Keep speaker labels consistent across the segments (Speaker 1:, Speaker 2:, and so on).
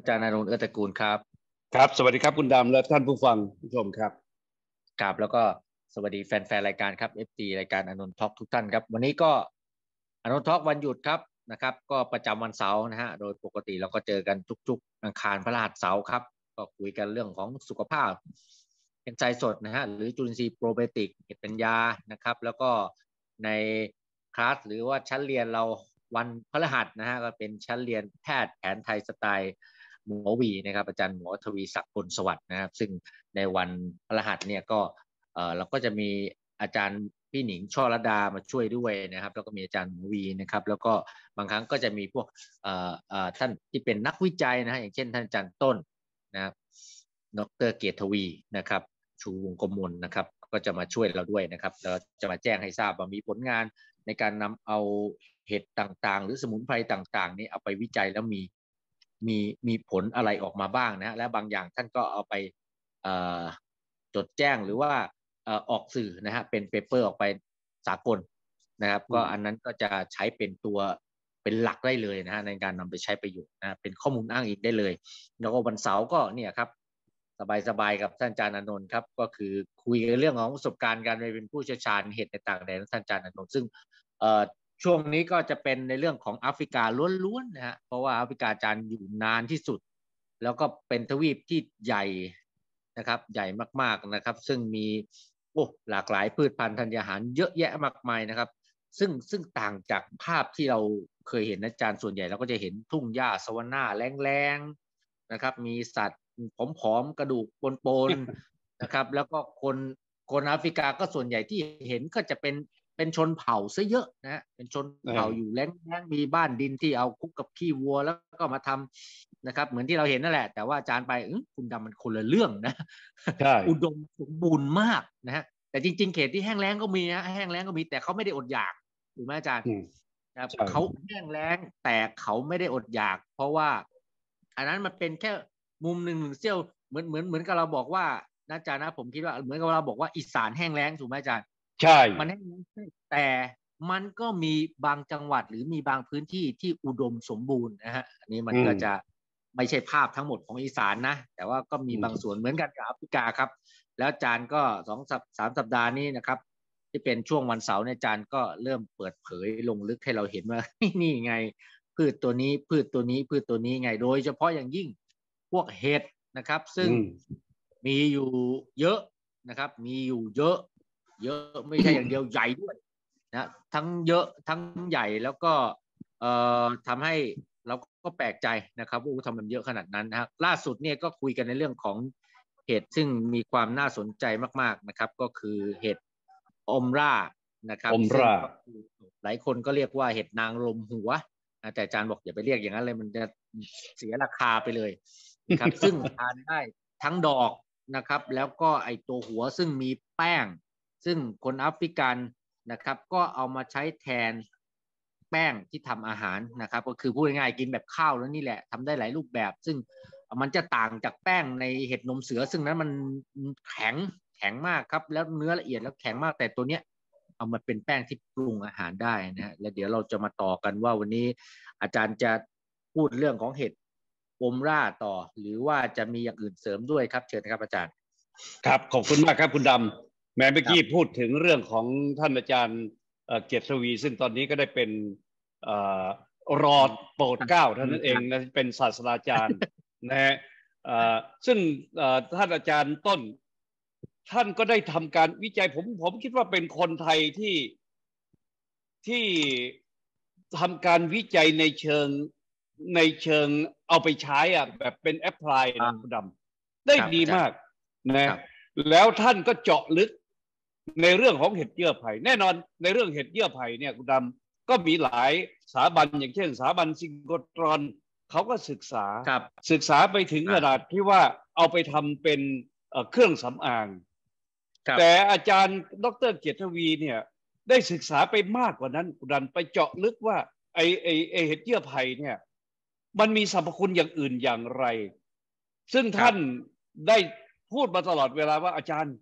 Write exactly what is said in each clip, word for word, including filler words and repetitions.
Speaker 1: อาจารย์ณรงค์ เอื้อตระกูลครับ
Speaker 2: ครับสวัสดีครับคุณดำและท่านผู้ฟังผู้ชมครับ
Speaker 1: ครับแล้วก็สวัสดีแฟนๆรายการครับ เอฟ ที รายการอานนท์ทอล์กทุกท่านครับวันนี้ก็อานนท์ทอล์กวันหยุดครับนะครับก็ประจำวันเสาร์นะฮะโดยปกติเราก็เจอกันทุกๆอังคารพฤหัสเสาร์ครับก็คุยกันเรื่องของสุขภาพเอนไซม์สดนะฮะหรือจุลินทรีย์โปรไบโอติกเห็ดเป็นยานะครับแล้วก็ในคลาสหรือว่าชั้นเรียนเราวันพฤหัสนะฮะก็เป็นชั้นเรียนแพทย์แผนไทยสไตล์หมอวีนะครับอาจารย์หมอทวีศักดิ์พลสวัสดิ์นะครับซึ่งในวันพฤหัสเนี่ยก็เอ่อเราก็จะมีอาจารย์พี่หนิงช่อระดามาช่วยด้วยนะครับแล้วก็มีอาจารย์หมอวีนะครับแล้วก็บางครั้งก็จะมีพวกเอ่อเอ่อท่านที่เป็นนักวิจัยนะฮะอย่างเช่นท่านอาจารย์ต้นนะครับดรเกียรติทวีนะครับชูวงกมลนะครับก็จะมาช่วยเราด้วยนะครับเราจะมาแจ้งให้ทราบว่ามีผลงานในการนำเอาเห็ดต่างๆหรือสมุนไพรต่างๆนี้เอาไปวิจัยแล้วมีมีมีผลอะไรออกมาบ้างนะและบางอย่างท่านก็เอาไปจดแจ้งหรือว่าออกสื่อนะฮะเป็นเปเปอร์ออกไปสากลนะครับก็อันนั้นก็จะใช้เป็นตัวเป็นหลักได้เลยนะฮะในการนำไปใช้ประโยชน์นะเป็นข้อมูลอ้างอิงได้เลยแล้วก็วันเสาร์ก็เนี่ยครับสบายๆกับท่านอาจารย์อานนท์ครับก็คือคุยเรื่องของประสบการณ์การไปเป็นผู้เชี่ยวชาญเห็ดในต่างแดนท่านอาจารย์อานนท์ซึ่งช่วงนี้ก็จะเป็นในเรื่องของแอฟริกาล้วนๆนะฮะเพราะว่าแอฟริกาอาจารย์อยู่นานที่สุดแล้วก็เป็นทวีปที่ใหญ่นะครับใหญ่มากๆนะครับซึ่งมีโอ้หลากหลายพืชพันธุ์ธัญญาหารเยอะแยะมากมายนะครับซึ่งซึ่งต่างจากภาพที่เราเคยเห็นอาจารย์ส่วนใหญ่เราก็จะเห็นทุ่งหญ้าสวาน่าแรงๆนะครับมีสัตว์ผอมๆกระดูกปนๆนะครับแล้วก็คนคนแอฟริกาก็ส่วนใหญ่ที่เห็นก็จะเป็นเป็นชนเผ่าซะเยอะนะฮะเป็นชนเผ่าอยู่แล้งๆมีบ้านดินที่เอาคุกกับขี้วัวแล้วก็มาทำนะครับเหมือนที่เราเห็นนั่นแหละแต่ว่าอาจารย์ไปคุณดำมันคนละเรื่องนะอุดมสมบูรณ์มากนะฮะแต่จริงๆเขตที่แห้งแล้งก็มีนะแห้งแล้งก็มีแต่เขาไม่ได้อดอยากถูกไหมอาจารย์นะครับเขาแห้งแล้งแต่เขาไม่ได้อดอยากเพราะว่าอันนั้นมันเป็นแค่มุมหนึ่งหนึ่งเสี้ยวเหมือนเหมือนเหมือนกับเราบอกว่านะอาจารย์นะผมคิดว่าเหมือนกับเราบอกว่าอีสานแห้งแล้งถูกไหมอาจารย์
Speaker 2: ใช่
Speaker 1: มันแห้งแล้งแต่มันก็มีบางจังหวัดหรือมีบางพื้นที่ที่อุดมสมบูรณ์นะฮะอันนี้มันก็จะไม่ใช่ภาพทั้งหมดของอีสานนะแต่ว่าก็มีบางส่วนเหมือนกันกับแอฟริกาครับแล้วอาจารย์ก็สองสัปสามสัปดาห์นี้นะครับที่เป็นช่วงวันเสาร์เนี่ยอาจารย์ก็เริ่มเปิดเผยลงลึกให้เราเห็นว่านี่ไงพืชตัวนี้พืชตัวนี้พืชตัวนี้ไงโดยเฉพาะอย่างยิ่งพวกเห็ดนะครับซึ่งมีอยู่เยอะนะครับมีอยู่เยอะเยอะไม่ใช่อย่างเดียวใหญ่ด้วยนะทั้งเยอะทั้งใหญ่แล้วก็เอ่อทำให้เราก็แปลกใจนะครับว่าทำมันเยอะขนาดนั้นนะครับล่าสุดเนี่ยก็คุยกันในเรื่องของเห็ดซึ่งมีความน่าสนใจมากๆนะครับก็คือเห็ดอมร่านะครับซึ่งหลายคนก็เรียกว่าเห็ดนางลมหัวแต่อาจารย์บอกอย่าไปเรียกอย่างนั้นเลยมันจะเสียราคาไปเลยนะครับซึ่งทานได้ทั้งดอกนะครับแล้วก็ไอตัวหัวซึ่งมีแป้งซึ่งคนแอฟริกันนะครับก็เอามาใช้แทนแป้งที่ทำอาหารนะครับก็คือพูดง่ายๆกินแบบข้าวแล้วนี่แหละทำได้หลายรูปแบบซึ่งมันจะต่างจากแป้งในเห็ดนมเสือซึ่งนั้นมันแข็งแข็งมากครับแล้วเนื้อละเอียดแล้วแข็งมากแต่ตัวเนี้ยเอามาเป็นแป้งที่ปรุงอาหารได้นะแล้วเดี๋ยวเราจะมาต่อกันว่าวันนี้อาจารย์จะพูดเรื่องของเห็ดอมร่าต่อหรือว่าจะมีอย่างอื่นเสริมด้วยครับเชิญครับอาจารย์
Speaker 2: ครับขอบคุณมากครับคุณดำแม้เมื่อกี้พูดถึงเรื่องของท่านอาจารย์เกียรติทวีซึ่งตอนนี้ก็ได้เป็นรอโปรดเกล้าเท่านั้นเองนะเป็นศาสตราจารย์นะฮะซึ่งท่านอาจารย์ต้นท่านก็ได้ทำการวิจัยผมผมคิดว่าเป็นคนไทยที่ที่ทำการวิจัยในเชิงในเชิงเอาไปใช้อ่ะแบบเป็นแอพพลายนะคุณดำได้ดีมากนะแล้วท่านก็เจาะลึกในเรื่องของเห็ดเยื่อไผ่แน่นอนในเรื่องเห็ดเยื่อไผ่เนี่ยคุณดำก็มีหลายสถาบันอย่างเช่นสถาบันซิงโกตรอนเขาก็ศึกษาศึกษาไปถึงขนาดที่ว่าเอาไปทำเป็นเครื่องสำอางแต่อาจารย์ดร.เกียรติทวีเนี่ยได้ศึกษาไปมากกว่านั้นคุณดำไปเจาะลึกว่าไอไอไอเห็ดเยื่อไผ่เนี่ยมันมีสรรพคุณอย่างอื่นอย่างไรซึ่งท่านได้พูดมาตลอดเวลาว่าอาจารย์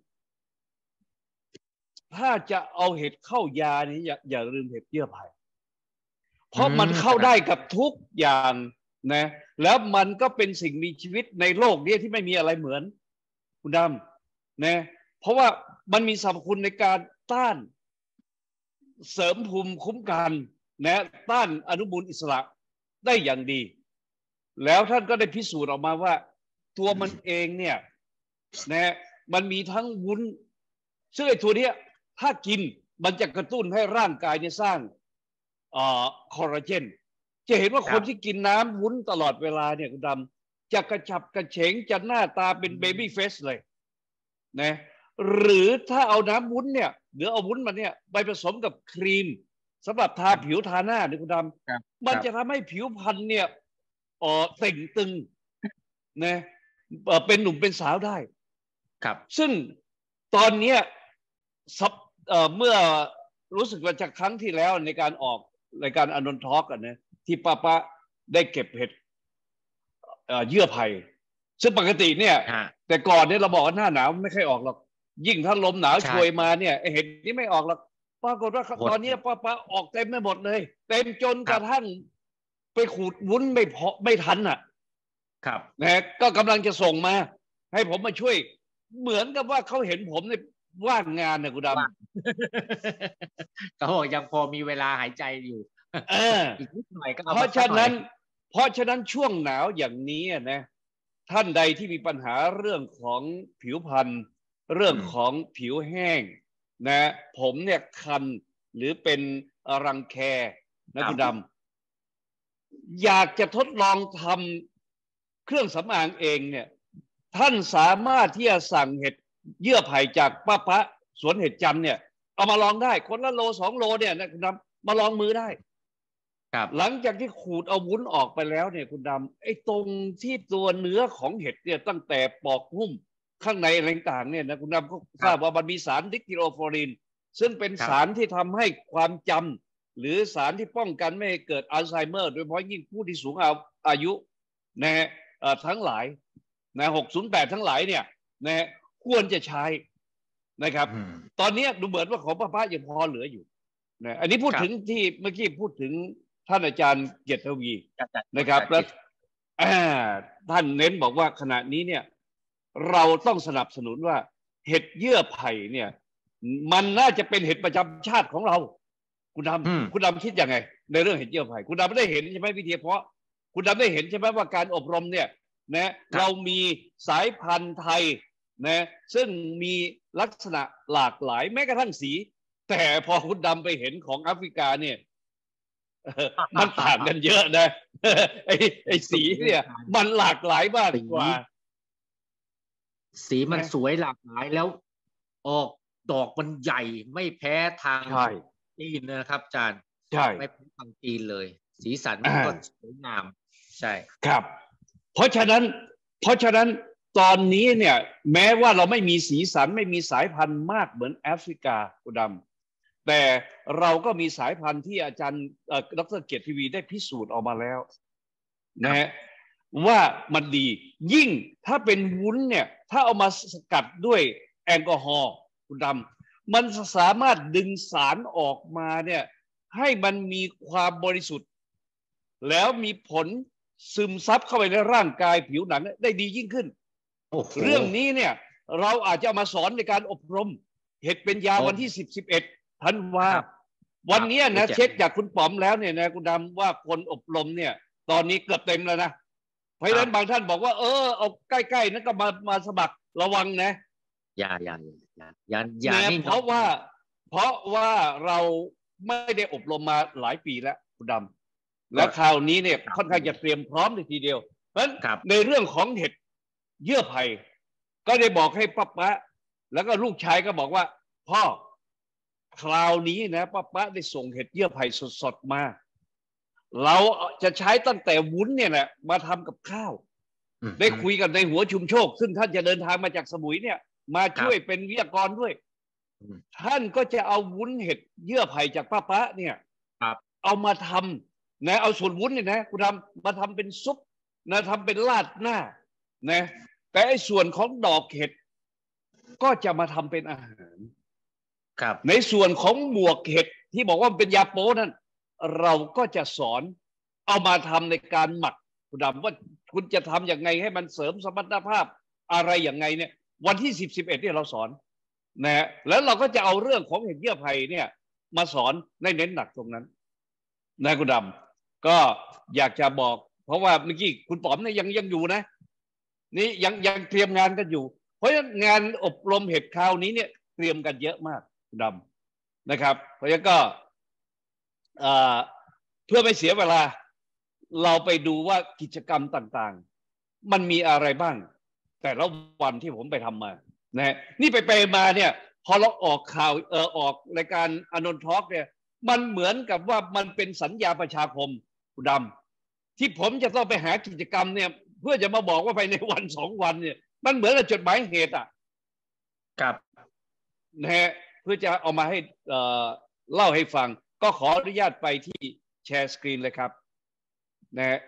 Speaker 2: ถ้าจะเอาเห็ดเข้ายานี้อย่าอย่าลืมเห็ดเยื่อไผ่เพราะมันเข้าได้กับทุกอย่างนะแล้วมันก็เป็นสิ่งมีชีวิตในโลกนี้ที่ไม่มีอะไรเหมือนคุณดำนะเพราะว่ามันมีสรรพคุณในการต้านเสริมภูมิคุ้มกันนะต้านอนุมูลอิสระได้อย่างดีแล้วท่านก็ได้พิสูจน์ออกมาว่าตัวมันเองเนี่ยนะมันมีทั้งวุ้นซึ่งไอ้ตัวเนี้ยถ้ากินมันจะกระตุ้นให้ร่างกายเนี่ยสร้างอ่าคอลลาเจนจะเห็นว่าคนที่กินน้ำวุ้นตลอดเวลาเนี่ยคุณดำจะกระฉับกระเฉงจะหน้าตาเป็นเบบี้เฟสเลยนะหรือถ้าเอาน้ำวุ้นเนี่ยหรือเอาวุ้นมันเนี่ยไปผสมกับครีมสำหรับทาผิวทาหน้าเนี่ยคุณดำมันจะทำให้ผิวพรรณเนี่ยเอ่อเต่งตึงนะเป็นหนุ่มเป็นสาวได้
Speaker 1: ครับ
Speaker 2: ซึ่งตอนนี้เอ่อเมื่อรู้สึกว่าจากครั้งที่แล้วในการออกรายการอานนท์ทอล์กกันนะที่ป้าป้าได้เก็บเห็ดเอ่อเยื่อไผ่ซึ่งปกติเนี่ยแต่ก่อนเนี่ยเราบอกว่าหน้าหนาวไม่ค่อยออกหรอกยิ่งถ้าลมหนาวโชยมาเนี่ยเห็ดนี้ไม่ออกหรอกปรากฏว่าตอนนี้ป้าป้าออกเต็มไม่หมดเลยเต็มจนกระทั่งไปขูดวุ้นไม่พอไม่ทันอ่ะ
Speaker 1: ครับ
Speaker 2: นะก็กำลังจะส่งมาให้ผมมาช่วยเหมือนกับว่าเขาเห็นผมในว่างงานนะคุณด
Speaker 1: ำเขาบอกยังพอมีเวลาหายใจอยู่อีกนิดหน่อยก็
Speaker 2: เพราะฉะนั้นเพราะฉะนั้นช่วงหนาวอย่างนี้นะท่านใดที่มีปัญหาเรื่องของผิวพรรณเรื่องของผิวแห้งนะผมเนี่ยคันหรือเป็นรังแคนะคุณดำอยากจะทดลองทำเครื่องสำอางเองเนี่ยท่านสามารถที่จะสั่งเห็ดเยื่อไผ่จากป้าพระสวนเห็ดจันทร์เนี่ยเอามาลองได้คนละโลสองโลเนี่ยนะคุณดำมาลองมือได้
Speaker 1: ครับ
Speaker 2: หลังจากที่ขูดเอาวุ้นออกไปแล้วเนี่ยคุณดำไอ้ตรงที่ตัวเนื้อของเห็ดเนี่ยตั้งแต่ปอกหุ้มข้างในอะไรต่างเนี่ยนะคุณดำก็ทราบว่ามันมีสารดิกิโลฟอรินซึ่งเป็นสารที่ทำให้ความจำหรือสารที่ป้องกันไม่ให้เกิดอัลไซเมอร์โดยเฉพาะยิ่งผู้ที่สูงอายุนะฮะทั้งหลายนะหกศูนย์แปดทั้งหลายเนี่ยนะควรจะใช้นะครับตอนนี้ดูเหมือนว่าของป้าป้ายังพอเหลืออยู่นะอันนี้พูดถึงที่เมื่อกี้พูดถึงท่านอาจารย์เกียรติทวีนะครับแล้วท่านเน้นบอกว่าขณะนี้เนี่ยเราต้องสนับสนุนว่าเห็ดเยื่อไผ่เนี่ยมันน่าจะเป็นเห็ดประจำชาติของเราคุณดำคุณดำคิดยังไงในเรื่องเห็ดเยื่อไผ่คุณดำไม่ได้เห็นใช่ไหมวิธีเพาะคุณดำได้เห็นใช่ไหมว่าการอบรมเนี่ยนะเรามีสายพันธุ์ไทยนะซึ่งมีลักษณะหลากหลายแม้กระทั่งสีแต่พอคุณดำไปเห็นของแอฟริกาเนี่ยมันต่างกันเยอะนะไอ้ไอ้สีเนี่ยมันหลากหลายมากกว่า
Speaker 1: สีมันสวยหลากหลายแล้วออกดอกมันใหญ่ไม่แพ้ทางจีนนะครับอาจารย์
Speaker 2: ใช่
Speaker 1: ไม่แพ้ทางจีนเลยสีสันมันก็สวยงามใช่
Speaker 2: ครับเพราะฉะนั้นเพราะฉะนั้นตอนนี้เนี่ยแม้ว่าเราไม่มีสีสันไม่มีสายพันธุ์มากเหมือนแอฟริกาคุณดำแต่เราก็มีสายพันธุ์ที่อาจารย์ดร.เกียรติทวีได้พิสูจน์ออกมาแล้วนะฮะว่ามันดียิ่งถ้าเป็นวุ้นเนี่ยถ้าเอามาสกัดด้วยแอลกอฮอล์คุณดำมันสามารถดึงสารออกมาเนี่ยให้มันมีความบริสุทธิ์แล้วมีผลซึมซับเข้าไปในร่างกายผิวหนังได้ดียิ่งขึ้นเรื่องนี้เนี่ยเราอาจจะมาสอนในการอบรมเห็ดเป็นยาวันที่สิบ สิบเอ็ดธันวาวันนี้นะเช็คจากคุณป๋อมแล้วเนี่ยนะคุณดำว่าคนอบรมเนี่ยตอนนี้เกือบเต็มแล้วนะเพราะฉะนั้นบางท่านบอกว่าเออเอาใกล้ๆนั้นก็มามาสมัครระวังนะ
Speaker 1: อย่าอย่าอย่าอย่าอย่านี่
Speaker 2: เพราะว่าเพราะว่าเราไม่ได้อบรมมาหลายปีแล้วคุณดำแล้วคราวนี้เนี่ยค่อนข้างจะเตรียมพร้อมในทีเดียวเพราะฉะนั้นในเรื่องของเห็ดเยื่อไผ่ก็ได้บอกให้ป้าป๊าแล้วก็ลูกชายก็บอกว่าพ่อคราวนี้นะป้าป๊าได้ส่งเห็ดเยื่อไผ่สดๆมาเราจะใช้ตั้งแต่วุ้นเนี่ยแหละมาทำกับข้าวได้คุยกับในหัวชุมโชคซึ่งท่านจะเดินทางมาจากสมุยเนี่ยมาช่วยเป็นวิทยากรด้วยท่านก็จะเอาวุ้นเห็ดเยื่อไผ่จากป้าป๊าเนี่ยเอามาทำนะเอาส่วนวุ้นเนี่ยนะคุณทำมาทำเป็นซุปนะทำเป็นราดหน้านะแต่ไอ้ส่วนของดอกเห็ดก็จะมาทำเป็นอาหาร
Speaker 1: ครับ
Speaker 2: ในส่วนของหมวกเห็ดที่บอกว่าเป็นยาโป๊นั้นเราก็จะสอนเอามาทำในการหมักคุณดำว่าคุณจะทำอย่างไงให้มันเสริมสมรรถภาพอะไรอย่างไงเนี่ยวันที่สิบสิบเอ็ดเนี่ยเราสอนนะแล้วเราก็จะเอาเรื่องของเห็ดเยื่อไผ่เนี่ยมาสอนในเน้นหนักตรงนั้นนะคุณดำก็อยากจะบอกเพราะว่าเมื่อกี้คุณป๋อมเนี่ยยังยังอยู่นะนี่ยังยังเตรียมงานกันอยู่เพราะงานอบรมเห็ดคราวนี้เนี่ยเตรียมกันเยอะมากคุณดำนะครับเพราะฉะนั้นก็เพื่อไม่เสียเวลาเราไปดูว่ากิจกรรมต่างๆมันมีอะไรบ้างแต่ละวันที่ผมไปทำมานะนี่ไปไปมาเนี่ยพอเราออกข่าวเออออกรายการอานนท์ทอล์กเนี่ยมันเหมือนกับว่ามันเป็นสัญญาประชาคมคุณดำที่ผมจะต้องไปหากิจกรรมเนี่ยเพื่อจะมาบอกว่าไปในวันสองวันเนี่ยมันเหมือนกับจดหมายเหตุอ่ะ
Speaker 1: ครับ
Speaker 2: นะฮะเพื่อจะเอามาให้เอ่อเล่าให้ฟังก็ขออนุญาตไปที่แชร์สกรีนเลยครับนะฮะ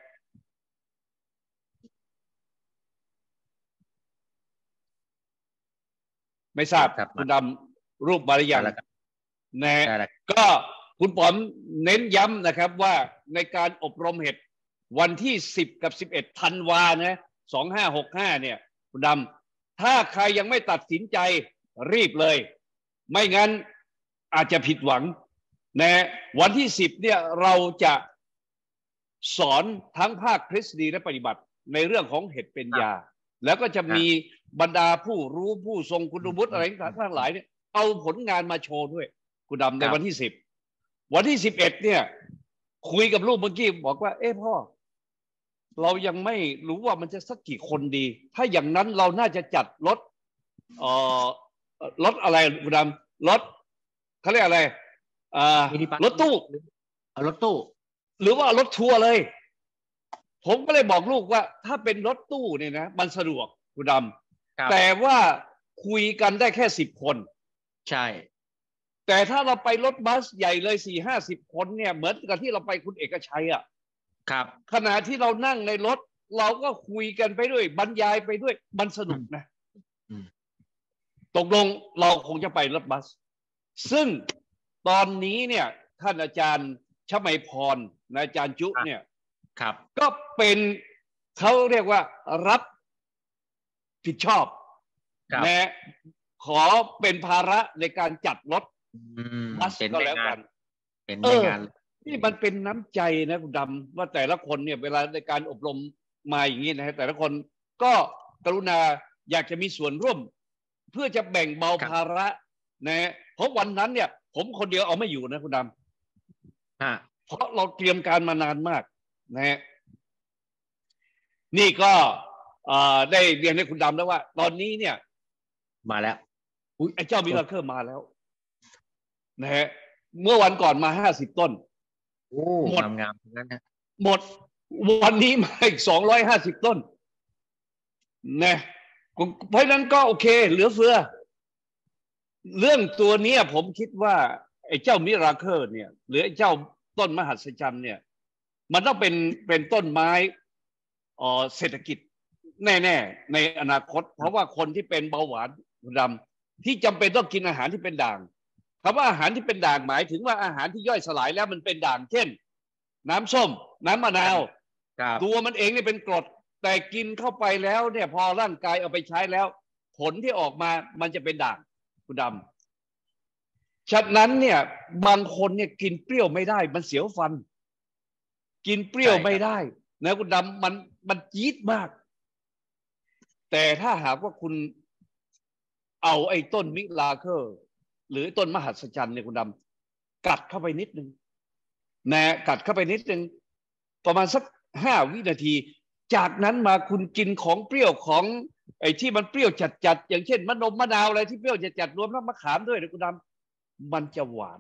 Speaker 2: ไม่ทราบคุณดำรูปมาหรือยังนะก็คุณป๋อมเน้นย้ำนะครับว่าในการอบรมเห็ดวันที่สิบกับสิบเอ็ดธันวานะสองห้าหกห้าเนี่ยคุณดำถ้าใครยังไม่ตัดสินใจรีบเลยไม่งั้นอาจจะผิดหวังนะวันที่สิบเนี่ยเราจะสอนทั้งภาคทฤษฎีและปฏิบัติในเรื่องของเห็ดเป็นยาแล้วก็จะมีบรรดาผู้รู้ผู้ทรงคุณวุฒิอะไรทั้งหลายเนี่ยเอาผลงานมาโชว์ด้วยคุณดำในวันที่สิบวันที่สิบเอ็ดเนี่ยคุยกับลูกเมื่อกี้บอกว่าเอ๊ะพ่อเรายังไม่รู้ว่ามันจะสักกี่คนดีถ้าอย่างนั้นเราน่าจะจัดรถเอ่อรถอะไรคุณดำรถเขาเรียกอะไรอ่ารถตู้
Speaker 1: รถตู้
Speaker 2: หรือว่ารถทัวร์เลยผมก็เลยบอกลูกว่าถ้าเป็นรถตู้เนี่ยนะมันสะดวกคุณดำแต่ว่าคุยกันได้แค่สิบคน
Speaker 1: ใช่
Speaker 2: แต่ถ้าเราไปรถบัสใหญ่เลยสี่ห้าสิบคนเนี่ยเหมือนกับที่เราไปคุณเอกชัยอ่ะ
Speaker 1: ครับ
Speaker 2: ขณะที่เรานั่งในรถเราก็คุยกันไปด้วยบรรยายไปด้วยมันสนุกนะตกลงเราคงจะไปรถบัสซึ่งตอนนี้เนี่ยท่านอาจารย์ชมัยพรอาจารย์จุเนี่ย
Speaker 1: ครับ
Speaker 2: ก็เป็นเขาเรียกว่ารับผิดชอบนะขอเป็นภาระในการจัดรถบัสก็แล้วกัน
Speaker 1: เป็นในงาน
Speaker 2: นี่มันเป็นน้ำใจนะคุณดำว่าแต่ละคนเนี่ยเวลาในการอบรมมาอย่างนี้นะฮะแต่ละคนก็กรุณาอยากจะมีส่วนร่วมเพื่อจะแบ่งเบาภาระนะเพราะวันนั้นเนี่ยผมคนเดียวเอาไม่อยู่นะคุณดำเพราะเราเตรียมการมานานมากนะฮะนี่ก็ได้เรียนให้คุณดำแล้วว่าตอนนี้เนี่ย
Speaker 1: มาแล้ว
Speaker 2: อุ้ยไอ้เจ้ามิราเคิลมาแล้วนะฮะเมื่อวันก่อนมาห้าสิบต้น
Speaker 1: โอ้หมดงามๆนั้นนะ
Speaker 2: หมดวันนี้มาอีกสองร้อยห้าสิบต้นนะเพราะนั้นก็โอเคเหลือเฟือเรื่องตัวนี้ผมคิดว่าไอ้เจ้ามิราเคิลเนี่ยหรือไอ้เจ้าต้นมหัศจรรย์เนี่ยมันต้องเป็นเป็นต้นไม้อ่อเศรษฐกิจแน่ๆในอนาคตเพราะว่าคนที่เป็นเบาหวานดำที่จำเป็นต้องกินอาหารที่เป็นด่างคำว่าอาหารที่เป็นด่างหมายถึงว่าอาหารที่ย่อยสลายแล้วมันเป็นด่างเช่นน้ำส้มน้ำมะนาวตัวมันเองเนี่ยเป็นกรดแต่กินเข้าไปแล้วเนี่ยพอร่างกายเอาไปใช้แล้วผลที่ออกมามันจะเป็นด่างคุณดำฉะนั้นเนี่ยบางคนเนี่ยกินเปรี้ยวไม่ได้มันเสียวฟันกินเปรี้ยวไม่ได้นะคุณดำมันมันจี๊ดมากแต่ถ้าหากว่าคุณเอาไอ้ต้นมิราเคิลหรือต้นมหัศจรรย์เนี่ยคุณดำกัดเข้าไปนิดนึงนะกัดเข้าไปนิดนึงประมาณสักห้าวินาทีจากนั้นมาคุณกินของเปรี้ยวของไอ้ที่มันเปรี้ยวจัดๆอย่างเช่นมะนมมะนาวอะไรที่เปรี้ยวจัดๆรวมทั้งมะขามด้วยนะคุณดำมันจะหวาน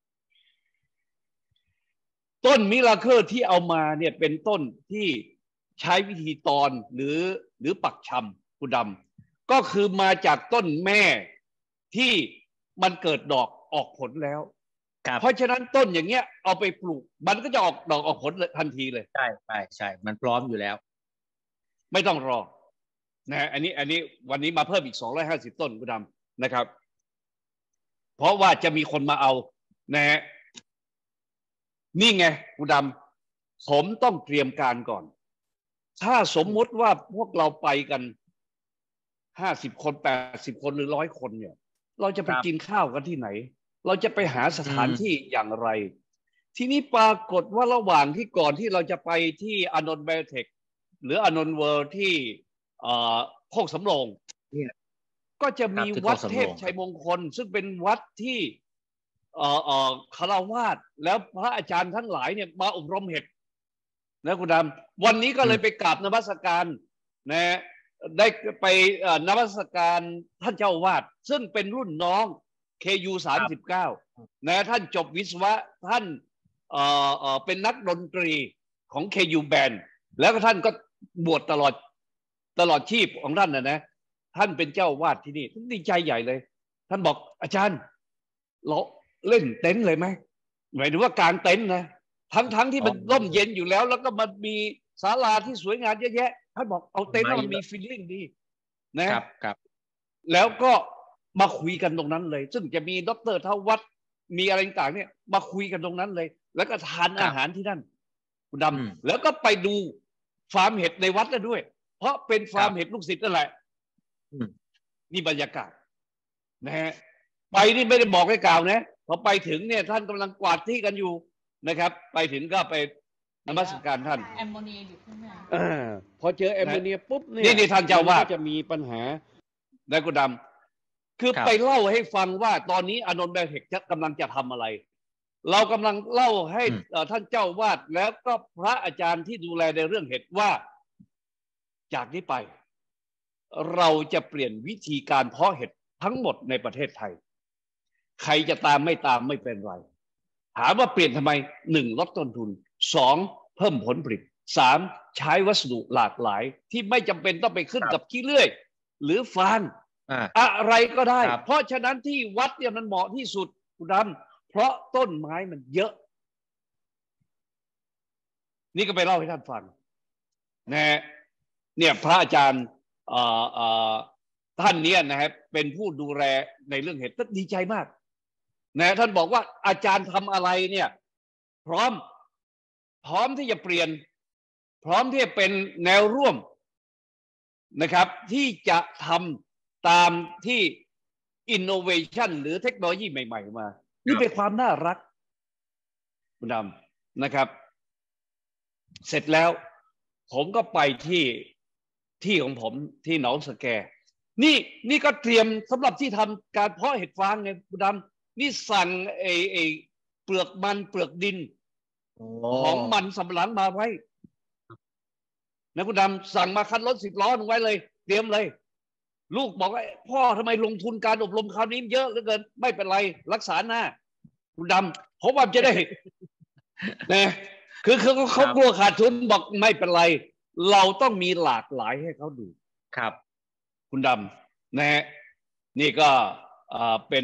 Speaker 2: ต้นมิราเคิลที่เอามาเนี่ยเป็นต้นที่ใช้วิธีตอนหรือหรือปักชำคุณดำก็คือมาจากต้นแม่ที่มันเกิดดอกออกผลแล้วเพราะฉะนั้นต้นอย่างเงี้ยเอาไปปลูกมันก็จะออกดอกออกผลทันทีเลย
Speaker 1: ใช่ใช่ใช่มันพร้อมอยู่แล้ว
Speaker 2: ไม่ต้องรอนะอันนี้อันนี้วันนี้มาเพิ่มอีกสองร้อยห้าสิบต้นคุณดำนะครับเพราะว่าจะมีคนมาเอานะฮะนี่ไงคุณดำผมต้องเตรียมการก่อนถ้าสมมุติว่าพวกเราไปกันห้าสิบคนแปดสิบคนหรือร้อยคนเนี่ยเราจะไปกินข้าวกันที่ไหนเราจะไปหาสถานที่อย่างไรทีนี้ปรากฏว่าระหว่างที่ก่อนที่เราจะไปที่อานนท์ไบโอเทคหรืออานนท์เวิลด์ที่โคกสำโรงเนี่ยก็จะมีวัดเทพชัยมงคลซึ่งเป็นวัดที่เอ่อเอ่อคฤหัสถ์แล้วพระอาจารย์ทั้งหลายเนี่ยมาอบรมเห็ดนะคุณดำวันนี้ก็เลยไปกราบนมัสการนะได้ไปนมัสการท่านเจ้าวาดซึ่งเป็นรุ่นน้อง เค ยู สามสิบเก้านะท่านจบวิศวะท่านเอ่อเอ่อเป็นนักดนตรีของ เค ยู Band แล้วก็ท่านก็บวชตลอดตลอดชีพของท่านนะนะท่านเป็นเจ้าวาดที่นี่ท่านดีใจใหญ่เลยท่านบอกอาจารย์เราเล่นเต็นท์เลยไหมหมายถึงว่ากางเต็นท์นะทั้งทั้งที่มันร่มเย็นอยู่แล้วแล้วก็มันมีศาลาที่สวยงามเยอะแยะท่านบอกเอาเต็นท์มันมีฟีลลิ่งดีนะครับครับแล้วก็มาคุยกันตรงนั้นเลยซึ่งจะมีดร.ทวัฒน์มีอะไรต่างๆเนี่ยมาคุยกันตรงนั้นเลยแล้วก็ทานอาหารที่นั่นคุณดำแล้วก็ไปดูฟาร์มเห็ดในวัดแล้วด้วยเพราะเป็นฟาร์มเห็ดลูกศิษย์นั่นแหละนี่บรรยากาศนะฮะไปนี่ไม่ได้บอกให้กล่าวนะพอไปถึงเนี่ยท่านกำลังกวาดที่กันอยู่นะครับไปถึงก็ไปนมัสการท่าน
Speaker 3: แอมโมเนียอยู่ข้างใน
Speaker 2: พอเจอแอมโมเนียปุ๊บเนี่ยนี่ท่านเจ้าว่าจะมีปัญหาได้กุดำคือไปเล่าให้ฟังว่าตอนนี้อานนท์ไบโอเทคกำลังจะทำอะไรเรากำลังเล่าให้ท่านเจ้าวาดแล้วก็พระอาจารย์ที่ดูแลในเรื่องเห็ดว่าจากนี้ไปเราจะเปลี่ยนวิธีการเพาะเห็ดทั้งหมดในประเทศไทยใครจะตามไม่ตามไม่เป็นไรถามว่าเปลี่ยนทำไมหนึ่งลดต้นทุนสองเพิ่มผลผลิตสามใช้วัสดุหลากหลายที่ไม่จำเป็นต้องไปขึ้นกับขี้เลื่อยหรือฟางอะไรก็ได้เพราะฉะนั้นที่วัดเนี่ยมันเหมาะที่สุดคุณดำเพราะต้นไม้มันเยอะนี่ก็ไปเล่าให้ท่านฟังนะเนี่ยพระอาจารย์ท่านนี้นะครับเป็นผู้ดูแลในเรื่องเห็ดท่านดีใจมากนะท่านบอกว่าอาจารย์ทำอะไรเนี่ยพร้อมพร้อมที่จะเปลี่ยนพร้อมที่จะเป็นแนวร่วมนะครับที่จะทำตามที่ innovation หรือเทคโนโลยีใหม่ๆมานี่เป็นความน่ารักคุณดำนะครับเสร็จแล้วผมก็ไปที่ที่ของผมที่หนองสแกนี่นี่ก็เตรียมสำหรับที่ทำการเพาะเห็ดฟางไงคุณดำนี่สั่งไอ้ไอ้เปลือกมันเปลือกดินของมันสำปะหลังมาไว้นะคุณดำสั่งมาคันรถสิบล้อไว้เลยเตรียมเลยลูกบอกว่าพ่อทำไมลงทุนการอบรมคราวนี้เยอะเหลือเกินไม่เป็นไรรักษาหน้าคุณดำเพราะว่าจะได้นะคือคือเขากลัวขาดทุนบอกไม่เป็นไรเราต้องมีหลากหลายให้เขาดู
Speaker 1: ครับ
Speaker 2: คุณดำนะฮะนี่ก็เป็น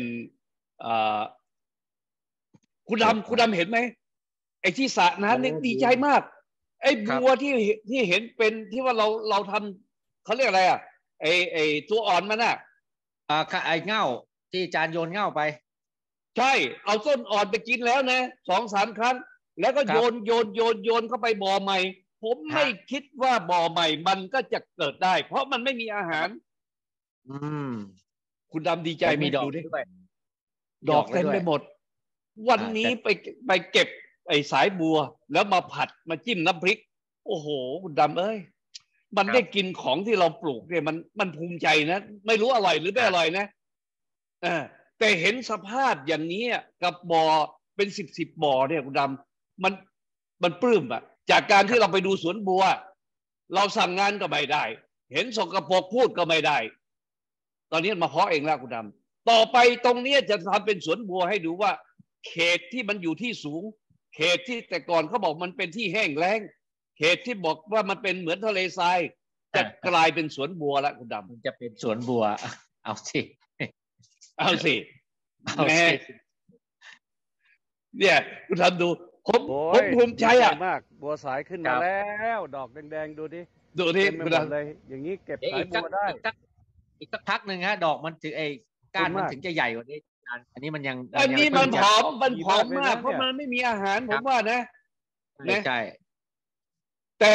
Speaker 2: คุณดำคุณดำเห็นไหมไอ้ที่สระน้ำนี่ดีใจมากไอ้บัวที่ที่เห็นเป็นที่ว่าเราเราทำเขาเรียกอะไรอ่ะไอ้ไอ้ตัวอ่อนมันน่ะ
Speaker 1: อ่าไอ้เง่าที่จานโยนเง่าไป
Speaker 2: ใช่เอาต้นอ่อนไปกินแล้วนะสองสามครั้งแล้วก็โยนโยนโยนโยนเข้าไปบ่อใหม่ผมไม่คิดว่าบ่อใหม่มันก็จะเกิดได้เพราะมันไม่มีอาหาร
Speaker 1: อืม
Speaker 2: คุณดำดีใจ
Speaker 1: มีดอก
Speaker 2: ด้วยดอกเต็มไปหมดวันนี้ไปไปเก็บไอ้สายบัวแล้วมาผัดมาจิ้มน้ำพริกโอ้โหคุณดำเอ้ยมันได้กินของที่เราปลูกเนี่ยมันมันภูมิใจนะไม่รู้อร่อยหรือไม่อร่อยนะเออแต่เห็นสภาพอย่างนี้กับบ่อเป็นสิบสิบบ่อเนี่ยคุณดำมันมันปลื้มอะจากการที่เราไปดูสวนบัวเราสั่งงานก็ไม่ได้เห็นสกปรกพูดก็ไม่ได้ตอนนี้มาเพาะเองแล้วคุณดำต่อไปตรงนี้จะทำเป็นสวนบัวให้ดูว่าเขตที่มันอยู่ที่สูงเขตที่แต่ก่อนเขาบอกมันเป็นที่แห้งแล้งเขตที่บอกว่ามันเป็นเหมือนทะเลทรายจะกลายเป็นสวนบัวแล้วคุณดำ
Speaker 1: มันจะเป็นสวนบัวเอาสิ
Speaker 2: เอาสิแม่เนี่ยคุณทำดูผมผมภูมิใจอ่ะ
Speaker 4: มากบัวสายขึ้นมาแล้วดอกแดงๆดูดิ
Speaker 2: ดูดิ
Speaker 4: คุณทำเลยอย่างนี้เก็บสายบัวได้
Speaker 1: อีกสักพักหนึ่งฮะดอกมันถึงไอ้ก้านมันถึงจะใหญ่กว่านี้อันนี้มันยัง
Speaker 2: อันนี้มันผอมมันผอมมากเพราะมันไม่มีอาหารผมว่านะ
Speaker 1: ใช่
Speaker 2: แต่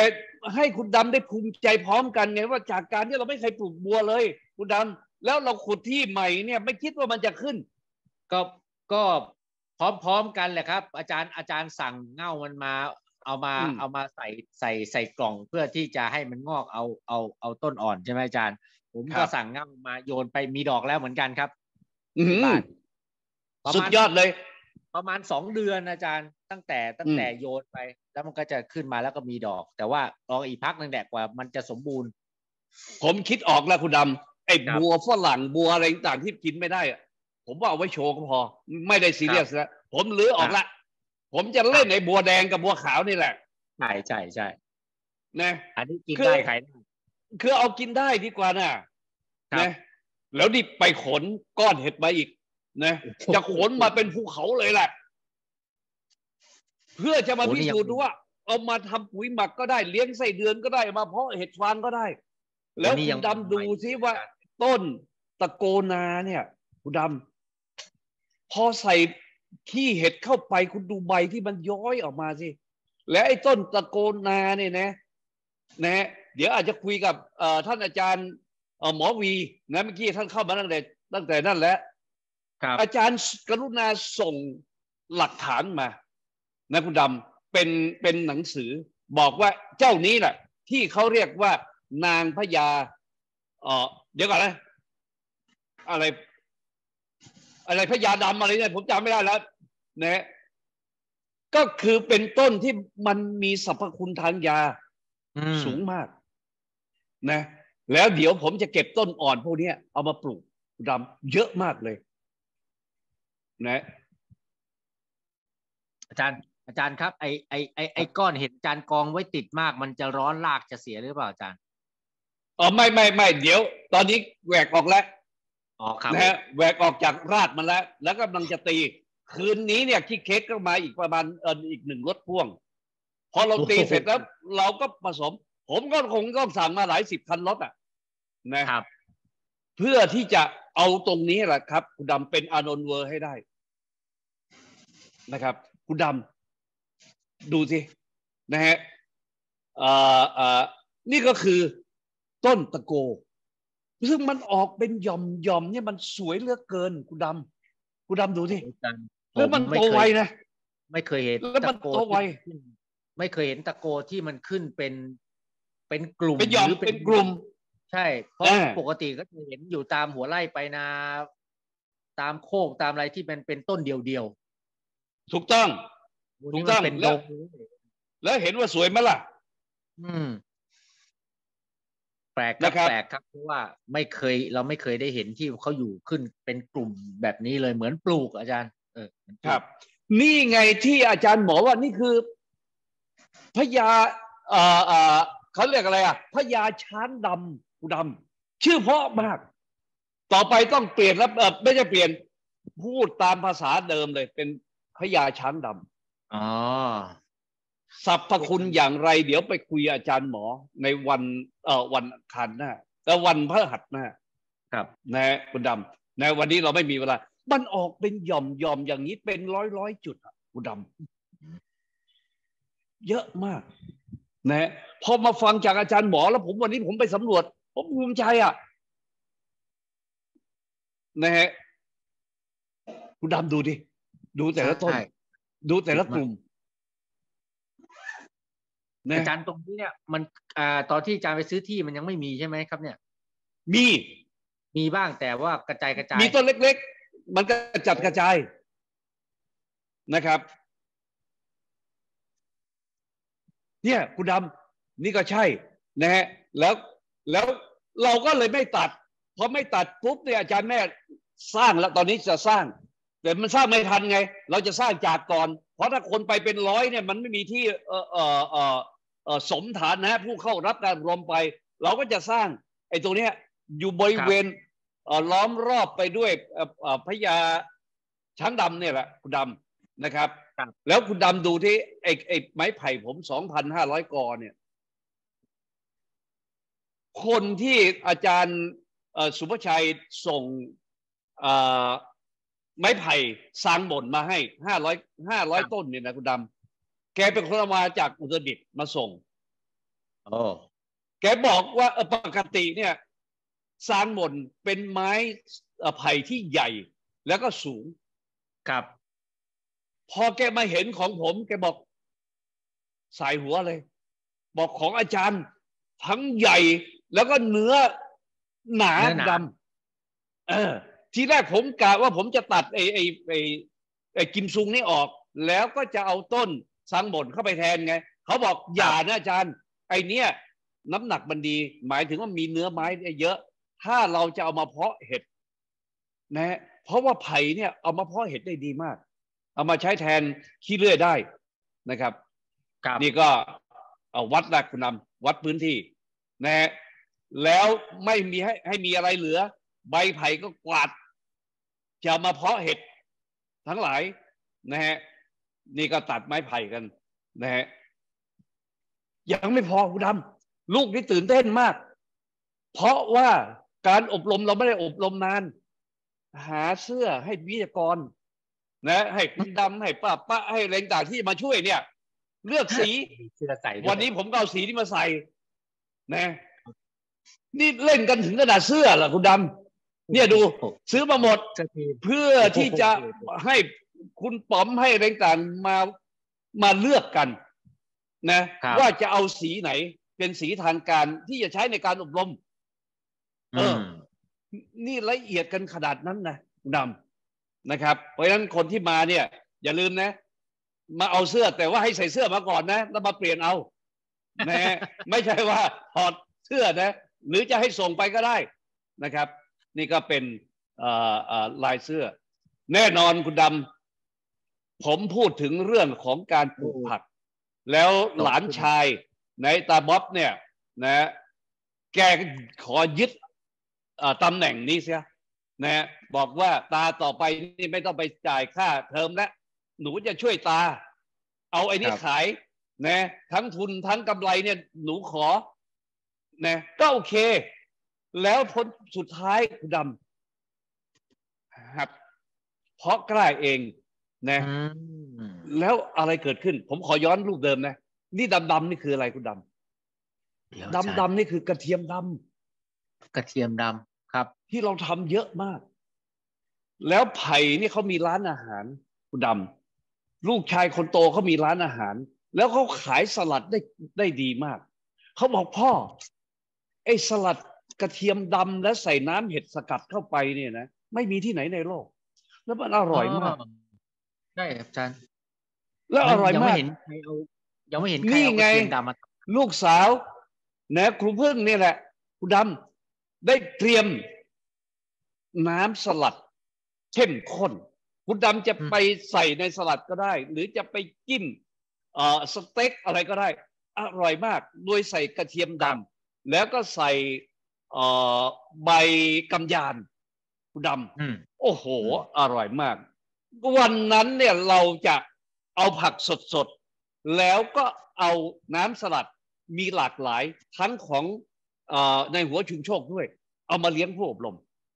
Speaker 2: ให้คุณดำได้ภูมิใจพร้อมกันไงว่าจากการที่เราไม่เคยปลูกบัวเลยคุณดำแล้วเราขุดที่ใหม่เนี่ยไม่คิดว่ามันจะขึ้น
Speaker 1: ก็ก็พร้อมๆกันแหละครับ อาจารย์อาจารย์สั่งเง่ามันมาเอามาเอามาใส่ใส่ใส่กล่องเพื่อที่จะให้มันงอกเอาเอาเอาต้นอ่อนใช่ไหมอาจารย์ผมก็สั่งเง่ามาโยนไปมีดอกแล้วเหมือนกันครับที่บ้าน
Speaker 2: สุดยอดเลย
Speaker 1: ประมาณสองเดือนอาจารย์ตั้งแต่ตั้งแต่โยนไปแล้วมันก็จะขึ้นมาแล้วก็มีดอกแต่ว่ารออีกพักนึงแดกกว่ามันจะสมบูรณ์
Speaker 2: ผมคิดออกแล้วคุณดำไอ้บัวฝรั่งบัวอะไรต่างที่กินไม่ได้อะผมว่าเอาไว้โชว์ก็พอไม่ได้ซีเรียสแล้วผมลื้อออกละผมจะเล่นไอ้บัวแดงกับบัวขาวนี่แหละ
Speaker 1: ใช่ใช่ใช่
Speaker 2: นะ
Speaker 1: อันนี้กินได้ใคร
Speaker 2: คือเอากินได้ดีกว่าน่ะนะแล้วดิไปขนก้อนเห็ดมาอีกนะจะขนมาเป็นภูเขาเลยแหละเพื่อจะมาพิสูจน์ว่าเอามาทำปุ๋ยหมักก็ได้เลี้ยงไส้เดือนก็ได้มาเพาะเห็ดฟางก็ได้แล้วคุณดำดูซิว่าต้นตะโกนาเนี่ยคุณดำพอใส่ขี้เห็ดเข้าไปคุณดูใบที่มันย้อยออกมาสิแล้วไอ้ต้นตะโกนาเนี่ยนะนะเดี๋ยวอาจจะคุยกับท่านอาจารย์หมอวีนะเมื่อกี้ท่านเข้ามาตั้งแต่ตั้งแต่นั่นแหละอาจารย์กรุณาส่งหลักฐานมานะคุณดำเป็นเป็นหนังสือบอกว่าเจ้านี้แหละที่เขาเรียกว่านางพญาเออเดี๋ยวก่อนนะอะไรอะไรพญาดำอะไรเนี่ยผมจำไม่ได้แล้วนะก็คือเป็นต้นที่มันมีสรรพคุณทางยาสูงมากนะแล้วเดี๋ยวผมจะเก็บต้นอ่อนพวกนี้เอามาปลูกดำเยอะมากเลยนะ
Speaker 1: อาจารย์อาจารย์ครับไอไอไอไอก้อนเห็ดอาจารย์กองไว้ติดมากมันจะร้อนรากจะเสียหรือเปล่าอาจารย์
Speaker 2: อ๋อไม่ไม่ไม่เดี๋ยวตอนนี้แหวกออกแล้ว
Speaker 1: อ๋อครับ
Speaker 2: นะฮะแหวกออกจากรากมันแล้วแล้วกำลังจะตีคืนนี้เนี่ยที่เค้กก็มาอีกประมาณเอออีกหนึ่งรถพ่วงพอเราตีเสร็จแล้วเราก็ผสมผมก็คงต้องสั่งมาหลายสิบคันรถอ่ะนะครับเพื่อที่จะเอาตรงนี้แหละครับคุณดำเป็นอานนท์เวอร์ให้ได้นะครับคุณดำดูสินะฮะอ่าอ่านี่ก็คือต้นตะโกซึ่งมันออกเป็นหย่อมหย่อมเนี่ยมันสวยเหลือเกินคุณดำคุณดำดูสิแล้วมันโตไวนะ
Speaker 1: ไม่เคยเห็น
Speaker 2: แล้วมันโตไว
Speaker 1: ไม่เคยเห็นตะโกที่มันขึ้นเป็นเป็นกลุ่ม
Speaker 2: เป็นหย่อมเป็นกลุ่ม
Speaker 1: ใช่เพราะปกติก็จะเห็นอยู่ตามหัวไร่ไปนาตามโคกตามอะไรที่มันเป็นต้นเดียว
Speaker 2: ๆถูกต้องถูกต้องแล้วแล้วเห็นว่าสวยไหมล่ะ
Speaker 1: อืมแปลกครับแปลกครับเพราะว่าไม่เคยเราไม่เคยได้เห็นที่เขาอยู่ขึ้นเป็นกลุ่มแบบนี้เลยเหมือนปลูกอาจารย์เออ
Speaker 2: ครับนี่ไงที่อาจารย์หมอว่านี่คือพญาเอ่อเอ่อเขาเรียกอะไรอ่ะพญาช้างดำกูดำชื่อเพราะมากต่อไปต้องเปลี่ยนแล้วเออไม่ใช่เปลี่ยนพูดตามภาษาเดิมเลยเป็นพญาช้างดำ
Speaker 1: อ๋อ
Speaker 2: สรรพคุณอย่างไรเดี๋ยวไปคุยอาจารย์หมอในวันเอ่อวันอังคารหน้าแต่วันพฤหัสหน้า
Speaker 1: ครับ
Speaker 2: นะคุณดำในวันนี้เราไม่มีเวลามันออกเป็นหย่อมหย่อมอย่างนี้เป็นร้อยร้อยจุดอ่ะคุณดำเยอะมากนะพอมาฟังจากอาจารย์หมอแล้วผมวันนี้ผมไปสำรวจผมภูมิใจอ่ะนะฮะคุณดำดูดิดูแต่ละต้นดูแต่ละกลุ่ม
Speaker 1: อาจารย์ตรงนี้เนี่ยมันอ่าตอนที่อาจารย์ไปซื้อที่มันยังไม่มีใช่ไหมครับเนี่ย
Speaker 2: มี
Speaker 1: มีบ้างแต่ว่ากระจายกระจาย
Speaker 2: มีต้นเล็กๆมันก็จัดกระจายนะครับเนี่ยคุณดำนี่ก็ใช่นะฮะแล้วแล้วเราก็เลยไม่ตัดพอไม่ตัดปุ๊บเนี่ยอาจารย์แม่สร้างแล้วตอนนี้จะสร้างแต่มันสร้างไม่ทันไงเราจะสร้างจากก่อนเพราะถ้าคนไปเป็นร้อยเนี่ยมันไม่มีที่เออเออเออเออสมฐานนะผู้เข้ารับการรวมไปเราก็จะสร้างไอ้ตรงนี้อยู่บริเวณล้อมรอบไปด้วยพญาช้างดำเนี่ยแหละคุณดำนะครับแล้วคุณดำดูที่ไอ้ไอ้ไม้ไผ่ผมสองพันห้าร้อยกอเนี่ยคนที่อาจารย์สุภชัยส่งไม้ไผ่สางบ่นมาให้ห้าร้อยห้าร้อยต้นเนี่ยนะคุณดำแกเป็นคนเอามาจากอุตรดิตถ์มาส่ง
Speaker 1: โอ้
Speaker 2: แกบอกว่าปกติเนี่ยซางหม่นเป็นไม้ไผ่ที่ใหญ่แล้วก็สูง
Speaker 1: ครับ
Speaker 2: พอแกมาเห็นของผมแกบอกสายหัวเลยบอกของอาจารย์ทั้งใหญ่แล้วก็เนื้อหนาดำเออทีแรกผมกะว่าผมจะตัดไอ้ไอ้ไอ้ไอ้กิมซุงนี่ออกแล้วก็จะเอาต้นซางหม่นเข้าไปแทนไงเขาบอกอย่านะอาจารย์ไอ้เนี้ยน้ำหนักมันดีหมายถึงว่ามีเนื้อไม้เยอะถ้าเราจะเอามาเพาะเห็ดนะเพราะว่าไผ่เนี่ยเอามาเพาะเห็ดได้ดีมากเอามาใช้แทนขี้เลื่อยได้นะครับนี่ก็เอาวัดนะคุณนำวัดพื้นที่นะแล้วไม่มีให้ให้มีอะไรเหลือใบไผ่ก็กวาดจะมาเพาะเห็ดทั้งหลายนะฮะนี่ก็ตัดไม้ไผ่กันนะฮะยังไม่พอคุณดำลูกนี่ตื่นเต้นมากเพราะว่าการอบรมเราไม่ได้อบรมนานหาเสื้อให้วิทยากรนะให้คุณดำให้ป้าป้าให้แรงต่างที่มาช่วยเนี่ยเลือกสี
Speaker 1: เสื้อใส่
Speaker 2: วันนี้ผมก็เอาสีที่มาใส่นะนี่เล่นกันถึงขนาดเสื้อเหรอคุณดำเนี่ยดูซื้อมาหมดเพื่อที่จะให้คุณป๋อมให้แรงต่างมามาเลือกกันนะว่าจะเอาสีไหนเป็นสีทางการที่จะใช้ในการอบรมเออนี่ละเอียดกันขนาดนั้นนะดำนะครับเพราะฉะนั้นคนที่มาเนี่ยอย่าลืมนะมาเอาเสื้อแต่ว่าให้ใส่เสื้อมาก่อนนะแล้วมาเปลี่ยนเอานะไม่ใช่ว่าถอดเสื้อนะหรือจะให้ส่งไปก็ได้นะครับนี่ก็เป็นลายเสื้อแน่นอนคุณดำผมพูดถึงเรื่องของการปลูกผักแล้วหลานชายในตาบ๊อบเนี่ยนะแกขอยึดตำแหน่งนี้เสียนะบอกว่าตาต่อไปนี่ไม่ต้องไปจ่ายค่าเทอมแล้วหนูจะช่วยตาเอาไอ้นี่ขายนะทั้งทุนทั้งกำไรเนี่ยหนูขอนะก็โอเคแล้วผลสุดท้ายคุณดำครับเพราะกล้าเองนะแล้วอะไรเกิดขึ้นผมขอย้อนรูปเดิมนะนี่ดำดำนี่คืออะไรคุณดำดำดำนี่คือกระเทียมดำ
Speaker 1: กระเทียมดำครับ
Speaker 2: ที่เราทำเยอะมากแล้วไผ่นี่เขามีร้านอาหารคุณดำลูกชายคนโตเขามีร้านอาหารแล้วเขาขายสลัดได้ได้ดีมากเขาบอกพ่อไอ้สลัดกระเทียมดำและใส่น้ำเห็ดสกัดเข้าไปเนี่ยนะไม่มีที่ไหนในโลกแล้วมันอร่อยมาก
Speaker 1: ใช่ครับอาจารย์
Speaker 2: แล้วอร่อยมาก
Speaker 1: ยังไม่เห็นใครเอากระเทียมดำมา
Speaker 2: ลูกสาวนะครูพึ่งนี่แหละคุณดำได้เตรียมน้ำสลัดเข้มข้นคุณดำจะไปใส่ในสลัดก็ได้หรือจะไปจิ้มเอ่อสเต็กอะไรก็ได้อร่อยมากโดยใส่กระเทียมดำแล้วก็ใส่เอ่อใบกำยานคุณดำโอ้โหอร่อยมากวันนั้นเนี่ยเราจะเอาผักสดๆแล้วก็เอาน้ำสลัดมีหลากหลายทั้งของเอ่อในหัวชุมโชคด้วยเอามาเลี้ยงผู้อบรม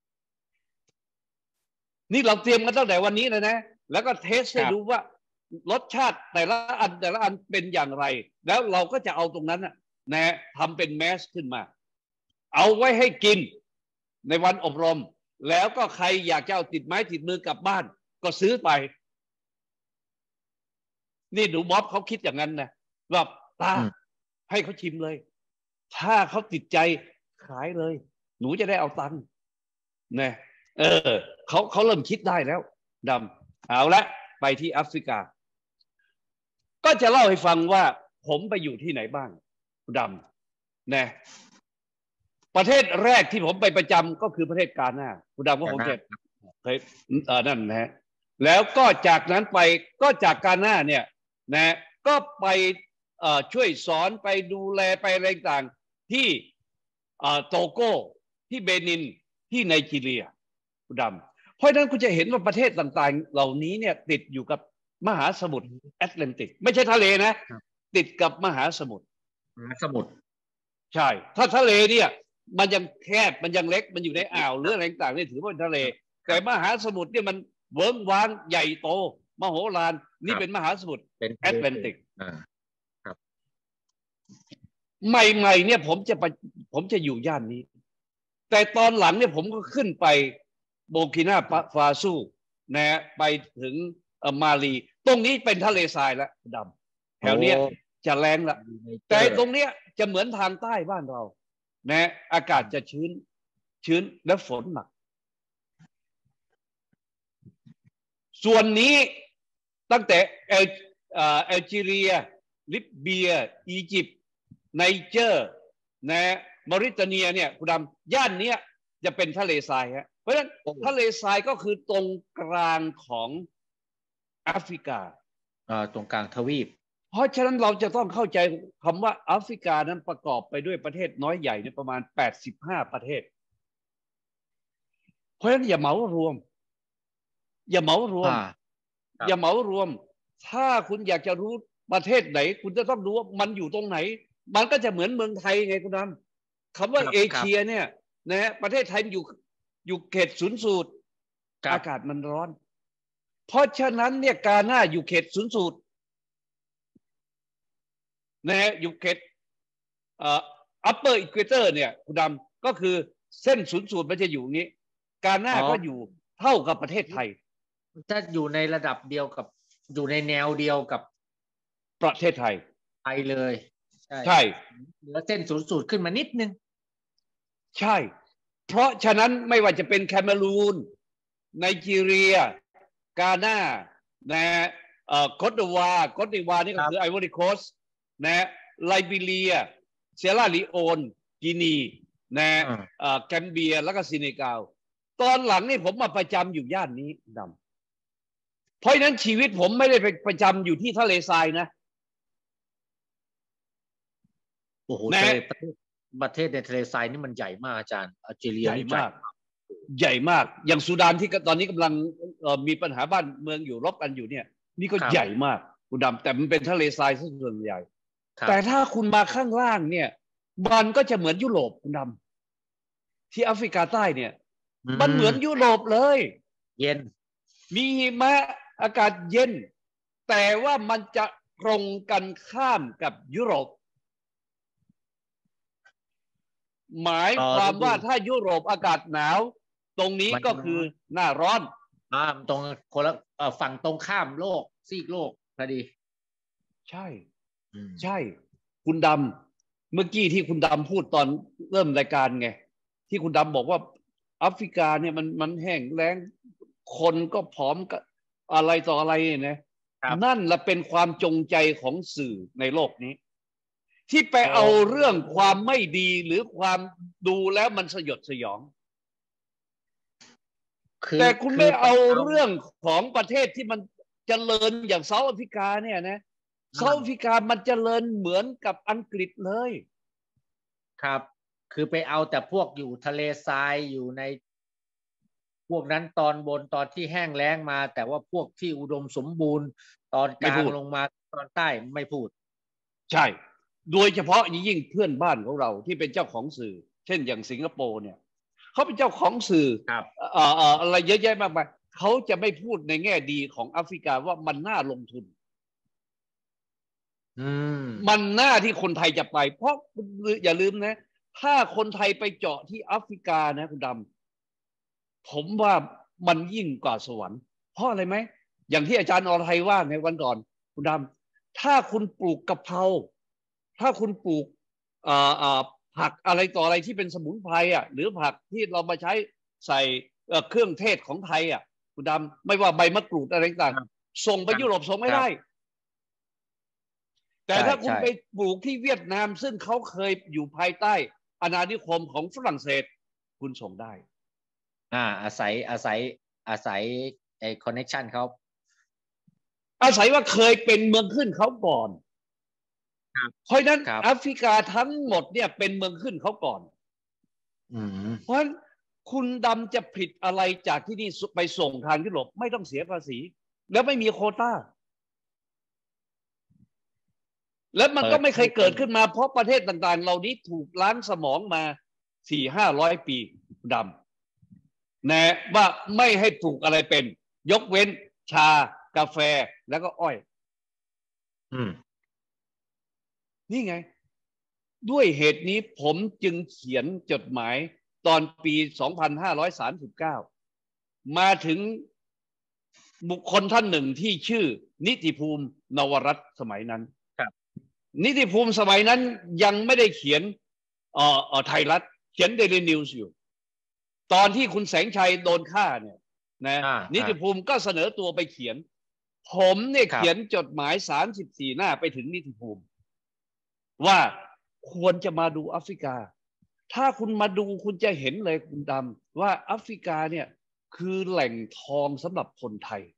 Speaker 2: นี่เราเตรียมกันตั้งแต่วันนี้เลยนะแล้วก็เทสให้ดูว่ารสชาติแต่ละอันแต่ละอันเป็นอย่างไรแล้วเราก็จะเอาตรงนั้นนะนะทำเป็นแมสขึ้นมาเอาไว้ให้กินในวันอบรมแล้วก็ใครอยากจะเอาติดไม้ติดมือกลับบ้านก็ซื้อไปนี่หนูบ๊อบเขาคิดอย่างนั้นนะว่าตาให้เขาชิมเลยถ้าเขาติดใจขายเลยหนูจะได้เอาตังค์นะเออเขาเขาเริ่มคิดได้แล้วดำเอาละไปที่แอฟริกาก็จะเล่าให้ฟังว่าผมไปอยู่ที่ไหนบ้างดำนะประเทศแรกที่ผมไปประจำก็คือประเทศกาน่าคุณดำก็คงจะเคยเออนั่นนะแล้วก็จากนั้นไปก็จากกาน่าเนี่ยนะก็ไปช่วยสอนไปดูแลไปอะไรต่างที่โตโกที่เบนินที่ไนจีเรียคุณดำเพราะฉะนั้นคุณจะเห็นว่าประเทศต่างๆเหล่านี้เนี่ยติดอยู่กับมหาสมุทรแอตแลนติกไม่ใช่ทะเลนะติดกับมหาสมุทร
Speaker 1: มหาสมุทร
Speaker 2: ใช่ถ้าทะเลเนี่ยมันยังแคบมันยังเล็กมันอยู่ในอ่าวหรืออะไรต่างๆนี่ถือว่าเป็นทะเลแต่มหาสมุทรเนี่ยมันเวิ้งว้างใหญ่โตมโหฬารนี่เป็นมหาสมุทรแอตแลนติกใหม่ๆเนี่ยผมจะไปผมจะอยู่ย่านนี้แต่ตอนหลังเนี่ยผมก็ขึ้นไปโบกินาฟาซูนะไปถึงมาลีตรงนี้เป็นทะเลทรายแล้วดำแถวเนี้ยจะแรงละแต่ตรงเนี้ยจะเหมือนทางใต้บ้านเรานะอากาศจะชื้นชื้นและฝนหนักส่วนนี้ตั้งแต่เอลแอลจีเรียลิบเบียอียิปต์ไนเจอร์นะมอริเตเนียเนี่ยคุณดำย่านนี้จะเป็นทะเลทรายฮะเพราะฉะนั้นทะเลทรายก็คือตรงกลางของแอฟริกา
Speaker 1: อ่าตรงกลางทวีป
Speaker 2: เพราะฉะนั้นเราจะต้องเข้าใจคำว่าแอฟริกานั้นประกอบไปด้วยประเทศน้อยใหญ่ในประมาณแปดสิบห้าประเทศเพราะฉะนั้นอย่าเหมารวมอย่าเหมารวมอย่าเหมารวมถ้าคุณอยากจะรู้ประเทศไหนคุณจะต้องรู้ว่ามันอยู่ตรงไหนมันก็จะเหมือนเมืองไทยไงคุณดำคำว่าเอเชียเนี่ยนะประเทศไทยอยู่อยู่เขตศูนย์สูตรอากาศมันร้อนเพราะฉะนั้นเนี่ยกาหน้าอยู่เขตศูนย์สูตรนะฮะอยู่เขตเอ่อ upper equator เนี่ยคุณดำก็คือเส้นศูนย์สูตรมันจะอยู่นี้กาหน้าก็อยู่เท่ากับประเทศไทย
Speaker 1: ถ้าอยู่ในระดับเดียวกับอยู่ในแนวเดียวกับ
Speaker 2: ประเทศไทย
Speaker 1: ไทยเลย
Speaker 2: ใช่ใช่
Speaker 1: เหลือเส้นศูนย์สูตรขึ้นมานิดนึง
Speaker 2: ใช่เพราะฉะนั้นไม่ว่าจะเป็นแคเมรูนไนจีเรียกาหน้านะเอ่อโคตดิวาร์โคตดิวาร์นี่ก็คือไอวอรีโคสต์นะไลบีเรียเซราลีโอนกินีนะเอ่อแกมเบียแล้วก็ซีเนกัลตอนหลังนี่ผมมาประจำอยู่ย่านนี้ดำเพราะฉะนั้นชีวิตผมไม่ได้ไปประจำอยู่ที่ทะเลทรายนะ
Speaker 1: โอ้โหประเทศประเทศในทะเลทรายนี่มันใหญ่มากอาจารย์อัลจีเรีย
Speaker 2: ใหญ่มากใหญ่มากอย่างซูดานที่ตอนนี้กำลังมีปัญหาบ้านเมืองอยู่รบกันอยู่เนี่ยนี่ก็ใหญ่มากคุณดำแต่มันเป็นทะเลทรายส่วนใหญ่แต่ถ้าคุณมาข้างล่างเนี่ยมันก็จะเหมือนยุโรปคุณดำที่แอฟริกาใต้เนี่ยมันเหมือนยุโรปเลย
Speaker 1: เย็น
Speaker 2: มีหิมะอากาศเย็นแต่ว่ามันจะตรงกันข้ามกับยุโรปหมายความว่าถ้ายุโรปอากาศหนาวตรงนี้ก็คือหน้าร้อน
Speaker 1: อ่าตรงคนละฝั่งตรงข้ามโลกซีกโลกพอดี
Speaker 2: ใช่ใช่คุณดำเมื่อกี้ที่คุณดำพูดตอนเริ่มรายการไงที่คุณดำบอกว่าแอฟริกาเนี่ยมันมันแห้งแล้งคนก็ผอมกับอะไรต่ออะไรเนี่ยนั่นละเป็นความจงใจของสื่อในโลกนี้ที่ไปเอาเรื่องความไม่ดีหรือความดูแล้วมันสยดสยองแต่คุณไม่เอาเรื่องของประเทศที่มันเจริญอย่างเซาท์แอฟริกาเนี่ยนะเซาท์แอฟริกามันเจริญเหมือนกับอังกฤษเลย
Speaker 1: ครับคือไปเอาแต่พวกอยู่ทะเลทรายอยู่ในพวกนั้นตอนบนตอนที่แห้งแล้งมาแต่ว่าพวกที่อุดมสมบูรณ์ตอนกลางลงมาตอนใต้ไม่พูด
Speaker 2: ใช่โดยเฉพาะยิ่งเพื่อนบ้านของเราที่เป็นเจ้าของสื่อเช่นอย่างสิงคโปร์เนี่ยเขาเป็นเจ้าของสื่ออะไรเยอะแยะมากมายเขาจะไม่พูดในแง่ดีของแอฟริกาว่ามันน่าลงทุนมันน่าที่คนไทยจะไปเพราะอย่าลืมนะถ้าคนไทยไปเจาะที่แอฟริกานะคุณดำผมว่ามันยิ่งกว่าสวรรค์เพราะอะไรไหมอย่างที่อาจารย์อรไทยว่าในวันก่อนคุณดำถ้าคุณปลูกกะเพราถ้าคุณปลูกผักอะไรต่ออะไรที่เป็นสมุนไพรอ่ะหรือผักที่เรามาใช้ใส่เครื่องเทศของไทยอ่ะคุณดำไม่ว่าใบมะกรูดอะไรต่างส่งไปยุโรปส่งไม่ได้แต่ถ้าคุณไปปลูกที่เวียดนามซึ่งเขาเคยอยู่ภายใต้อาณานิคมของฝรั่งเศสคุณส่งได้
Speaker 1: อ่าอาศัยอาศัยอาศัยไอ้คอนเนคชันเขา
Speaker 2: อาศัยว่าเคยเป็นเมืองขึ้นเขาก่อนเพราะนั้นแอฟริกาทั้งหมดเนี่ยเป็นเมืองขึ้นเขาก่อนเพราะฉะนั้นคุณดำจะผิดอะไรจากที่นี่ไปส่งทางยุโรปไม่ต้องเสียภาษีแล้วไม่มีโควต้าแล้วมันก็ไม่เคยเกิดขึ้นมาเพราะประเทศต่างๆเหล่านี้ถูกล้างสมองมาสี่ห้าร้อยปีดำนะว่าไม่ให้ปลูกอะไรเป็นยกเว้นชากาแฟแล้วก็อ้อยอืมนี่ไงด้วยเหตุนี้ผมจึงเขียนจดหมายตอนปีสองพันห้าร้อยสามสิบเก้ามาถึงบุคคลท่านหนึ่งที่ชื่อนิติภูมินวรัตน์สมัยนั้น
Speaker 1: ครับ
Speaker 2: นิติภูมิสมัยนั้นยังไม่ได้เขียนเอ่อเอ่อไทยรัฐเขียนเดลินิวส์อยู่ตอนที่คุณแสงชัยโดนฆ่าเนี่ยนะนิติภูมิก็เสนอตัวไปเขียนผมเนี่ยเขียนจดหมายสามสิบสี่หน้าไปถึงนิติภูมิว่าควรจะมาดูแอฟริกาถ้าคุณมาดูคุณจะเห็นเลยคุณดำว่าแอฟริกาเนี่ยคือแหล่งทองสำหรับคนไทย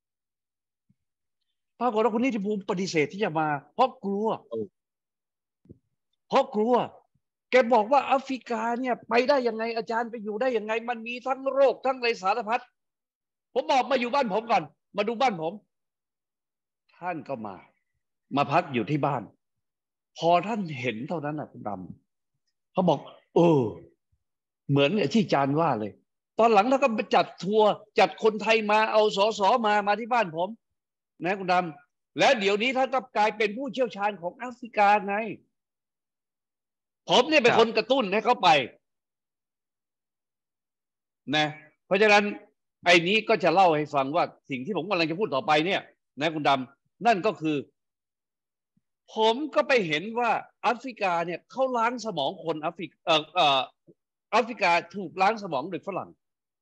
Speaker 2: ปรากฏว่าคุณนิติภูมิปฏิเสธที่จะมาเพราะกลัวเพราะกลัวแกบอกว่าแอฟริกาเนี่ยไปได้ยังไงอาจารย์ไปอยู่ได้ยังไงมันมีทั้งโรคทั้งอะไรสารพัดผมบอกมาอยู่บ้านผมก่อนมาดูบ้านผมท่านก็มามาพักอยู่ที่บ้านพอท่านเห็นเท่านั้นนะคุณดำเขาบอกเออเหมือนที่อาจารย์ว่าเลยตอนหลังท่านก็ไปจัดทัวร์จัดคนไทยมาเอาสสมามาที่บ้านผมนะคุณดำแล้วเดี๋ยวนี้ท่านก็กลายเป็นผู้เชี่ยวชาญของแอฟริกาไงผมเนี่ยเป็นคนกระตุ้นให้เขาไปนะเพราะฉะนั้นไอ้นี้ก็จะเล่าให้ฟังว่าสิ่งที่ผมกำลังจะพูดต่อไปเนี่ยนะคุณดำนั่นก็คือผมก็ไปเห็นว่าแอฟริกาเนี่ยเขาล้างสมองคนแอฟริกเอ่อเอ่อแอฟริกาถูกล้างสมองโดยฝรั่ง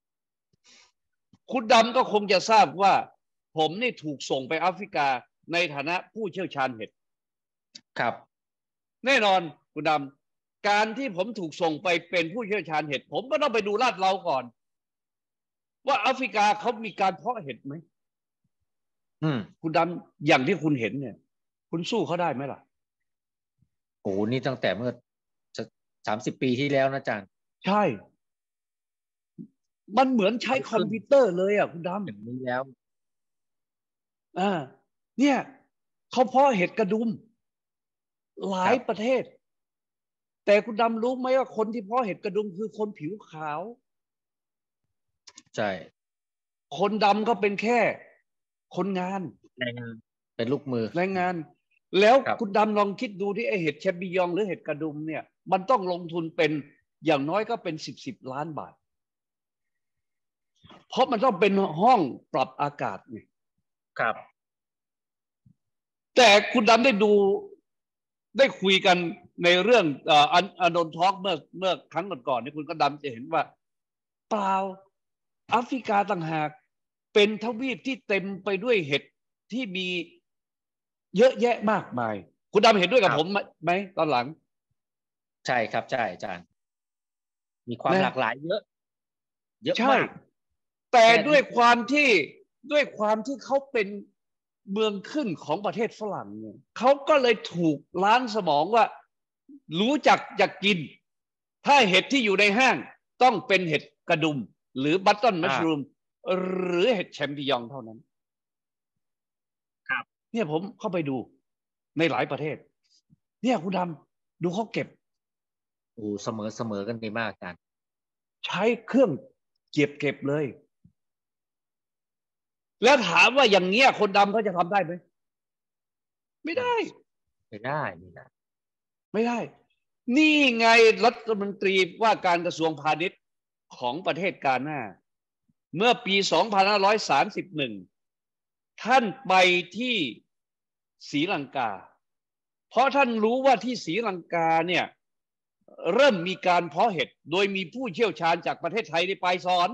Speaker 2: คุณดำก็คงจะทราบว่าผมนี่ถูกส่งไปแอฟริกาในฐานะผู้เชี่ยวชาญเห็ด
Speaker 1: ครับ
Speaker 2: แน่นอนคุณดำการที่ผมถูกส่งไปเป็นผู้เชี่ยวชาญเห็ดผมก็ต้องไปดูลาดเราก่อนว่าแอฟริกาเขามีการเพาะเห็ดไหม
Speaker 1: อืม
Speaker 2: คุณดำอย่างที่คุณเห็นเนี่ยคุณสู้เขาได้ไหมล่ะ
Speaker 1: โอ้นี่ตั้งแต่เมื่อสามสิบปีที่แล้วนะอาจารย์
Speaker 2: ใช่มันเหมือนใช้คอมพิวเตอร์เลยอ่ะคุณดำ
Speaker 1: อย่างนี้แล้ว
Speaker 2: อ่าเนี่ยเขาเพาะเห็ดกระดุมหลายประเทศแต่คุณดำรู้ไหมว่าคนที่เพาะเห็ดกระดุมคือคนผิวขาว
Speaker 1: ใช่
Speaker 2: คนดำก็เป็นแค่คนงาน
Speaker 1: แรงงานเป็นลูกมือ
Speaker 2: แรงงานแล้วคุณดำลองคิดดูที่ไอเห็ดแชมปิญองหรือเห็ดกระดุมเนี่ยมันต้องลงทุนเป็นอย่างน้อยก็เป็นสิบสิบล้านบาทเพราะมันต้องเป็นห้องปรับอากาศไง
Speaker 1: ครับ
Speaker 2: แต่คุณดำได้ดูได้คุยกันในเรื่องอ่าอันนนทอล์กเมื่อเมื่อครั้งก่อนๆนี่คุณก็ดำจะเห็นว่าเปล่าแอฟริกาต่างหากเป็นทวีปที่เต็มไปด้วยเห็ดที่มีเยอะแยะมากมายคุณดำเห็นด้วยกับผมไหมตอนหลัง
Speaker 1: ใช่ครับใช่อาจารย์มีความหลากหลายเยอะเยอะมาก
Speaker 2: แต่ด้วยความที่ด้วยความที่เขาเป็นเมืองขึ้นของประเทศฝรั่งเนี่ยเขาก็เลยถูกล้างสมองว่ารู้จักอยากกินถ้าเห็ดที่อยู่ในห้างต้องเป็นเห็ดกระดุมหรือบัตตอนมัชรูมหรือเห็ดแชมปิญองเท่านั้น
Speaker 1: ครับ
Speaker 2: เนี่ยผมเข้าไปดูในหลายประเทศเนี่ยคุณดำดูเขาเก็บ
Speaker 1: โอ้เสมอเสมอกันดีมากกัน
Speaker 2: ใช้เครื่องเก็บเก็บเลยแล้วถามว่าอย่างเงี้ยคนดำเขาจะทำได้ไหมไม่ได้
Speaker 1: ไม่ได้ไม่ได้
Speaker 2: ไม่ได้นี่ไงรัฐมนตรีว่าการกระทรวงพาณิชย์ของประเทศกาน่าเมื่อปีสองพันห้าร้อยสามสิบเอ็ดท่านไปที่ศรีลังกาเพราะท่านรู้ว่าที่ศรีลังกาเนี่ยเริ่มมีการเพาะเห็ดโดยมีผู้เชี่ยวชาญจากประเทศไทยได้ไปสอน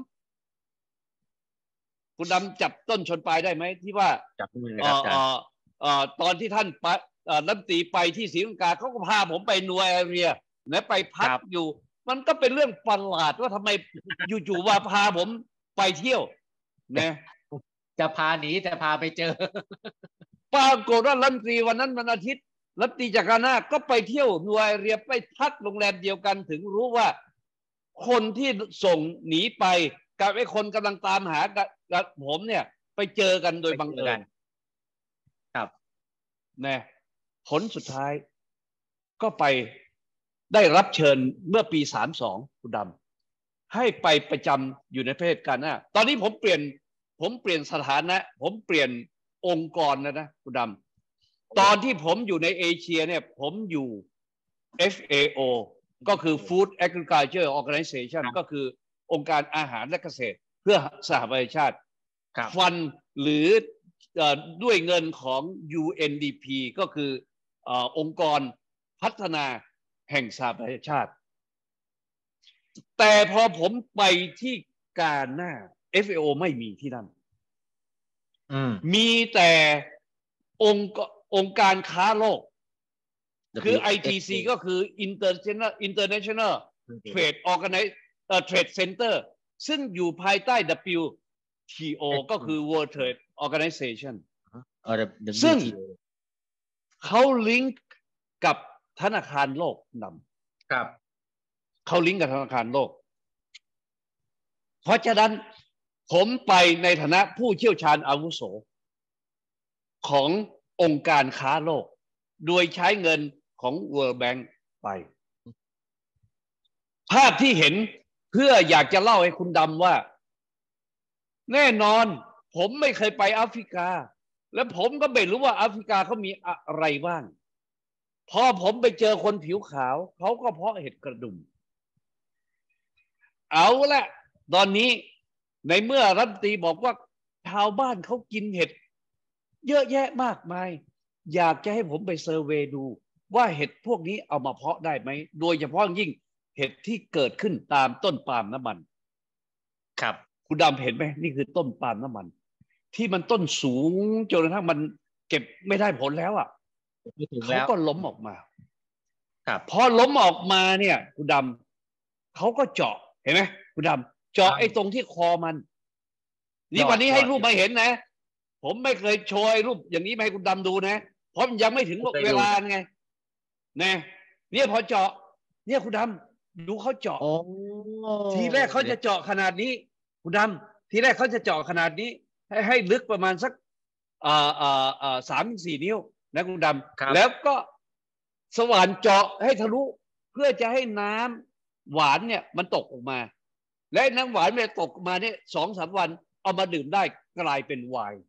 Speaker 2: คุณดำจับต้นชนปลายได้ไหมที่ว่า
Speaker 1: จับมือครับอาจารย์
Speaker 2: ตอนที่ท่านรัฐมนตรีไปที่ศรีลังกาเขาก็พาผมไปนัวแอเรียและไปพักอยู่มันก็เป็นเรื่องประหลาดว่าทำไมอยู่ๆว่าพาผมไปเที่ยวนะ
Speaker 1: จะพาหนีแต่พาไปเจอ
Speaker 2: ปรากฏว่ารัฐมนตรีวันนั้นวันอาทิตย์รัฐมนตรีจากกาน่าก็ไปเที่ยวนัวแอเรียไปพักโรงแรมเดียวกันถึงรู้ว่าคนที่ส่งหนีไปกับไอ้คนกำลังตามหากับผมเนี่ยไปเจอกันโดยบังเอิญ
Speaker 1: ครับ
Speaker 2: นะผลสุดท้ายก็ไปได้รับเชิญเมื่อปีสามสองคุณดำให้ไปประจำอยู่ในประเทศกาน่าตอนนี้ผมเปลี่ยนผมเปลี่ยนสถานะผมเปลี่ยนองค์กรแล้วนะคุณดำตอนที่ผมอยู่ในเอเชียเนี่ยผมอยู่เอฟ เอ โอ ก็คือ Food Agriculture Organization ก็คือองค์การอาหารและเกษตรเพื่อสหประชาชาติฟันหรือด้วยเงินของ ยู เอ็น ดี พี ก็คือองค์กรพัฒนาแห่งสหประชาชาติแต่พอผมไปที่กาหน้า เอฟ เอ โอ ไม่มีที่นั่นมีแต่องค์องค์การค้าโลกคือ ไอ ที ซี ก็คือ International International Trade Organize Trade Center ซึ่งอยู่ภายใต้ ดับเบิลยู ที โอ ก็คือ World Trade Organization ซึ่งเขาลิงก์กับธนาคารโลกนำครับเขาลิงก์กับธนาคารโลกเพราะฉะนั้นผมไปในฐานะผู้เชี่ยวชาญอาวุโสขององค์การค้าโลกโดยใช้เงินของ World Bank ไปภาพที่เห็นเพื่ออยากจะเล่าให้คุณดำว่าแน่นอนผมไม่เคยไปแอฟริกาและผมก็ไม่รู้ว่าแอฟริกาเขามีอะไรบ้างพอผมไปเจอคนผิวขาวเขาก็เพาะเห็ดกระดุมเอาละตอนนี้ในเมื่อรัฐมนตรีบอกว่าชาวบ้านเขากินเห็ดเยอะแยะมากมายอยากจะให้ผมไปเซอร์เวย์ดูว่าเห็ดพวกนี้เอามาเพาะได้ไหมโดยเฉพาะยิ่งเห็ดที่เกิดขึ้นตามต้นปาล์มน้ำมันครับคุณดำเห็นไหมนี่คือต้นปาล์มน้ำมันที่มันต้นสูงจนกระทั่งมันเก็บไม่ได้ผลแล้วอ่ะเขาก็ล้มออกมาครับพอล้มออกมาเนี่ยคุณดำเขาก็เจาะเห็นไหมคุณดำเจาะไอ้ตรงที่คอมันนี่วันนี้ให้รูปมาเห็นนะผมไม่เคยโชว์รูปอย่างนี้มาให้คุณดำดูนะเพราะมันยังไม่ถึงเวลาไงนะเนี่ยพอเจาะเนี่ยคุณดำดูเขาเจาะทีแรกเขาจะเจาะขนาดนี้คุณดำทีแรกเขาจะเจาะขนาดนี้ให้ให้ลึกประมาณสักอ่าอ่าอ่าสามสี่นิ้วนะคุณดำแล้วก็สว่านเจาะให้ทะลุเพื่อจะให้น้ำหวานเนี่ยมันตกออกมาและน้ำหวานมันตกมาเนี่ยสองสามวันเอามาดื่มได้กลายเป็นไวน์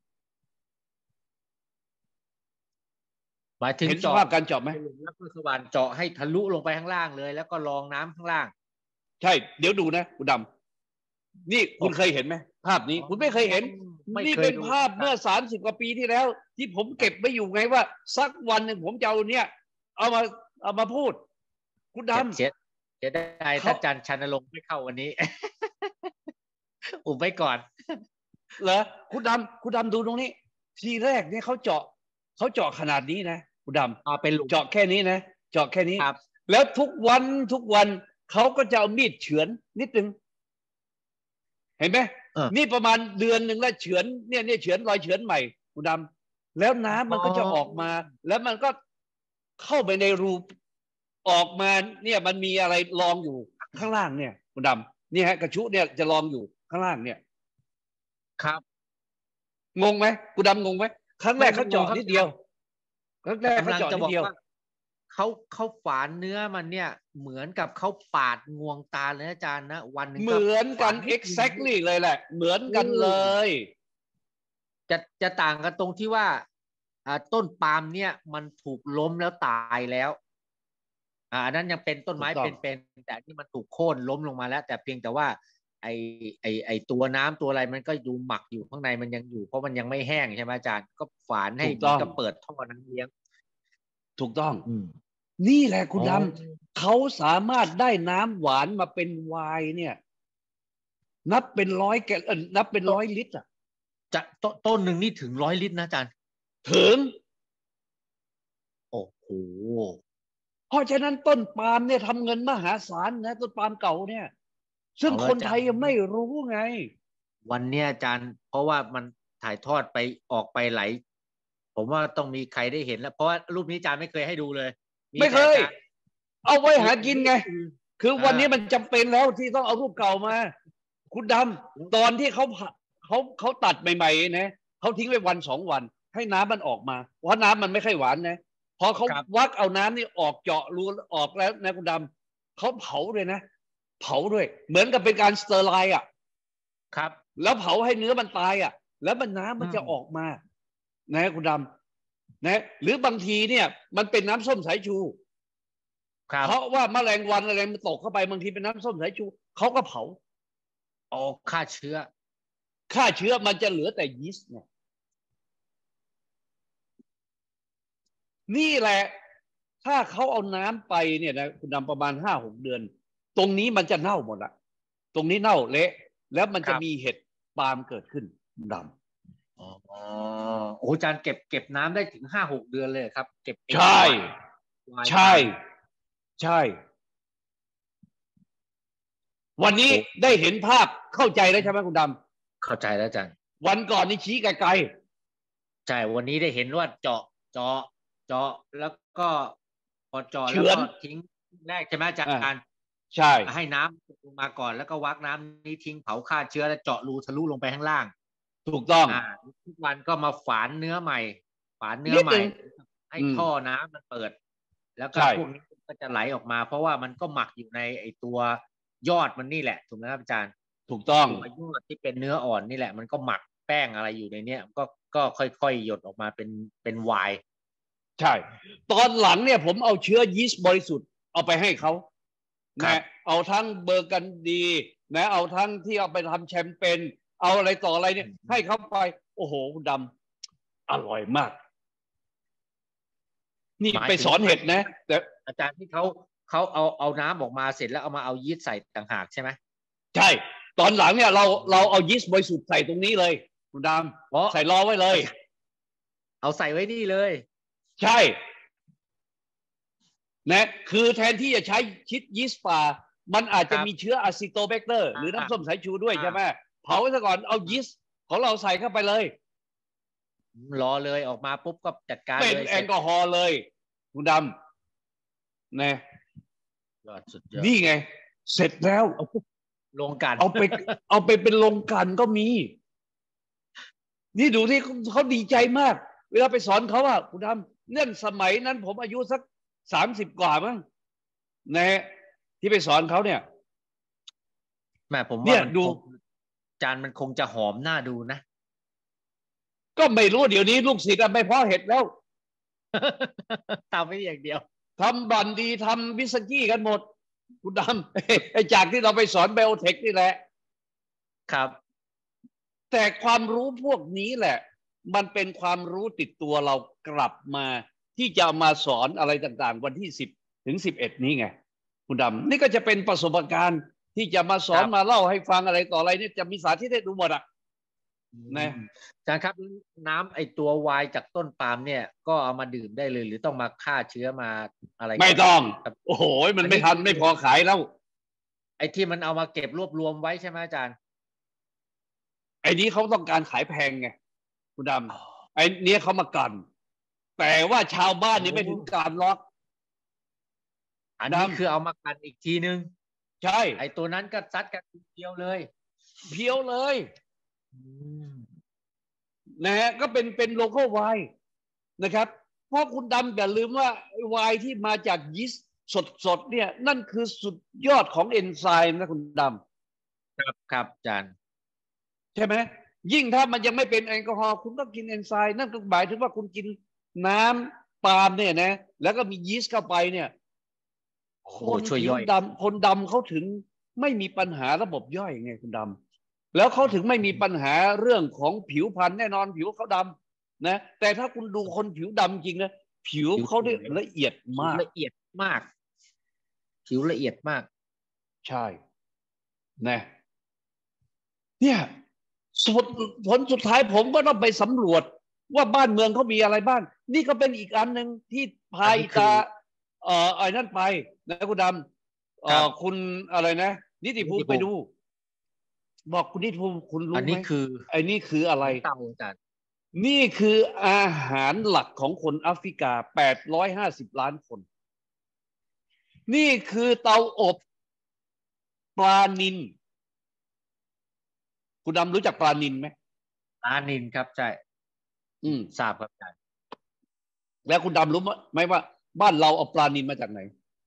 Speaker 1: หมายถึงเจาะการเจาะไหมแล้วก็สว่านเจาะให้ทะลุลงไปข้างล่างเลยแล้วก็รองน้ำข้างล่างใช่
Speaker 2: เดี๋ยวดูนะคุณดำนี่คุณเคยเห็นไหมภาพนี้คุณไม่เคยเห็นนี่เป็นภาพเมื่อสามสิบกว่าปีที่แล้วที่ผมเก็บไว้อยู่ไงว่าสักวันหนึ่งผมจะเอาเนี่ยเอามาเอามาพูดคุณดำ
Speaker 1: เสียเสียดายถ้าอาจารย์ชันรงค์ไม่เข้าวันนี้อุบไว้ก่อน
Speaker 2: เหรอคุณดำคุณดำดูตรงนี้ทีแรกเนี่ยเขาเจาะเขาเจาะขนาดนี้นะคุณดำ
Speaker 1: เป็น
Speaker 2: เจาะแค่นี้นะเจาะแค่นี้แล้วทุกวันทุกวันเขาก็จะเอามีดเฉือนนิดนึงเห็นไหมนี่ประมาณเดือนหนึ่งแล้วเฉือนเนี่ยเนี่ยเฉือนรอยเฉือนใหม่คุณดำแล้วน้ำมันก็จะออกมาแล้วมันก็เข้าไปในรูออกมาเนี่ยมันมีอะไรรองอยู่ข้างล่างเนี่ยคุณดำนี่ฮะกระชุเนี่ยจะรองอยู่ข้างล่างเนี่ย
Speaker 1: ครับ
Speaker 2: งงไหมคุณดำงงไหมครั้งแรกเขาเจาะนิดเดียวครั้งแรกเขาเจาะนิดเดียว
Speaker 1: เขาเขาฝานเนื้อมันเนี่ยเหมือนกับเขาปาดงวงตาเลยอาจารย์นะวันนึง
Speaker 2: เหมือนกัน exactly เลยแหละเหมือนกันเลย
Speaker 1: จะจะต่างกันตรงที่ว่าต้นปาล์มเนี่ยมันถูกล้มแล้วตายแล้วอ่านั้นยังเป็นต้นไม้เป็นๆแต่ที่มันถูกโค่นล้มลงมาแล้วแต่เพียงแต่ว่าไอไอไอตัวน้ำตัวอะไรมันก็ดูหมักอยู่ข้างในมันยังอยู่เพราะมันยังไม่แห้งใช่ไหมอาจารย์ก็ฝานให้ก็เปิดท่อน้ำเลี้ยง
Speaker 2: ถูกต้องนี่แหละคุณดำเขาสามารถได้น้ำหวานมาเป็นไวน์เนี่ยนับเป็นร้อยแกลนับเป็นร้อยลิตรอ่ะ
Speaker 1: จะต้นหนึ่งนี่ถึงร้อยลิตรนะอาจารย์
Speaker 2: ถึง
Speaker 1: โอ้โห
Speaker 2: เพราะฉะนั้นต้นปาล์มเนี่ยทำเงินมหาศาลนะต้นปาล์มเก่าเนี่ยซึ่งคนไทยยังไม่รู้ไง
Speaker 1: วันนี้อาจารย์เพราะว่ามันถ่ายทอดไปออกไปไหลผมว่าต้องมีใครได้เห็นแล้วเพราะว่ารูปนี้อาจารย์ไม่เคยให้ดูเลย
Speaker 2: ไม่เคยเอาไว้หากินไงคือวันนี้มันจำเป็นแล้วที่ต้องเอารูปเก่ามาคุณดำตอนที่เขาเขาเขาตัดใหม่ๆนะเขาทิ้งไว้วันสองวันให้น้ำมันออกมาเพราะน้ำมันไม่ค่อยหวานนะพอเขาวักเอาน้ำนี่ออกเจาะรูออกแล้วนะคุณดำเขาเผาเลยนะเผาด้วยเหมือนกับเป็นการสเตอร์ไลน์อ่ะ
Speaker 1: ครับ
Speaker 2: แล้วเผาให้เนื้อมันตายอ่ะแล้วมันน้ำมันจะออกมานะคุณดำนะหรือบางทีเนี่ยมันเป็นน้ำส้มสายชู
Speaker 1: ครับ
Speaker 2: เพราะว่าแมลงวันอะไรมันตกเข้าไปบางทีเป็นน้ำส้มสายชูเขาก็เผา
Speaker 1: อ๋อฆ่าเชื้อ
Speaker 2: ฆ่าเชื้อมันจะเหลือแต่ยีสต์เนี่ยนี่แหละถ้าเขาเอาน้ำไปเนี่ยนะคุณดำประมาณห้าหกเดือนตรงนี้มันจะเน่าหมดละตรงนี้เน่าเละแล้วมันจะมีเห็ดปาล์มเกิดขึ้นดำ
Speaker 1: อ๋อโอ้อาจารย์เก็บเก็บน้ำได้ถึงห้าหกเดือนเลยครับเก็บ
Speaker 2: ใช่ใช่ใช่วันนี้ได้เห็นภาพเข้าใจแล้วใช่ไหมคุณด
Speaker 1: ำเข้าใจแล้วอาจารย์
Speaker 2: วันก่อนนี่ชี้ไกล
Speaker 1: ๆใช่วันนี้ได้เห็นว่าเจาะเจาะเจาะแล้วก็พอเจาะแล้วก็ทิ้งแรกใช่ไหมอาจารย์
Speaker 2: ใช่
Speaker 1: ให้น้ำลงมาก่อนแล้วก็วักน้ำนี้ทิ้งเผาฆ่าเชื้อแล้วเจาะรูทะลุลงไปข้างล่าง
Speaker 2: ถูกต้อง
Speaker 1: อ่าทุกวันก็มาฝานเนื้อใหม่ฝานเนื้อใหม่ให้ท่อน้ำมันเปิดแล้วก็พวกนี้ก็จะไหลออกมาเพราะว่ามันก็หมักอยู่ในไอตัวยอดมันนี่แหละถูกไหมครับอาจารย์
Speaker 2: ถูกต้อง
Speaker 1: ตัวยอดที่เป็นเนื้ออ่อนนี่แหละมันก็หมักแป้งอะไรอยู่ในเนี้ยก็ก็ค่อยๆหยดออกมาเป็นเป็นไวน์
Speaker 2: ใช่ตอนหลังเนี่ยผมเอาเชื้อยีสต์บริสุทธิ์เอาไปให้เขานะเอาทั้งเบอร์กันดีนะเอาทั้งที่เอาไปทำแชมเปญเอาอะไรต่ออะไรเนี่ยให้เขาไปโอ้โหคุณดำอร่อยมากนี่ไปสอนเห็ดนะแต่
Speaker 1: อาจารย์ที่เขาเขาเอาเอาน้ำออกมาเสร็จแล้วเอามาเอายีสต์ใส่ต่างหากใช่ไหม
Speaker 2: ใช่ตอนหลังเนี่ยเราเราเอายีสต์บริสุทธิ์ใส่ตรงนี้เลยคุณดำใส่รอไว้เลย
Speaker 1: เอาใส่ไว้นี่เลย
Speaker 2: ใช่นะคือแทนที่จะใช้ชิดยีสต์ป่ามันอาจจะมีเชื้ออะซิโตแบคเตอร์หรือน้ำส้มสายชูด้วยใช่ไหมเผาไว้ซะก่อนเอายีสต์ของเราใส่เข้าไปเลย
Speaker 1: รอเลยออกมาปุ๊บก็จัดการ
Speaker 2: เป็นแอลกอฮอล์เลยคุณดำนะนี่ไงเสร็จแล้ว
Speaker 1: ลงกัน
Speaker 2: เอาไปเอาไปเป็นลงกันก็มีนี่ดูที่เขาดีใจมากเวลาไปสอนเขาว่าคุณดำเนี่ยสมัยนั้นผมอายุสักสามสิบกว่ามั้งนะที่ไปสอนเขาเนี่ย
Speaker 1: แม่ผมว่าดูจานมันคงจะหอมน่าดูนะ
Speaker 2: ก็ไม่รู้เดี๋ยวนี้ลูกศิษย์ไม่พอเห็ดแล้ว
Speaker 1: ทำไม่อย่างเดียว
Speaker 2: ทำบันดีทำวิสกี้กันหมดคุณดำไอ้จากที่เราไปสอนไบโอเทคนี่แหละ
Speaker 1: ครับ
Speaker 2: แต่ความรู้พวกนี้แหละมันเป็นความรู้ติดตัวเรากลับมาที่จะมาสอนอะไรต่างๆวันที่สิบถึงสิบเอ็ดนี้ไงคุณดำนี่ก็จะเป็นประสบการณ์ที่จะมาสอนมาเล่าให้ฟังอะไรต่ออะไรเนี่ยจะมีสาธิตให้ดูหมดอ่ะ
Speaker 1: นะอาจารย์ครับน้ำไอตัวไวน์จากต้นปาล์มเนี่ยก็เอามาดื่มได้เลยหรือต้องมาฆ่าเชื้อมาอะไร
Speaker 2: ไม่ต้องโอ้โหมันไม่ทันไม่พอขายแล้ว
Speaker 1: ไอ้ที่มันเอามาเก็บรวบรวมไว้ใช่ไหมอาจารย์
Speaker 2: ไอ้นี้เขาต้องการขายแพงไงคุณดำไอ้นี้เขามากันแต่ว่าชาวบ้านนี่ไม่ถึงการล็อก
Speaker 1: อันนี้คือเอามากันอีกทีนึง
Speaker 2: ใช่
Speaker 1: ไอ้ตัวนั้นก็ซัดกันเพียวเลย
Speaker 2: เพียวเลยนะฮะก็เป็นเป็นโลโก้ไวน์นะครับเพราะคุณดำอย่าลืมว่าไวน์ที่มาจากยีสต์สดๆเนี่ยนั่นคือสุดยอดของเอนไซม์นะคุณด
Speaker 1: ำครับครับอาจารย์
Speaker 2: ใช่ไหมยิ่งถ้ามันยังไม่เป็นแอลกอฮอล์คุณก็กินเอนไซม์นั่นก็หมายถึงว่าคุณกินน้ำปาล์มเนี่ยนะแล้วก็มียีสต์เข้าไปเนี่ยคนผิวดำคนดำเขาถึงไม่มีปัญหาระบบย่อยไงคุณดำแล้วเขาถึงไม่มีปัญหาเรื่องของผิวพรรณแน่นอนผิวเขาดำนะแต่ถ้าคุณดูคนผิวดำจริงนะผิวเขาได้ละเอียดมาก
Speaker 1: ละเอียดมากผิวละเอียดมาก
Speaker 2: ใช่นะเนี่ยสุดผลสุดท้ายผมก็ต้องไปสำรวจว่าบ้านเมืองเขามีอะไรบ้างนี่ก็เป็นอีกอันหนึ่งที่พายตาเอ่อไอ้นั่นไปนะคุณดำเอ่อคุณอะไรนะนิติภูมิไปดูบอกคุณนิติภูมิคุณรู้ไหมอันนี้คือไอ้นี่คืออะไรนี่คืออาหารหลักของคนแอฟริกาแปดร้อยห้าสิบล้านคนนี่คือเตาอบปลานิลคุณดำรู้จักปลานิลไหม
Speaker 1: ปลานิลครับใช่
Speaker 2: อืม
Speaker 1: ทราบครับอาจารย์
Speaker 2: แล้วคุณดำรู้ไหมว่าบ้านเราเอาปลานิลมาจากไหน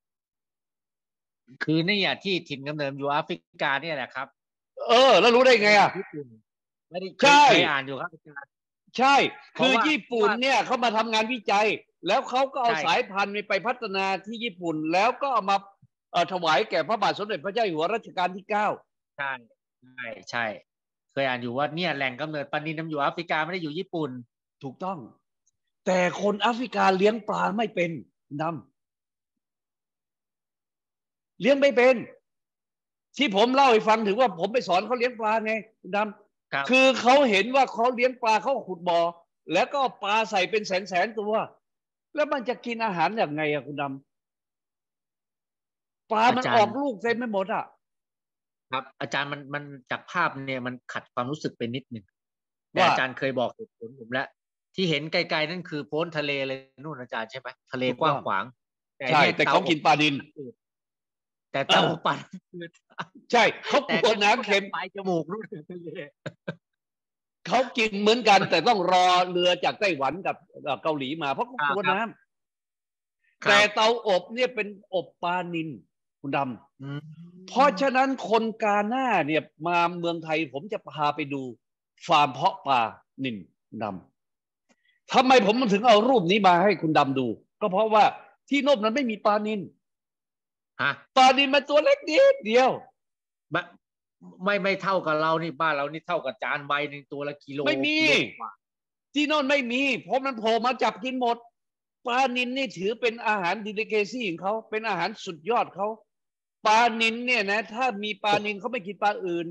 Speaker 1: คือนี่อ่ะที่ถิ่นกำเนิดอยู่แอฟริกาเนี่ยแหละครับ
Speaker 2: เออแล้วรู้ได้ไงอ่ะ
Speaker 1: ไม่ได้เคยอ่านอยู่ครับอาจารย์
Speaker 2: ใช่คือญี่ปุ่นเนี่ยเขามาทำงานวิจัยแล้วเขาก็เอา
Speaker 1: ใช่
Speaker 2: สายพันธุ์นี้ไปพัฒนาที่ญี่ปุ่น แล้วก็เอามาเอ่อถวายแก่พระบาทสมเด็จพระเจ้าอยู่หัวรัชกาลที่เก้า
Speaker 1: ใช่ใช่ใช่เคยอ่านอยู่ว่าเนี่ยแหล่งกำเนิดปลานิลมันอยู่แอฟริกาไม่ได้อยู่ญี่ปุ่น
Speaker 2: ถูกต้องแต่คนแอฟริกาเลี้ยงปลาไม่เป็นดำเลี้ยงไม่เป็นที่ผมเล่าให้ฟังถึงว่าผมไปสอนเขาเลี้ยงปลาไงดำคือเขาเห็นว่าเขาเลี้ยงปลาเขาขุดบ่อแล้วก็ปลาใส่เป็นแสนแสนตัวแล้วมันจะกินอาหารอย่างไงอะคุณดำปลามันออกลูกเต็มไปหมดอะ
Speaker 1: ครับอาจารย์มันมันจากภาพเนี่ยมันขัดความรู้สึกไปนิดหนึ่งแต่อาจารย์เคยบอกเหตุผลผมแล้วที่เห็นไกลๆนั่นคือโพ้นทะเลเลยนู่นอาจารย์ใช่ไหมทะเลกว้างขวาง
Speaker 2: ใช่แต่เขากินปลาดิน
Speaker 1: แต่เตาปั่น
Speaker 2: ใช่เขากลัวน้ำเค็ม
Speaker 1: ปลายจมูกนู่นทะเล
Speaker 2: เขากินเหมือนกันแต่ต้องรอเรือจากไต้หวันกับเกาหลีมาเพราะเขากลัวน้ำแต่เตาอบเนี่ยเป็นอบปลานิลคุณดำเพราะฉะนั้นคนกาหน้าเนี่ยมาเมืองไทยผมจะพาไปดูฟาร์มเพาะปลานิลดำทำไมผมถึงเอารูปนี้มาให้คุณดำดูก็เพราะว่าที่โน่นนั้นไม่มีปลานิลปลานิลมันตัวเล็กนิดเดียว
Speaker 1: ไม่ไม่เท่ากับเรานี่บ้านเรานี่เท่ากับจานใบหนึ่งตัวละกิโล
Speaker 2: ไม่มีที่โน่นไม่มีเพราะมันโผล่มาจับกินหมดปลานิลนี่ถือเป็นอาหารดิลิเกซี่ของเขาเป็นอาหารสุดยอดเขาปลานิลเนี่ยนะถ้ามีปลานิลเขาไม่กินปลาอื่น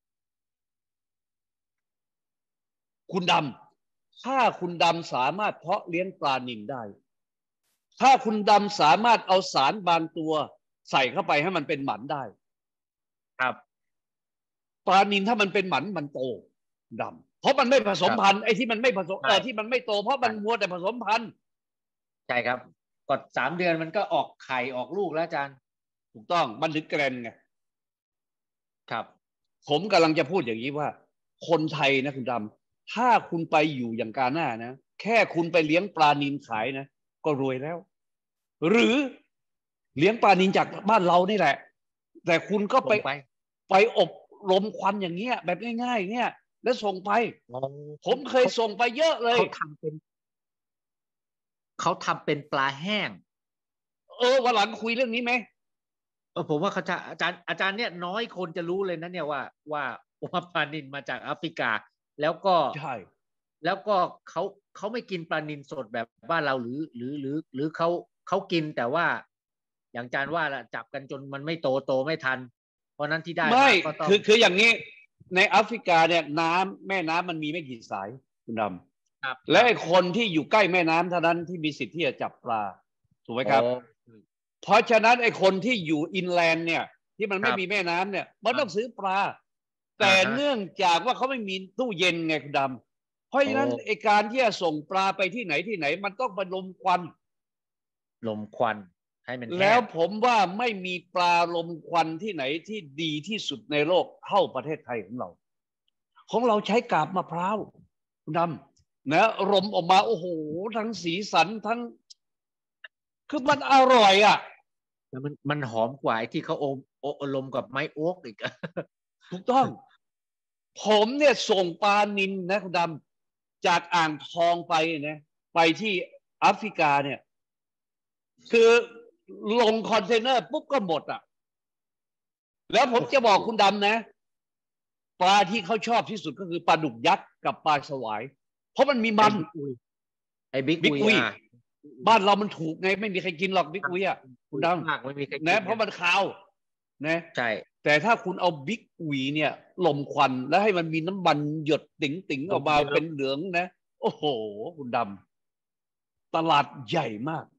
Speaker 2: คุณดำถ้าคุณดำสามารถเพาะเลี้ยงปลานิลได้ถ้าคุณดำสามารถเอาสารบางตัวใส่เข้าไปให้มันเป็นหมันได้
Speaker 1: ครับ
Speaker 2: ปลานิลถ้ามันเป็นหมันมันโตดำเพราะมันไม่ผสมพันธุ์ไอ้ที่มันไม่ผสมเออที่มันไม่โตเพราะมันมัวแต่ผสมพันธุ์
Speaker 1: ใช่ครับกดสามเดือนมันก็ออกไข่ออกลูกแล้วอาจารย์
Speaker 2: ถูกต้องมันถึงแกรนไง
Speaker 1: ครับ
Speaker 2: ผมกำลังจะพูดอย่างนี้ว่าคนไทยนะคุณดำถ้าคุณไปอยู่อย่างกาหน้านะแค่คุณไปเลี้ยงปลานิลขายนะก็รวยแล้วหรือเลี้ยงปลานิลจากบ้านเรานี่แหละแต่คุณก็ไปไปไปอบรมควันอย่างเงี้ยแบบง่ายๆเนี่ยแล้วส่งไปผมเคยส่งไปเยอะเลย
Speaker 1: เขาทำเป็นเขาทำเป็นปลาแห้ง
Speaker 2: เออวันหลังคุยเรื่องนี้ไหม
Speaker 1: เออผมว่าเขาจะอาจารย์อาจารย์เนี่ยน้อยคนจะรู้เลยนะเนี่ยว่าว่าว่าปลานิลมาจากแอฟริกาแล้วก็
Speaker 2: ใช่
Speaker 1: แล้วก็เขาเขาไม่กินปลานิลสดแบบบ้านเราหรือหรือหรือหรือเขาเขากินแต่ว่าอย่างอาจารย์ว่าละจับกันจนมันไม่โตโตไม่ทันเพราะนั้นที่ได้
Speaker 2: ไม่คือคืออย่างนี้ในแอฟริกาเนี่ยน้ำแม่น้ำมันมีไม่กี่สายคุณดำและคนที่อยู่ใกล้แม่น้ำเท่านั้นที่มีสิทธิ์ที่จะจับปลาถูกไหมครับเพราะฉะนั้นไอ้คนที่อยู่อินแลนด์เนี่ยที่มันไม่มีแม่น้ำเนี่ยมันต้องซื้อปลาแต่เนื่องจากว่าเขาไม่มีตู้เย็นไงคุณดำเพราะฉะนั้นไอ้การที่จะส่งปลาไปที่ไหนที่ไหนมันต้องไปลมควัน
Speaker 1: ลมควันให้มัน
Speaker 2: แล้วผมว่าไม่มีปลาลมควันที่ไหนที่ดีที่สุดในโลกเท่าประเทศไทยของเราของเราใช้กาบมะพร้าวคุณดำนะรมออกมาโอ้โหทั้งสีสันทั้งคือมันอร่อยอ่ะ
Speaker 1: แล้วมันมันหอมกว่าที่เขาอมอลมกับไม้โอ๊กอีก
Speaker 2: ถูกต้องผมเนี่ยส่งปลานิลนะคุณดำจากอ่างทองไปนะไปที่แอฟริกาเนี่ยคือลงคอนเทนเนอร์ปุ๊บก็หมดอ่ะแล้วผมจะบอกคุณดำนะปลาที่เขาชอบที่สุดก็คือปลาดุกยักษ์กับปลาสวายเพราะมันมีมัน
Speaker 1: ไอ้บิ๊กอุย
Speaker 2: บ้านเรามันถูกไงไม่มีใครกินหรอกบิ๊กอุยอ่ะคุณดำนะเพราะมันขาวนะ
Speaker 1: ใช่
Speaker 2: แต่ถ้าคุณเอาบิ๊กอุยเนี่ยลมควันแล้วให้มันมีน้ำมันหยดติ๋งติ๋งออกมาเป็นเหลืองนะโอ้โหคุณดำตลาดใหญ่มาก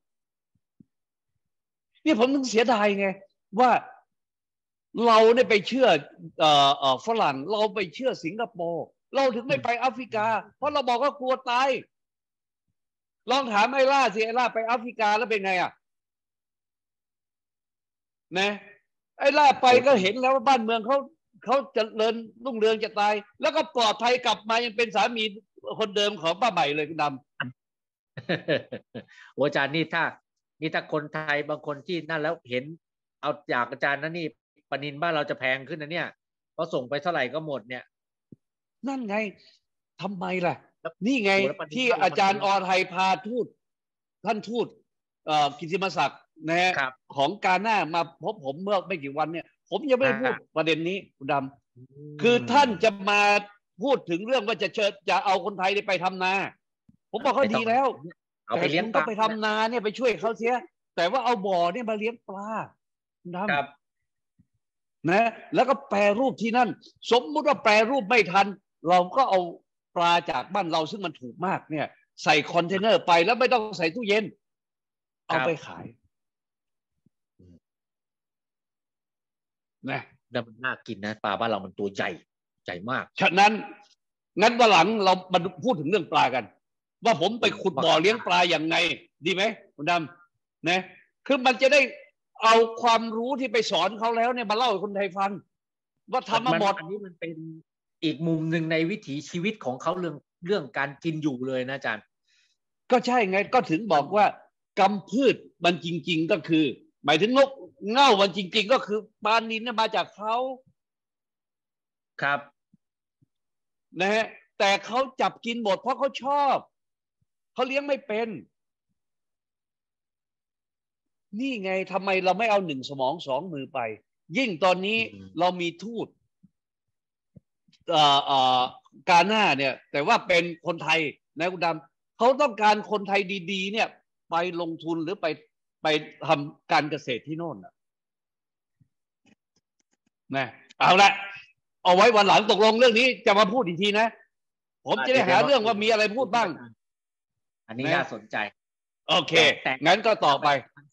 Speaker 2: นี่ผมถึงเสียดายไงว่าเราเนี่ยไปเชื่อเอ่อเอ่อฝรั่งเราไปเชื่อสิงคโปร์เราถึงไม่ไปแอฟริกาเพราะเราบอกว่ากลัวตายลองถามไอ้ล่าสิไอ้ล่าไปแอฟริกาแล้วเป็นไงอ่ะนะไอ้ล่าไปก็เห็นแล้วว่าบ้านเมืองเขาเขาจะเจริญรุ่งเรืองจะตายแล้วก็ปลอดภัยกลับมายังเป็นสามีคนเดิมของป้าใหม่เลยคุณด
Speaker 1: ำโอ้อาจารย์นี่ถ้านี่ถ้าคนไทยบางคนที่นั่นแล้วเห็นเอาจากอาจารย์นั่นนี่ปนินบ้านเราจะแพงขึ้นนะเนี่ยเพราะส่งไปเท่าไหร่ก็หมดเนี่ย
Speaker 2: นั่นไงทำไมล่ะนี่ไงที่อาจารย์อรไทยพาทูตท่านทูตกิตติมศักดิ์นะฮะของกาหน้ามาพบผมเมื่อไม่กี่วันเนี่ยผมยังไม่ได้พูดประเด็นนี้คุณดำคือท่านจะมาพูดถึงเรื่องว่าจะเชิญจะเอาคนไทยไปทำนาผมบอกเขาดีแล้วแต่คุณต้องไปทำนาเนี่ยไปช่วยเขาเสียแต่ว่าเอาบ่อเนี่ยมาเลี้ยงปลาคุณดำนะแล้วก็แปรรูปที่นั่นสมมุติว่าแปรรูปไม่ทันเราก็เอาปลาจากบ้านเราซึ่งมันถูกมากเนี่ยใส่คอนเทนเนอร์ไปแล้วไม่ต้องใส่ตู้เย็นเอาไปขายนะ
Speaker 1: แล้วมันน่ากินนะปลาบ้านเรามันตัวใหญ่ใหญ่มาก
Speaker 2: ฉะนั้นงั้นวันหลังเรามาพูดถึงเรื่องปลากันว่าผมไปขุดบ่อเลี้ยงปลาอย่างไงดีไหมคุณดำนะคือมันจะได้เอาความรู้ที่ไปสอนเขาแล้วเนี่ยมาเล่าให้คนไทยฟังว่าทำมาหมด
Speaker 1: อันนี้มันเป็นอีกมุมหนึ่งในวิถีชีวิตของเขาเรื่องเรื่องการกินอยู่เลยนะอาจารย์
Speaker 2: ก็ใช่ไงก็ถึงบอกว่ากำพืชมันจริงๆก็คือหมายถึงนกเง่ามันจริงๆก็คือปลานิลเนี่ยมาจากเขา
Speaker 1: ครับ
Speaker 2: นะฮะแต่เขาจับกินหมดเพราะเขาชอบเขาเลี้ยงไม่เป็นนี่ไงทำไมเราไม่เอาหนึ่งสมองสองมือไปยิ่งตอนนี้เรามีทูตอ่าอ่ากาหน้าเนี่ยแต่ว่าเป็นคนไทยนะคุณดำเขาต้องการคนไทยดีๆเนี่ยไปลงทุนหรือไปไปทำการเกษตรที่โน่นนะนะเอาละเอาไว้วันหลังตกลงเรื่องนี้จะมาพูดอีกทีนะผมจะได้หาเรื่องว่ามีอะไรพูดบ้าง
Speaker 1: อันนี้น่าสนใจ
Speaker 2: โอเคงั้นก็ต่อไป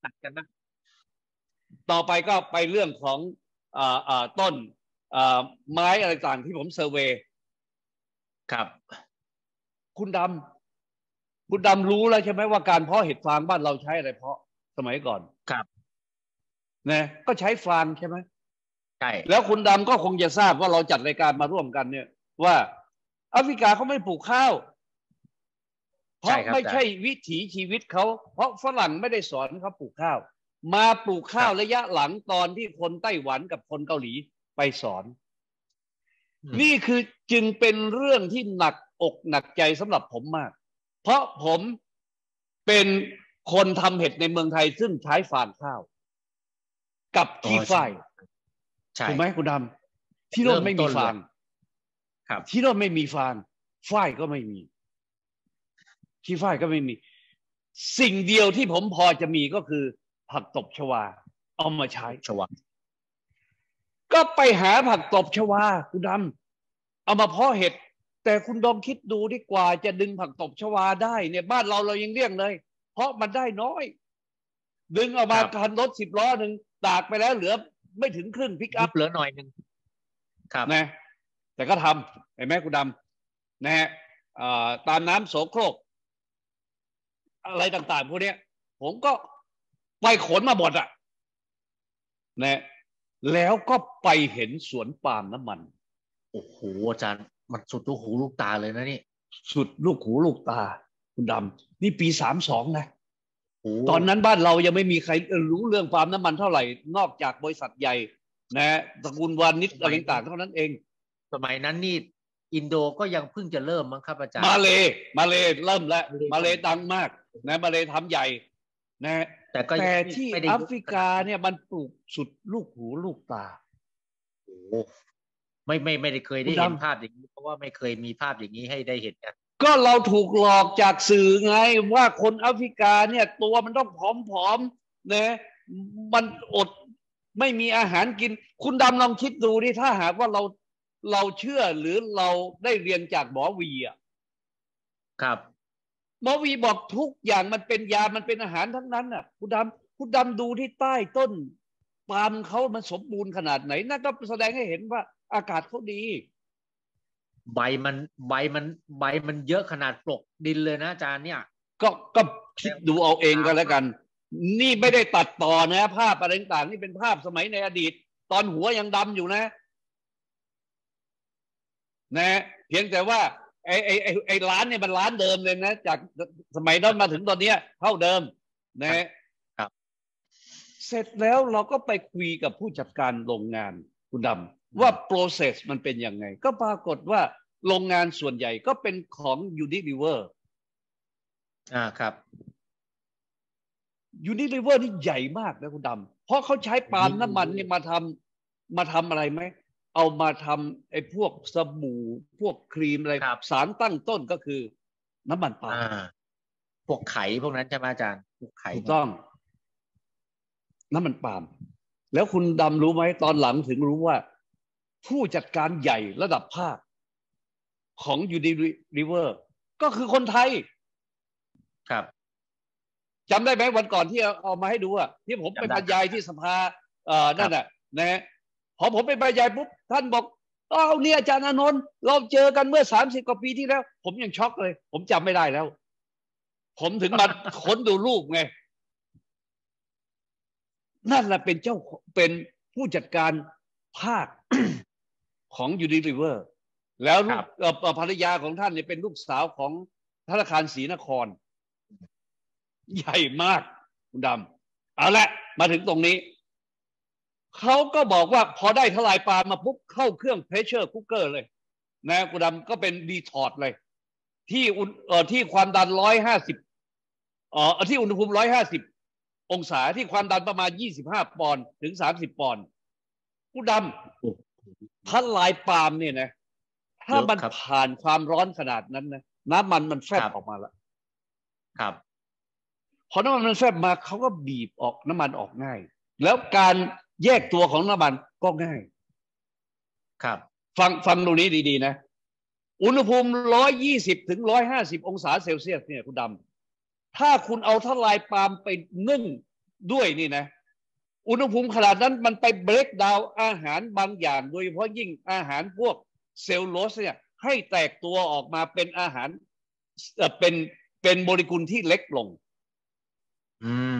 Speaker 2: ต่อไปก็ไปเรื่องของอ่าอ่าต้นอ่าไม้อะไรต่างที่ผมเซอร์เวย์
Speaker 1: ครับ
Speaker 2: คุณดำคุณดำรู้แล้วใช่ไหมว่าการเพาะเห็ดฟางบ้านเราใช้อะไรเพาะสมัยก่อน
Speaker 1: ครับ
Speaker 2: นะก็ใช้ฟางใช่ไหม
Speaker 1: ใช่
Speaker 2: แล้วคุณดำก็คงจะทราบว่าเราจัดรายการมาร่วมกันเนี่ยว่าแอฟริกาเขาไม่ปลูกข้าวเพราะไม่ใช่วิถีชีวิตเขาเพราะฝรั่งไม่ได้สอนเขาปลูกข้าวมาปลูกข้าวระยะหลังตอนที่คนไต้หวันกับคนเกาหลีไปสอนนี่คือจึงเป็นเรื่องที่หนักอกหนักใจสำหรับผมมากเพราะผมเป็นคนทำเห็ดในเมืองไทยซึ่งใช้ฟางข้าวกับขี้ฝ้ายถูกไหมคุณดำที่โน่นไม่มีฟาง
Speaker 1: ครับ
Speaker 2: ที่โน่นไม่มีฟางฝ้ายก็ไม่มีขี้ฝ้ายก็ไม่มีสิ่งเดียวที่ผมพอจะมีก็คือผักตบชวาเอามาใช้
Speaker 1: ชวา
Speaker 2: ก็ไปหาผักตบชวาคุณดำเอามาเพาะเห็ดแต่คุณดมคิดดูดีกว่าจะดึงผักตบชวาได้เนี่ยบ้านเราเรายังเลี้ยงเลยเพราะมันได้น้อยดึงออกมาคันรถสิบล้อหนึ่งตากไปแล้วเหลือไม่ถึงครึ่งพิกอัพ
Speaker 1: เหลือหน่อยหนึ่ง
Speaker 2: ครับนะแต่ก็ทำเห็นไหมคุณดำนะฮะตามน้ำโสโครกอะไรต่างๆพวกนี้ผมก็ไปขนมาหมดอ่ะนะแล้วก็ไปเห็นสวนปาล์มน้ำมัน
Speaker 1: โอ้โหอาจารย์มันสุดลูกหูลูกตาเลยนะนี่
Speaker 2: สุดลูกหูลูกตาคุณดำนี่ปีสามสองนะตอนนั้นบ้านเรายังไม่มีใครรู้เรื่องปาล์มน้ำมันเท่าไหร่นอกจากบริษัทใหญ่นะตระกูลวานิชอะไรต่างๆเท่านั้นเอง
Speaker 1: สมัยนั้นนี่อินโดก็ยังเพิ่งจะเริ่มมั้งครับอาจารย์
Speaker 2: มาเลมาเลเริ่มแล้วมาเลดังมากนะมาเลทำใหญ่นะแต่แต่ที่แอฟริกาเนี่ยมันปลูกสุดลูกหูลูกตา
Speaker 1: โอ้ไม่ไม่ไม่ได้เคยได้เห็นภาพอย่างนี้เพราะว่าไม่เคยมีภาพอย่างนี้ให้ได้เห็นกัน
Speaker 2: ก็เราถูกหลอกจากสื่อไงว่าคนแอฟริกาเนี่ยตัวมันต้องผอมๆนะมันอดไม่มีอาหารกินคุณดำลองคิดดูดิถ้าหากว่าเราเราเชื่อหรือเราได้เรียนจากหมอวีอ่ะ
Speaker 1: ครับ
Speaker 2: หมอวีบอกทุกอย่างมันเป็นยามันเป็นอาหารทั้งนั้นอ่ะคุณดำคุณดำดูที่ใต้ต้นปาล์มเขามันสมบูรณ์ขนาดไหนนั่นก็แสดงให้เห็นว่าอากาศเขาดี
Speaker 1: ใบมันใบมันใบมันเยอะขนาดปลกดินเลยนะอาจารย์เนี่ย
Speaker 2: ก็ก็คิดดูเอาเองก็แล้วกันนี่ไม่ได้ตัดต่อนะภาพอะไรต่างๆนี่เป็นภาพสมัยในอดีตตอนหัวยังดำอยู่นะนะเพียงแต่ว่าไอ้ไอ้ไอ้ไอ้ร้านเนี่ยมันร้านเดิมเลยนะจากสมัยนั้นมาถึงตอนนี้เท่าเดิมนะครับเสร็จแล้วเราก็ไปคุยกับผู้จัดการโรงงานคุณดำว่า process มันเป็นยังไงก็ปรากฏว่าโรงงานส่วนใหญ่ก็เป็นของ Unilever
Speaker 1: อ่าครับ
Speaker 2: ยูนิลิเวอร์นี่ใหญ่มากนะคุณดำเพราะเขาใช้ปาล์มน้ำมันนี่มาทำมาทำอะไรไหมเอามาทำไอ้พวกสบู่พวกครีมอะไรสารตั้งต้นก็คือน้ำมันปาล์ม
Speaker 1: พวกไข่พวกนั้นใช่ไหมอาจารย์พวกไข่
Speaker 2: ถูกต้องน้ำมันปาล์มแล้วคุณดำรู้ไหมตอนหลังถึงรู้ว่าผู้จัดการใหญ่ระดับภาคของยูนิลิเวอร์ก็คือคนไทย
Speaker 1: ครับ
Speaker 2: จำได้ไหมวันก่อนที่เอามาให้ดูอ่ะที่ผมไปบรรยายที่สภาเอ่อนั่นน่ะนะพอผมไปบรรยายปุ๊บท่านบอกอ้าวเนี่ยอาจารย์อานนท์เราเจอกันเมื่อสามสิบกว่าปีที่แล้วผมยังช็อกเลยผมจำไม่ได้แล้วผมถึงมาค้นดูรูปไงนั่นแหละเป็นเจ้าเป็นผู้จัดการภาค ของยูนิลิเวอร์แล้วลูกภรรยาของท่านเนี่ยเป็นลูกสาวของธนาคารศรีนครใหญ่มากคุณดำเอาละมาถึงตรงนี้เขาก็บอกว่าพอได้ทลายปาล์มมาปุ๊บเข้าเครื่องเพรสเชอร์คุกเกอร์เลยนะคุณดำก็เป็นดีทอร์ดเลยที่อุ่นเอ่อที่ความดันร้อยห้าสิบเอ่อที่อุณหภูมิร้อยห้าสิบองศาที่ความดันประมาณยี่สิบห้าปอนด์ถึงสามสิบปอนด์คุณดำทลายปาล์มเนี่ยนะถ้ามันผ่านความร้อนขนาดนั้นนะน้ำมันมันแฟบออกมาแล้ว
Speaker 1: ครับ
Speaker 2: พอน้ำมันมันแฟบมาเขาก็บีบออกน้ำมันออกง่ายแล้วการแยกตัวของน้ำมันก็ง่าย
Speaker 1: ครับ
Speaker 2: ฟังฟังตรงนี้ดีๆนะอุณหภูมิร้อยยี่สิบถึงร้อยห้าสิบองศาเซลเซียสเนี่ยคุณดำถ้าคุณเอาทลายปาล์มไปนึ่งด้วยนี่นะอุณหภูมิขนาดนั้นมันไปเบรกดาวน์อาหารบางอย่างโดยเฉพาะยิ่งอาหารพวกเซลลูโลสเนี่ยให้แตกตัวออกมาเป็นอาหารเป็นเป็นโมเลกุลที่เล็กลง
Speaker 1: อืม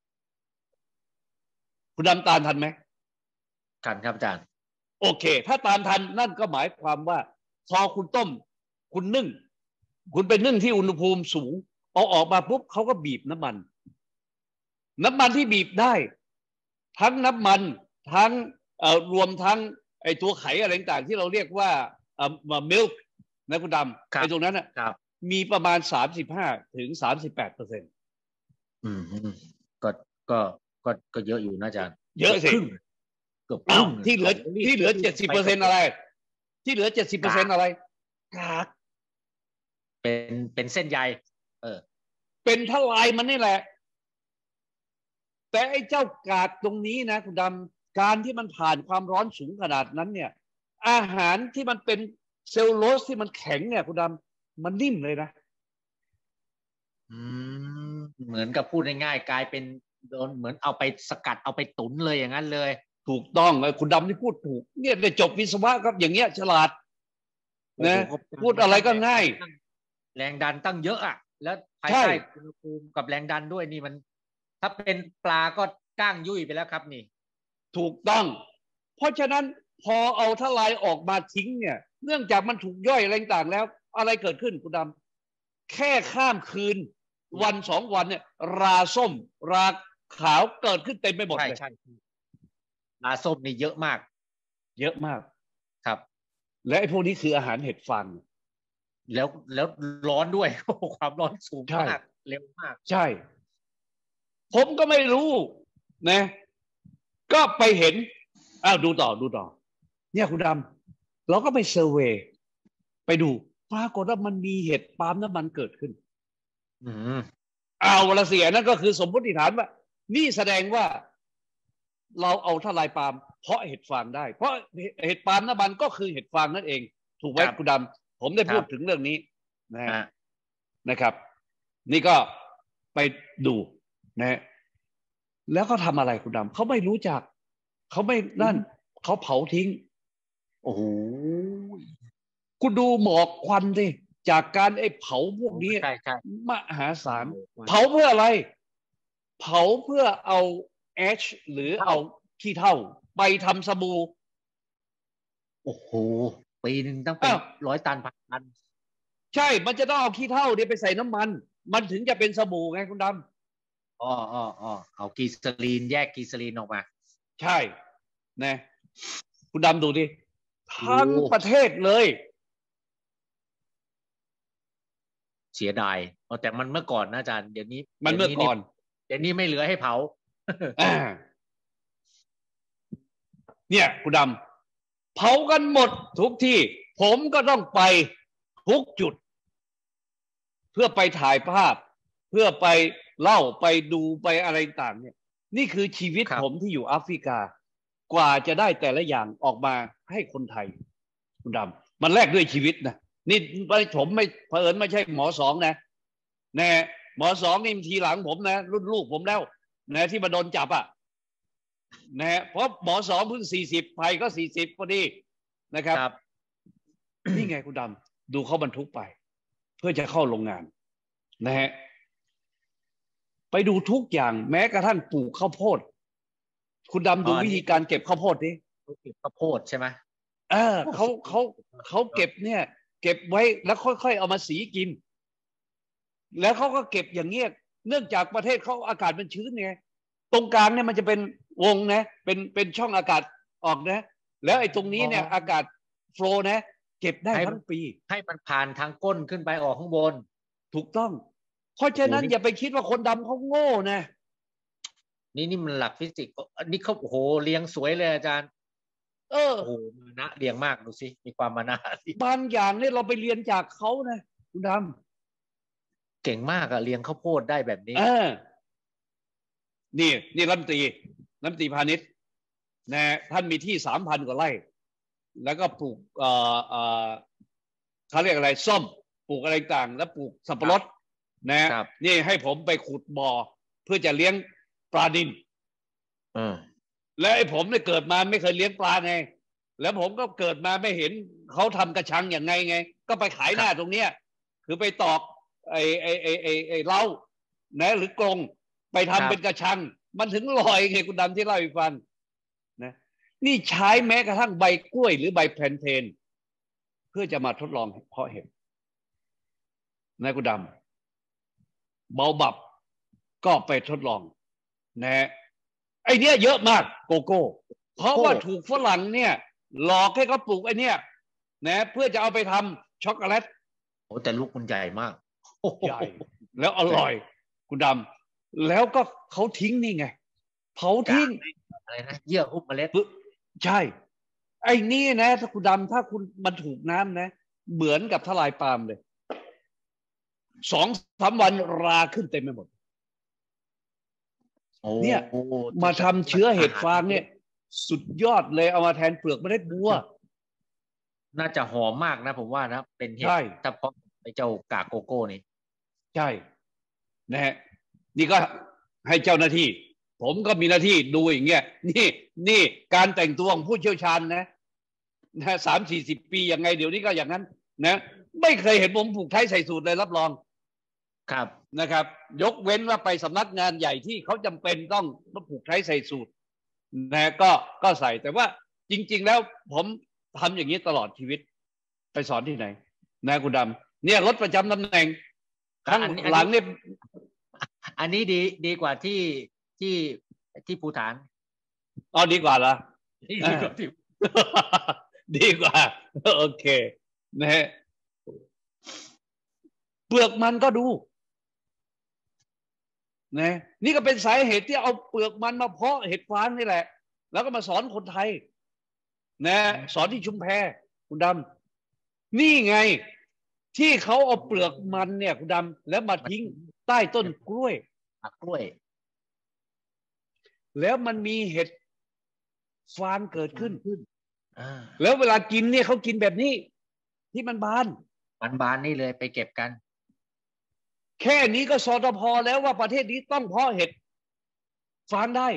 Speaker 2: คุณดำตามทันไหม
Speaker 1: ทันครับอาจารย์
Speaker 2: โอเคถ้าตามทันนั่นก็หมายความว่าพอคุณต้มคุณนึ่งคุณไปนึ่งที่อุณหภูมิสูงเอาออกมาปุ๊บเขาก็บีบน้ำมันน้ำมันที่บีบได้ทั้งน้ำมันทั้งเอ่อรวมทั้งไอตัวไขอะไรต่างๆที่เราเรียกว่าเอ่อมิลค์นะคุณดำไอตรงนั้นน่ะมีประมาณสามสิบห้าถึงสามสิบแปดเปอร์เซ็นต์
Speaker 1: อืมก็ก็ก็ก็เยอะอยู่นะอาจารย์
Speaker 2: เยอะสิ
Speaker 1: เกือบครึ่ง
Speaker 2: ที่เหลือที่เหลือเจ็ดสิบเปอร์เซ็นต์อะไรที่เหลือเจ็ดสิบเปอร์เซ็นต์อะไรกาก
Speaker 1: เป็นเป็นเส้นใยเออ
Speaker 2: เป็นทลายมันนี่แหละแต่ไอ้เจ้ากากตรงนี้นะคุณดำการที่มันผ่านความร้อนสูงขนาดนั้นเนี่ยอาหารที่มันเป็นเซลลูโลสที่มันแข็งเนี่ยคุณดำมันนิ่มเลยนะ
Speaker 1: อืมเหมือนกับพูดง่ายๆกลายเป็นโดนเหมือนเอาไปสกัดเอาไปตุ๋นเลยอย่างนั้นเลย
Speaker 2: ถูกต้องเลยคุณดำที่พูดถูกเนี่ยได้จบวิศวะครับอย่างเงี้ยฉลาดนะพูดอะไรก็ง่าย
Speaker 1: แรงดันตั้งเยอะอ่ะแล้วภายใต้อุณหภูมิกับแรงดันด้วยนี่มันถ้าเป็นปลาก็ก้างยุ่ยไปแล้วครับนี่
Speaker 2: ถูกต้องเพราะฉะนั้นพอเอาทลายออกมาทิ้งเนี่ยเนื่องจากมันถูกย่อยอะไรต่างแล้วอะไรเกิดขึ้นคุณดำแค่ข้ามคืนวันสองวันเนี่ยราส้มราขาวเกิดขึ้นเต็มไปหมดเลย
Speaker 1: ราส้มนี่เยอะมาก
Speaker 2: เยอะมาก
Speaker 1: ครับ
Speaker 2: และไอ้พวกนี้คืออาหารเห็ดฟาง
Speaker 1: แล้วแล้วร้อนด้วยความร้อนสูงมากเร็วมาก
Speaker 2: ใช่ผมก็ไม่รู้นะก็ไปเห็นอ้าวดูต่อดูต่อเนี่ยคุณดำเราก็ไปเซอร์เวย์ไปดูปรากฏว่ามันมีเห็ดปาล์มน้ำมันเกิดขึ้น
Speaker 1: อืม
Speaker 2: เอาละเสียนั่นก็คือสมมติฐานว่านี่แสดงว่าเราเอาทลายปาล์มเพราะเห็ดฟางได้เพราะเห็ดปาล์มน้ำมันก็คือเห็ดฟางนั่นเองถูกไหมคุณดำผมได้พูดถึงเรื่องนี้นะนะครับนี่ก็ไปดูนะแล้วก็ทำอะไรคุณดำเขาไม่รู้จักเขาไม่นั่นเขาเผาทิ้ง
Speaker 1: โอ้โห
Speaker 2: คุณดูหมอกควันดิจากการไอ้เผาพวกนี้มหาศาลเผาเพื่ออะไรเผาเพื่อเอาแอชหรือเอาขี้เถ้าไปทำสบู่
Speaker 1: โอ้โหปีหนึ่งต้องเป็นร้อยตันพันตัน
Speaker 2: ใช่มันจะต้องเอาขี้เถ้าเนี่ยไปใส่น้ำมันมันถึงจะเป็นสบู่ไงคุณดำ
Speaker 1: อ๋ออ๋ออ๋อเอากีซาลีนแยกกีซาลีนออกมา
Speaker 2: ใช่นะคุณดำดูดิทั้งประเทศเลย
Speaker 1: เสียดายแต่มันเมื่อก่อนนะอาจารย์เดี๋ยวนี้
Speaker 2: มันเมื่อก่อน
Speaker 1: เดี๋ยวนี้ไม่เหลือให้เผา
Speaker 2: เนี่ยคุณดำเผากันหมดทุกที่ผมก็ต้องไปทุกจุดเพื่อไปถ่ายภาพเพื่อไปเล่าไปดูไปอะไรต่างเนี่ยนี่คือชีวิตผมที่อยู่แอฟริกากว่าจะได้แต่ละอย่างออกมาให้คนไทยคุณดำมันแลกด้วยชีวิตนะนี่ผมไม่เผอิญไม่ใช่หมอสองนะแน่หมอสองนี่ทีหลังผมนะรุ่นลูกผมแล้วนะที่มาโดนจับอ่ะนะเพราะหมอสองเพิ่งสี่สิบไปก็สี่สิบพอดีนะครับนี่ไงคุณดำดูเขาบรรทุกไปเพื่อจะเข้าโรงงานนะฮะไปดูทุกอย่างแม้กระทั่งปลูกข้าวโพดคุณดำดูวิธีการเก็บข้าวโพดดิ
Speaker 1: เก็บข้าวโพดใช่ไหม
Speaker 2: เออเขาเขาเขาเก็บเนี่ยเก็บไว้แล้วค่อยๆเอามาสีกินแล้วเขาก็เก็บอย่างเงี้ยเนื่องจากประเทศเขาอากาศมันชื้นไงตรงกลางเนี่ยมันจะเป็นวงนะเป็นเป็นช่องอากาศออกนะแล้วไอ้ตรงนี้เนี่ยอากาศโฟลนะเก็บได้ทั้งปี
Speaker 1: ให้มันผ่านทางก้นขึ้นไปออกข้างบน
Speaker 2: ถูกต้องเพราะฉะนั้นอย่าไปคิดว่าคนดำเขาโง่นะ
Speaker 1: นี่นี่มันหลักฟิสิกส์อันนี้เขาโอ้โหเลี้ยงสวยเลยอาจารย์
Speaker 2: เออ
Speaker 1: โอ้โหมานะเลี้ยงมากดูสิมีความมานะ
Speaker 2: บางอย่างเนี่ยเราไปเรียนจากเขานะคุณด
Speaker 1: ำเก่งมากอะเลี้ยงข้าวโพดได้แบบนี้
Speaker 2: เออนี่นี่รัฐมนตรีรัฐมนตรีพาณิชย์นะท่านมีที่สามพันกว่าไร่แล้วก็ปลูกเอ่อเอ่อเขาเรียกอะไรส้มปลูกอะไรต่างแล้วปลูกสับปะรดนะนี่ให้ผมไปขุดบ่อเพื่อจะเลี้ยงปลานิลแล้วไอ้ผมเนี่ยเกิดมาไม่เคยเลี้ยงปลาไงแล้วผมก็เกิดมาไม่เห็นเขาทำกระชังอย่างไงไงก็ไปขายหน้าตรงเนี้ยคือไปตอกไอ้ไอ้ไอ้ไอ้ไอ้เล้านะหรือกรงไปทำเป็นกระชังมันถึงลอยไงคุณดำที่เล่าให้ฟังนะนี่ใช้แม้กระทั่งใบกล้วยหรือใบแพนเทนเพื่อจะมาทดลองเพาะเห็ดนะคุณดำเบาบับก็ไปทดลองนะไอเนี้ยเยอะมากโกโก้เพราะว่าถูกฝรั่งเนี่ยหลอกให้เขาปลูกไอเนี้ยนะเพื่อจะเอาไปทำช็อกโกแลต
Speaker 1: โอ้แต่ลูกมันใหญ่มาก
Speaker 2: ใหญ่แล้วอร่อยคุณดำแล้วก็เขาทิ้งนี่ไงเผาทิ้ง
Speaker 1: อะไรนะเยื่อหุ้มเมล็ด
Speaker 2: ใช่ไอ้นี่นะถ้าคุณดำถ้าคุณมันถูกน้ำนะเหมือนกับทลายปาล์มเลยสองสามวันราขึ้นเต็มไปหมดเนี่ยมาทำเชื้อเห็ดฟางเนี่ยสุดยอดเลยเอามาแทนเปลือกเมล็ดบัว
Speaker 1: น่าจะหอมมากนะผมว่านะเป็นเห็ดถ้าเพาะไอ้เจ้ากากโกโก้นี่
Speaker 2: ใช่นะฮะนี่ก็ให้เจ้าหน้าที่ผมก็มีหน้าที่ดูอย่างเงี้ยนี่นี่การแต่งตัวของผู้เชี่ยวชาญนะนะสามสี่สิบปียังไงเดี๋ยวนี้ก็อย่างนั้นนะไม่เคยเห็นผมผูกไทยใส่สูทเลยรับรอง
Speaker 1: ครับ
Speaker 2: นะครับยกเว้นว่าไปสำนักงานใหญ่ที่เขาจำเป็นต้องมาผูกไทยใส่สูทนะก็ก็ใส่แต่ว่าจริงๆแล้วผมทำอย่างนี้ตลอดชีวิตไปสอนที่ไหนนะคุณดำเนี่ยรถประจำตำแหน่งข้างหลังเนี่ย
Speaker 1: อันนี้ดีดีกว่าที่ที่ที่ภูฐาน
Speaker 2: อ๋อดีกว่าเหรอดีกว่าดีกว่าโอเคนะฮะเปลือกมันก็ดูนะนี่ก็เป็นสาเหตุที่เอาเปลือกมันมาเพาะเห็ดฟางนี่แหละแล้วก็มาสอนคนไทยนะสอนที่ชุมแพคุณดำนี่ไงที่เขาเอาเปลือกมันเนี่ยคุณดำแล้วมาทิ้งใต้ต้นกล้วย
Speaker 1: กล้วย
Speaker 2: แล้วมันมีเห็ดฟางเกิดขึ้นแล้วเวลากินเนี่ยเขากินแบบนี้ที่มันบาน
Speaker 1: มันบานนี่เลยไปเก็บกัน
Speaker 2: แค่นี้ก็สอทพอแล้วว่าประเทศนี้ต้องเพาะเห็ดฟางได้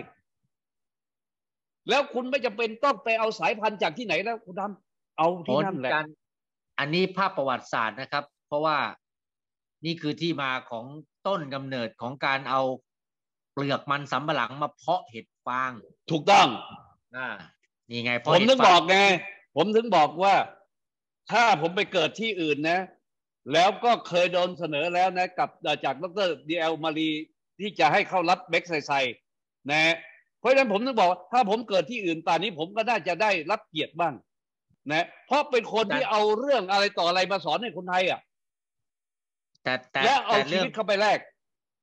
Speaker 2: แล้วคุณไม่จำเป็นต้องไปเอาสายพันธุ์จากที่ไหนแล้วคุณดำเอาที่นั่นแหละ
Speaker 1: อันนี้ภาพประวัติศาสตร์นะครับเพราะว่านี่คือที่มาของต้นกำเนิดของการเอาเปลือกมันสำปะหลังมาเพาะเห็ดฟาง
Speaker 2: ถูกต้อง
Speaker 1: อ่านี่ไง
Speaker 2: ผมถึงบอกไงผมถึงบอกว่าถ้าผมไปเกิดที่อื่นนะแล้วก็เคยโดนเสนอแล้วนะกับจากดรดีเอลมารีที่จะให้เข้ารับเบ็กไซไซนะเพราะฉะนั้นผมถึงบอกถ้าผมเกิดที่อื่นตอนนี้ผมก็น่าจะได้รับเกียรติบ้างนะเพราะเป็นคนที่เอาเรื่องอะไรต่ออะไรมาสอนให้คนไทยอ่ะ
Speaker 1: แต่แต่
Speaker 2: และเอาชีวิตเข้าไปแลก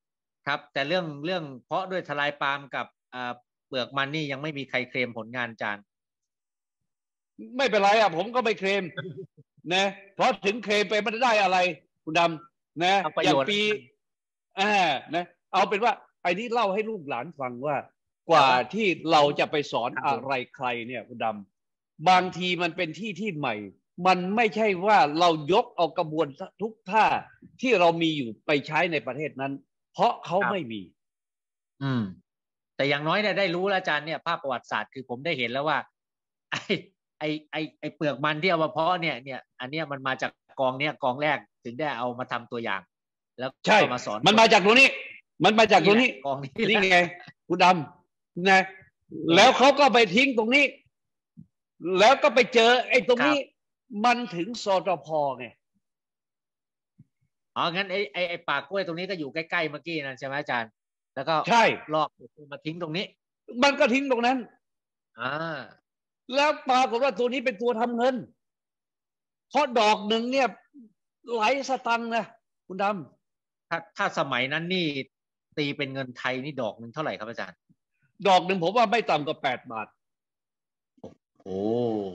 Speaker 1: ครับแต่เรื่องเรื่องเพาะด้วยทลายปาล์มกับอ่าเปลือกมันนี่ยังไม่มีใครเคลมผลงานอาจารย์
Speaker 2: ไม่เป็นไรอ่ะผมก็ไม่เคลมนะเพราะถึงเคลมไปมันได้อะไรคุณดำนะอย่างปีอ่านะเอาเป็นว่าไอ้นี่เล่าให้ลูกหลานฟังว่ากว่าที่เราจะไปสอนอะไรใครเนี่ยคุณดำบางทีมันเป็นที่ที่ใหม่มันไม่ใช่ว่าเรายกเอากระบวนทุกท่าที่เรามีอยู่ไปใช้ในประเทศนั้นเพราะเขาไม่มี
Speaker 1: อืมแต่อย่างน้อยเนี่ยได้รู้แล้วอาจารย์เนี่ยภาพประวัติศาสตร์คือผมได้เห็นแล้วว่าไอ้ไอ้ไอ้ไอ้เปลือกมันที่เอามาเพาะเนี่ยเนี่ยอันเนี้ยมันมาจากกองเนี้ยกองแรกถึงได้เอามาทำตัวอย่างแล้วก็มาสอน
Speaker 2: มันมาจากตรงนี้มันมาจากตรงนี้
Speaker 1: กองนี้
Speaker 2: นี่ไงคุณดำนะแล้วเขาก็ไปทิ้งตรงนี้แล้วก็ไปเจอไอ้ตรงนี้มันถึงสตพไง
Speaker 1: อ๋องั้นไอ้ไอ้ไอ้ปากกล้วยตรงนี้ก็อยู่ใกล้ๆเมื่อกี้นั่นใช่ไหมอาจารย์แล้วก็
Speaker 2: ใช่
Speaker 1: ลอกมาทิ้งตรงนี้
Speaker 2: มันก็ทิ้งตรงนั้น
Speaker 1: อ่า
Speaker 2: แล้วปรากฏว่าตัวนี้เป็นตัวทำเงินเพราะดอกหนึ่งเนี่ยหลายสตังค์นะคุณด
Speaker 1: ำถ้าถ้าสมัยนั้นนี่ตีเป็นเงินไทยนี่ดอกหนึ่งเท่าไหร่ครับอาจารย์
Speaker 2: ดอกหนึ่งผมว่าไม่ต่ำกว่าแปดบาท
Speaker 1: โอ้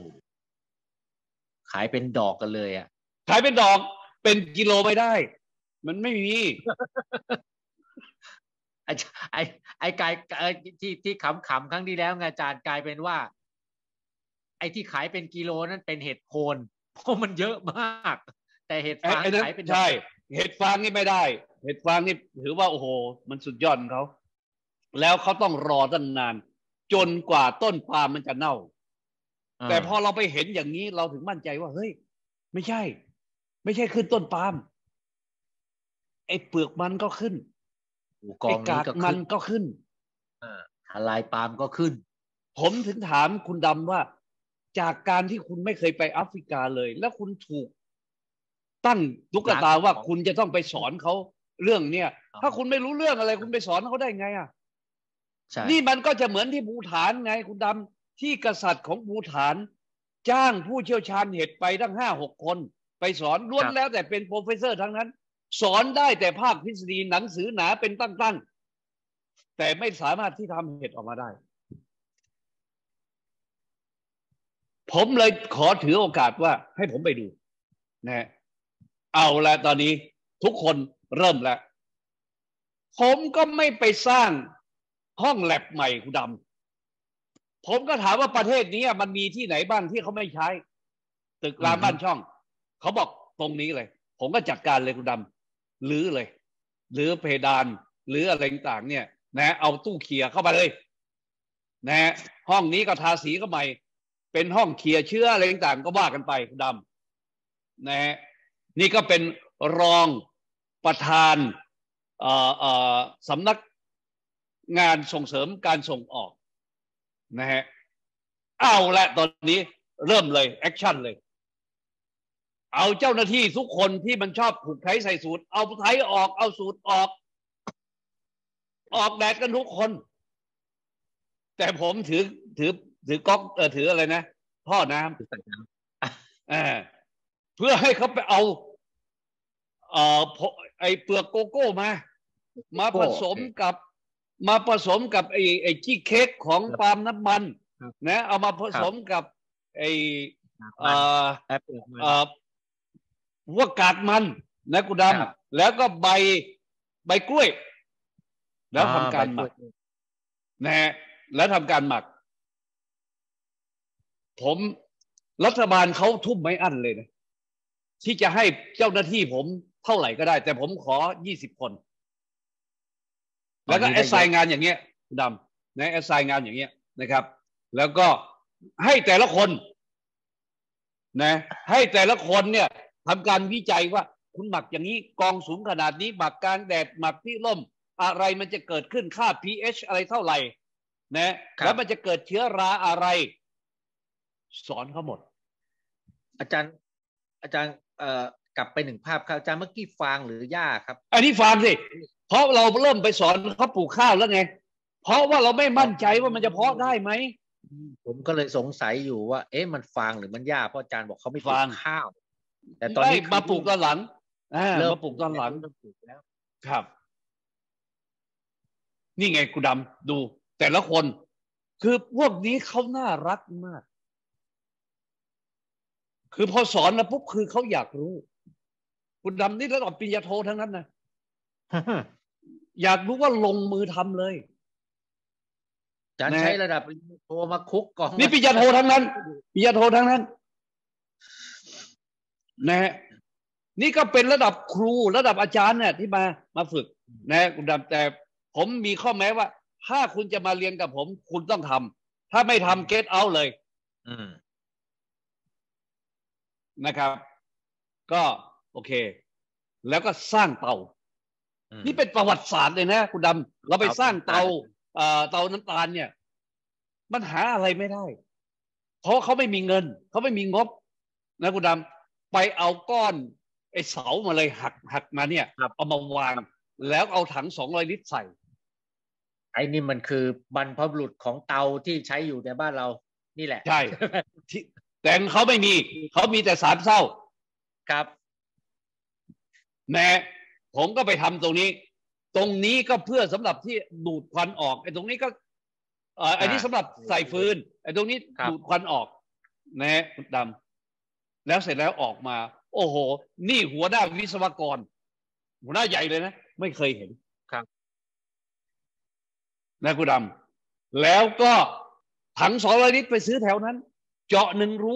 Speaker 1: ขายเป็นดอกกันเลยอ่ะ
Speaker 2: ขายเป็นดอกเป็นกิโลไม่ได้มันไม่มี
Speaker 1: ไอ้ไอ้ไอ้กายที่ที่ขำขำครั้งที่แล้วไงอาจารย์กลายเป็นว่าไอ้ที่ขายเป็นกิโลนั้นเป็นเห็ดโคนเพราะมันเยอะมากแต่เห็ดฟางขายเป็น
Speaker 2: ใช่เห็ดฟางนี่ไม่ได้เห็ดฟางนี่ถือว่าโอ้โหมันสุดยอดของเขาแล้วเขาต้องรอตั้งนานจนกว่าต้นปาล์มมันจะเน่าแต่พอเราไปเห็นอย่างนี้เราถึงมั่นใจว่าเฮ้ยไม่ใช่ไม่ใช่ขึ้นต้นปาล์มไอ้เปลือกมันก็ขึ้น
Speaker 1: กองนี้ก็
Speaker 2: มันก็ขึ้น
Speaker 1: ทลายปาล์มก็ขึ้น
Speaker 2: ผมถึงถามคุณดำว่าจากการที่คุณไม่เคยไปแอฟริกาเลยแล้วคุณถูกตั้งตุ๊กตาว่าคุณจะต้องไปสอนเขาเรื่องเนี้ยถ้าคุณไม่รู้เรื่องอะไรคุณไปสอนเขาได้ไงอ่ะนี่มันก็จะเหมือนที่ภูฐานไงคุณดำที่กษัตริย์ของภูฐานจ้างผู้เชี่ยวชาญเห็ดไปตั้งห้าหกคนไปสอนล้วนแล้วแต่เป็นโปรเฟสเซอร์ทั้งนั้นสอนได้แต่ภาคทฤษฎีหนังสือหนาเป็นตั้งๆแต่ไม่สามารถที่ทำเห็ดออกมาได้ผมเลยขอถือโอกาสว่าให้ผมไปดูนะเอาละตอนนี้ทุกคนเริ่มแล้วผมก็ไม่ไปสร้างห้องแลบใหม่คุณดำผมก็ถามว่าประเทศนี้มันมีที่ไหนบ้างที่เขาไม่ใช้ตึกรามบ้านช่องเขาบอกตรงนี้เลยผมก็จัดการเลยคุณดำรื้อเลยหรือเพดานหรืออะไรต่างเนี่ยนะเอาตู้เคียร์เข้ามาเลยนะห้องนี้ก็ทาสีก็ใหม่เป็นห้องเคียร์เชื้ออะไรต่างก็ว่ากันไปคุณดำนะฮะนี่ก็เป็นรองประธานสำนักงานส่งเสริมการส่งออกนะฮะเอาละตอนนี้เริ่มเลยแอคชั่นเลยเอาเจ้าหน้าที่ทุกคนที่มันชอบผูกไทยใส่สูตรเอาไทยออกเอาสูตรออกออกแดดกันทุกคนแต่ผมถือถือถือก๊อกเออถืออะไรนะท่อน้ำอ่าเพื่อให้เขาไปเอาเอ่อไอเปลือกโกโก้มามาผสมกับมาผสมกับไอไอขี้เค้กของปาล์มน้ำมันนะเอามาผสมกับไอเอ่อเอ่อหัวกาดมันนะกุดำแล้วก็ใบใบกล้วยแล้วทำการหมักนะฮะแล้วทำการหมักผมรัฐบาลเขาทุ่มไม่อั้นเลยนะที่จะให้เจ้าหน้าที่ผมเท่าไหร่ก็ได้แต่ผมขอยี่สิบคนแล้วก็แอสไซน์งานอย่างเงี้ยดำนะแอสไซน์งานอย่างเงี้ยนะครับแล้วก็ให้แต่ละคนนะให้แต่ละคนเนี่ยทำการวิจัยว่าคุณหมักอย่างนี้กองสูงขนาดนี้หมักกลางแดดหมักที่ร่มอะไรมันจะเกิดขึ้นค่า pH อะไรเท่าไหร่นะแล้วมันจะเกิดเชื้อราอะไรสอนเขาหมด
Speaker 1: อาจารย์อาจารย์เอ่อกลับไปหนึ่งภาพครับอาจารย์เมื่อกี้ฟางหรือหญ้าครับ
Speaker 2: อันนี้ฟางสิเพราะเราเริ่มไปสอนเขาปลูกข้าวแล้วไงเพราะว่าเราไม่มั่นใจว่ามันจะเพาะได้ไหม
Speaker 1: ผมก็เลยสงสัยอยู่ว่าเอ๊ะมันฟางหรือมันหญ้าเพราะอาจารย์บอกเขาไม่ปลูกข้าวแต่ตอนนี้
Speaker 2: มาปลูกตอนหลังเริ่มมาปลูกตอนหลัง
Speaker 1: ปลูกแล้ว
Speaker 2: ครับนี่ไงกูดำดูแต่ละคนคือพวกนี้เขาน่ารักมากคือพอสอนแล้วปุ๊บคือเขาอยากรู้กูดำนี่ระดับปริญญาโททั้งนั้นนะอยากรู้ว่าลงมือทำเลย
Speaker 1: อาจารย์ใช้ระดับโทมาคุกกอง
Speaker 2: นี่ปริญญาโททั้งนั้นปริญญาโททั้งนั้นนะฮะนี่ก็เป็นระดับครูระดับอาจารย์เนี่ยที่มามาฝึกนะคุณดำแต่ผมมีข้อแม้ว่าถ้าคุณจะมาเรียนกับผมคุณต้องทำถ้าไม่ทำ get out เลยนะครับก็โอเคแล้วก็สร้างเตานี่เป็นประวัติศาสตร์เลยนะคุณดำเราไปสร้างเตาเอ่อเตาน้ำตาลเนี่ยมันหาอะไรไม่ได้เพราะเขาไม่มีเงินเขาไม่มีงบนะคุณดำไปเอาก้อนไอ้เสามาเลยหักหักมาเนี่ยเอามาวางแล้วเอาถังสองร้อยลิตรใส่
Speaker 1: ไอ้นี่มันคือบรรพบุรุษของเตาที่ใช้อยู่ในบ้านเรานี่แหละ
Speaker 2: ใช่แต่เขาไม่มีเขามีแต่สารเศร้า
Speaker 1: ครับ
Speaker 2: แม่ผมก็ไปทำตรงนี้ตรงนี้ก็เพื่อสำหรับที่ดูดควันออกไอ้ตรงนี้ก็เอ่ออันนี้สำหรับใส่ฟืนไอ้ตรงนี้ดูดควันออกนะดำแล้วเสร็จแล้วออกมาโอ้โหนี่หัวหน้าวิศวกรหัวหน้าใหญ่เลยนะไม่เคยเห็น
Speaker 1: ครับ
Speaker 2: นะคุณดำแล้วก็ถังสองร้อยลิตรไปซื้อแถวนั้นเจาะหนึ่งรู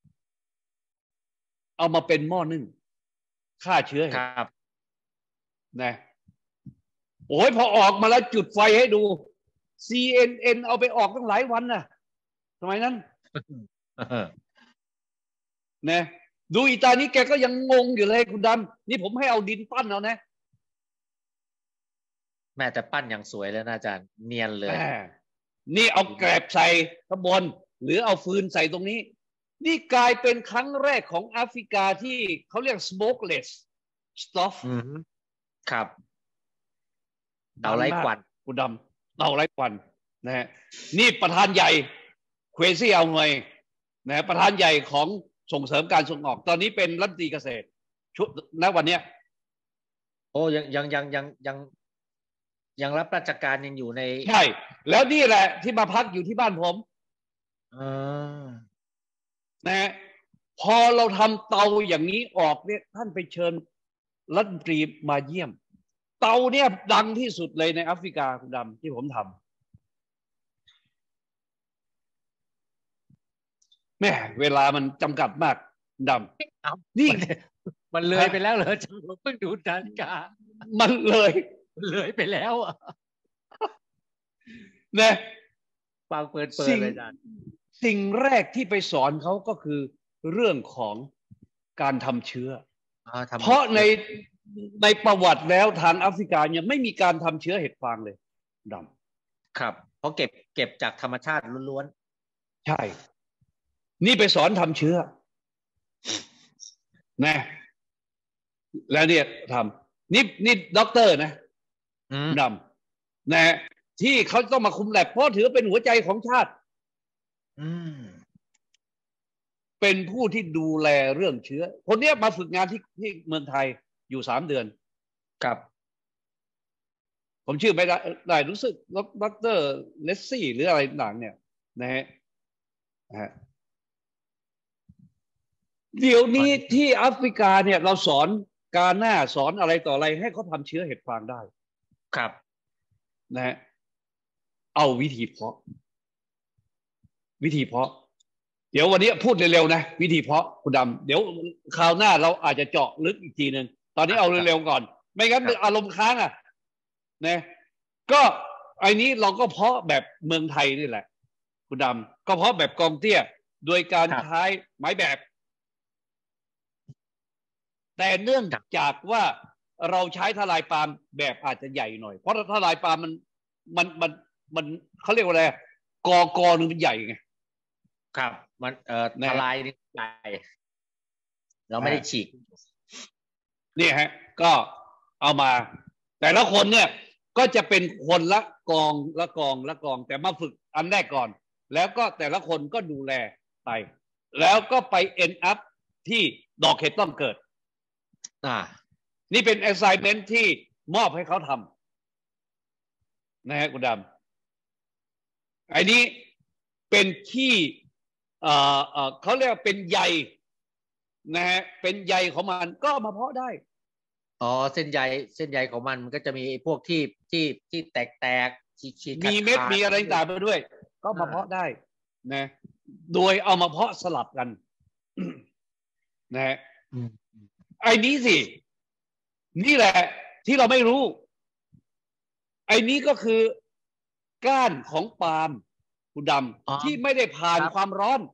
Speaker 2: เอามาเป็นหม้อนึ่งฆ่าเชื้อ
Speaker 1: ครับ
Speaker 2: นะโอ้ยพอออกมาแล้วจุดไฟให้ดู ซี เอ็น เอ็น เอาไปออกตั้งหลายวันนะสมัยนั้นนะดูอีตานี้แกก็ยังงงอยู่เลยคุณดำนี่ผมให้เอาดินปั้นเอานะ
Speaker 1: แม่แต่ปั้นอย่างสวยแล้วนะอาจารย์เนียนเลย
Speaker 2: นี่เอาแกลบใส่ข้างบนหรือเอาฟืนใส่ตรงนี้นี่กลายเป็นครั้งแรกของแอฟริกาที่เขาเรียก smokeless stove
Speaker 1: ครับเตาไร้ควัน
Speaker 2: คุณดำเตาไร้ควันนะฮะนี่ประธานใหญ่เควซี่เอาไงนะประธานใหญ่ของส่งเสริมการส่งออกตอนนี้เป็นรัฐมนตรีเกษตรชุดณวันนี้
Speaker 1: โอ้ยังยังยังยังยังยังรับราชการยังอยู่ใน
Speaker 2: ใช่แล้วนี่แหละที่มาพักอยู่ที่บ้านผมนะพอเราทำเตาอย่างนี้ออกเนี่ยท่านไปเชิญรัฐมนตรีมาเยี่ยมเตาเนี่ยดังที่สุดเลยในแอฟริกาคุณดำที่ผมทำแม่เวลามันจำกัดมากดำนี่
Speaker 1: มันเลยไปแล้วเหรอจังเพิ่งดูนาฬิกา
Speaker 2: มันเลย
Speaker 1: เลยไปแล้วอ่ะ
Speaker 2: นะ
Speaker 1: ฟังเปิดเปิดเลยอาจารย์
Speaker 2: สิ่งแรกที่ไปสอนเขาก็คือเรื่องของการทำเชื้อเพราะในในประวัติแล้วทางแอฟริกาเนี่ยไม่มีการทำเชื้อเห็ดฟางเลยด
Speaker 1: ำครับเพราะเก็บเก็บจากธรรมชาติล้วน
Speaker 2: ๆใช่นี่ไปสอนทำเชื้อนะแล้วเนี่ยทำนี่นี่ด็อกเตอร์นะดำนะที่เขาต้องมาคุมแลบเพราะถือเป็นหัวใจของชาติเป็นผู้ที่ดูแลเรื่องเชื้อคนนี้มาฝึกงานที่ที่เมืองไทยอยู่สามเดือน
Speaker 1: ครับ
Speaker 2: ผมชื่อไม่ได้ได้รู้สึกดรเลสซี่หรืออะไรต่างเนี่ยนะฮะนะฮะเดี๋ยวนี้ที่แอฟริกาเนี่ยเราสอนการหน้าสอนอะไรต่ออะไรให้เขาทำเชื้อเห็ดฟางได้
Speaker 1: ครับ
Speaker 2: นะฮะเอาวิธีเพาะวิธีเพาะเดี๋ยววันนี้พูดเร็วๆนะวิธีเพาะคุณดำเดี๋ยวคราวหน้าเราอาจจะเจาะลึกอีกทีหนึ่งตอนนี้เอาเร็วๆก่อนไม่งั้นอารมณ์ค้างอ่ะนะก็ไอ้นี้เราก็เพาะแบบเมืองไทยนี่แหละคุณดำก็เพาะแบบกองเตี้ยโดยการใช้ไม้แบบแต่เนื่องจากว่าเราใช้ทลายปาล์มแบบอาจจะใหญ่หน่อยเพราะทลายปาล์มมันมันมันมันเขาเรียกว่าอะไรกอกอนึงมันใหญ่ไง
Speaker 1: ครับมันเอ่อทลายนี่ใหญ่เราไม่ได้ฉีก
Speaker 2: นี่ฮะก็เอามาแต่ละคนเนี่ยก็จะเป็นคนละกองละกองละกองแต่มาฝึกอันแรกก่อนแล้วก็แต่ละคนก็ดูแลไปแล้วก็ไป end up ที่ดอกเห็ดต้องเกิดอ่านี่เป็น assignment ที่มอบให้เขาทนะฮะคุณดำไอ้นี้เป็นที่เอ่อเอ่อเขาเรียกเป็นใยนะฮะเป็นใยของมันก็มาเพาะได้
Speaker 1: อ๋อเส้นใยเส้นใยของมันมันก็จะมีพวกที่ที่ที่แตกแตกฉีกฉีกขาด
Speaker 2: มีเม็ดมีอะไรต่างๆไปด้วยก็มาเพาะได้นะโดยเอามาเพาะสลับกันนะฮะไอ้นี้สินี่แหละที่เราไม่รู้ไอ้นี้ก็คือก้านของปาล์มคุณดำที่ไม่ได้ผ่านความร้อน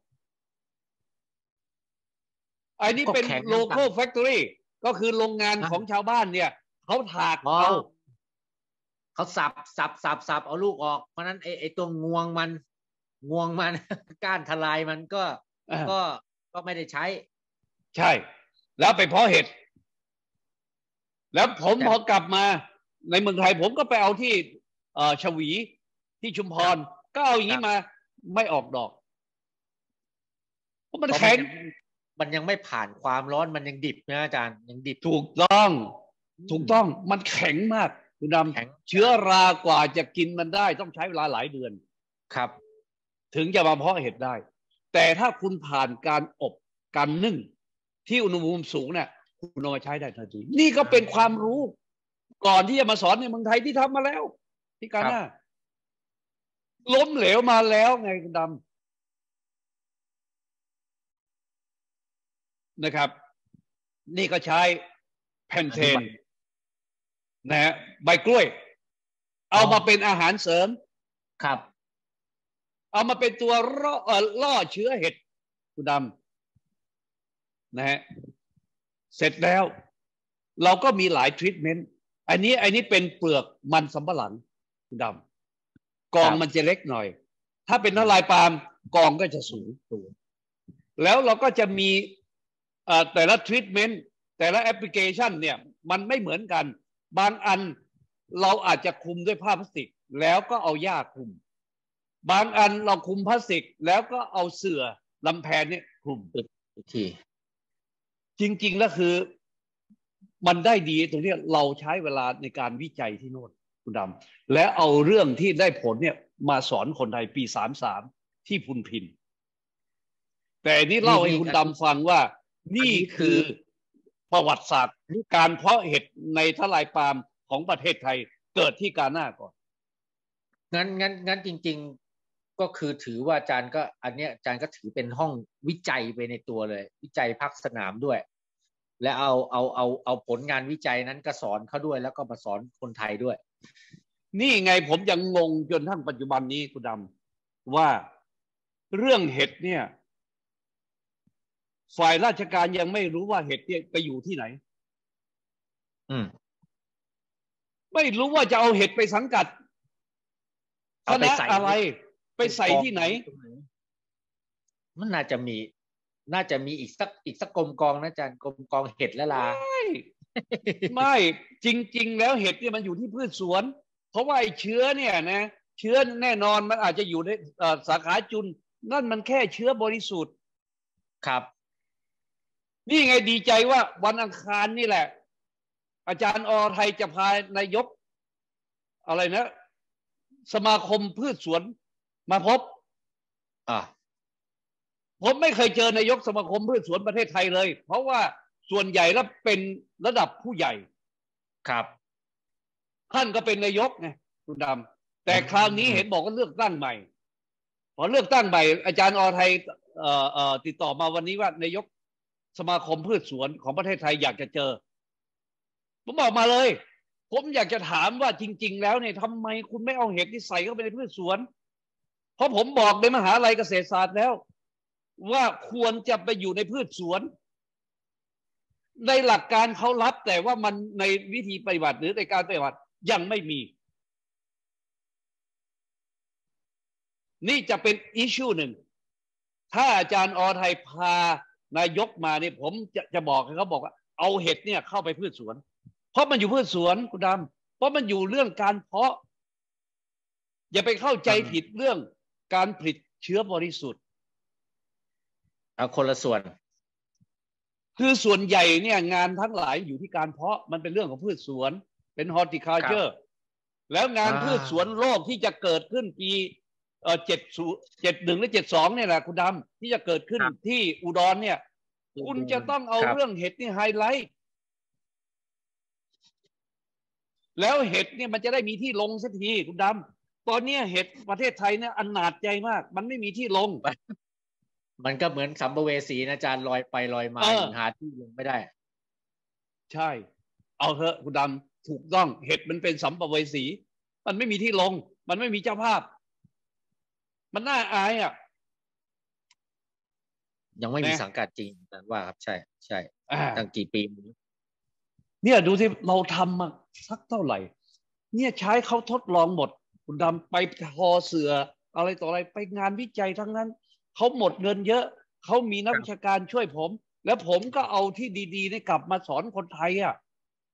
Speaker 2: ไอ้นี้เป็นโลโก้แฟคทอรี่ก็คือโรงงานของชาวบ้านเนี่ยเขาถากเอา
Speaker 1: เขาสับสับสับสับเอาลูกออกเพราะนั้นไอ้ไอ้ตัวงวงมันงวงมัน ก้านทลายมันก็ก็ก็ไม่ได้ใช้
Speaker 2: ใช่แล้วไปเพาะเห็ดแล้วผมพอกลับมาในเมืองไทยผมก็ไปเอาที่เอ่อชวีที่ชุมพรก็เอาอย่างนี้มาไม่ออกดอกเพราะมันแข็ง
Speaker 1: มันยังไม่ผ่านความร้อนมันยังดิบนะอาจารย์ยังดิบ
Speaker 2: ถูกต้องถูกต้องมันแข็งมากคุณดำเชื้อรากว่าจะกินมันได้ต้องใช้เวลาหลายเดือน
Speaker 1: ครับ
Speaker 2: ถึงจะมาเพาะเห็ดได้แต่ถ้าคุณผ่านการอบการนึ่งที่อุณหภูมิสูงเนี่ยคุณเอามาใช้ได้ทันทีนี่ก็เป็นความรู้ก่อนที่จะมาสอนในเมืองไทยที่ทำมาแล้วที่กาน่าล้มเหลวมาแล้วไงคุณดำนะครับนี่ก็ใช้แพนเทนนะฮะใบกล้วยเอามาเป็นอาหารเสริม
Speaker 1: ครับ
Speaker 2: เอามาเป็นตัวล่อล่อเชื้อเห็ดคุณดำนะฮะเสร็จแล้วเราก็มีหลายทรีทเมนต์อันนี้อันนี้เป็นเปลือกมันสำปะหลังคุณดำกองมันจะเล็กหน่อยถ้าเป็นน้ำลายปาล์มกองก็จะสูงสูงแล้วเราก็จะมีแต่ละทรีทเมนต์แต่ละแอปพลิเคชันเนี่ยมันไม่เหมือนกันบางอันเราอาจจะคลุมด้วยผ้าพลาสติกแล้วก็เอาหญ้าคลุมบางอันเราคลุมพลาสติกแล้วก็เอาเสื่อลำแพนเนี่ยคลุม
Speaker 1: อีกที
Speaker 2: จริงๆแล้วคือมันได้ดีตรงที่เราใช้เวลาในการวิจัยที่โน่นคุณดำและเอาเรื่องที่ได้ผลเนี่ยมาสอนคนไทยปีสามสามที่พุนพินแต่นี่เล่าให้คุณดำฟังว่านี่คือประวัติศาสตร์การเพาะเห็ดในทลายปาล์มของประเทศไทยเกิดที่กาน่าก่อน
Speaker 1: งั้นงั้นงั้นจริงๆก็คือถือว่าอาจารย์ก็อันเนี้ยอาจารย์ก็ถือเป็นห้องวิจัยไปในตัวเลยวิจัยภาคสนามด้วยและเอาเอาเอาเอาผลงานวิจัยนั้นก็สอนเขาด้วยแล้วก็มาสอนคนไทยด้วย
Speaker 2: นี่ไงผมยังงงจนทั้งปัจจุบันนี้คุณดำว่าเรื่องเห็ดเนี่ยฝ่ายราชการยังไม่รู้ว่าเห็ดเนี่ยไปอยู่ที่ไหน
Speaker 1: อืม
Speaker 2: ไม่รู้ว่าจะเอาเห็ดไปสังกัดคณะอะไรไปใส่ที่ไหน
Speaker 1: มันน่าจะมีน่าจะมีอีกสักอีกสักกรมกองนะอาจารย์กรมกองเห็ดและลา
Speaker 2: ไม่ไม่จริงๆแล้วเห็ดเนี่ยมันอยู่ที่พืชสวนเพราะว่าไอ้เชื้อเนี่ยนะเชื้อแน่นอนมันอาจจะอยู่ในสาขาจุลนั่นมันแค่เชื้อบริสุทธิ์
Speaker 1: ครับ
Speaker 2: นี่ไงดีใจว่าวันอังคารนี่แหละอาจารย์อไทยจะพานายกอะไรนะสมาคมพืชสวนมาพบ
Speaker 1: อ่า
Speaker 2: ผมไม่เคยเจอนายกสมาคมพืชสวนประเทศไทยเลยเพราะว่าส่วนใหญ่แล้วเป็นระดับผู้ใหญ่
Speaker 1: ครับ
Speaker 2: ท่านก็เป็นนายกไงคุณดำแต่คราวนี้เห็นบอกว่าเลือกตั้งใหม่พอเลือกตั้งใหม่อาจารย์อไทยเอ่อเอ่อติดต่อมาวันนี้ว่านายกสมาคมพืชสวนของประเทศไทยอยากจะเจอผมบอกมาเลยผมอยากจะถามว่าจริงๆแล้วเนี่ยทำไมคุณไม่เอาเห็ดที่ใส่เข้าไปในพืชสวนเพราะผมบอกในมหาลัยเกษตรศาสตร์แล้วว่าควรจะไปอยู่ในพืชสวนในหลักการเขารับแต่ว่ามันในวิธีปฏิบัติหรือในการปฏิบัติยังไม่มีนี่จะเป็นอิชชูหนึ่งถ้าอาจารย์อไทยพานายกมาเนี่ยผมจะจะบอกให้เขาบอกว่าเอาเห็ดเนี่ยเข้าไปพืชสวนเพราะมันอยู่พืชสวนคุณดำเพราะมันอยู่เรื่องการเพาะอย่าไปเข้าใจผิดเรื่องการผลิตเชื้อบริสุทธิ์
Speaker 1: เอาคนละส่วน
Speaker 2: คือส่วนใหญ่เนี่ยงานทั้งหลายอยู่ที่การเพาะมันเป็นเรื่องของพืชสวนเป็น horticulture แล้วงานพืชสวนโลกที่จะเกิดขึ้นปีเอ่อเจ็ดศูนย์เจ็ดหนึ่งหรือเจ็ดสองเนี่ยแหละคุณดำที่จะเกิดขึ้นที่อุดรเนี่ยคุณจะต้องเอาเรื่องเห็ดนี่ไฮไลท์แล้วเห็ดเนี่ยมันจะได้มีที่ลงสักทีคุณดำตอนนี้เห็ดประเทศไทยเนี่ยอนาถใจมากมันไม่มีที่ลง
Speaker 1: มันก็เหมือนสัมภเวสีนะอาจารย์ลอยไปลอยมาหาที่ลงไม่ได้
Speaker 2: ใช่เอาเถอะคุณดำถูกต้องเห็ดมันเป็นสัมภเวสีมันไม่มีที่ลงมันไม่มีเจ้าภาพมันน่าอายอ่ะ
Speaker 1: ยังไม่มีสังกัดจริงแต่ว่าครับใช่ใช่ตั้งกี่ปี
Speaker 2: เนี่ยดูสิเราทำมาสักเท่าไหร่เนี่ยใช้เขาทดลองหมดคุณดำไปทอเสืออะไรต่ออะไรไปงานวิจัยทั้งนั้นเขาหมดเงินเยอะเขามีนักวิชาการช่วยผมแล้วผมก็เอาที่ดีๆนี่กลับมาสอนคนไทยอ่ะ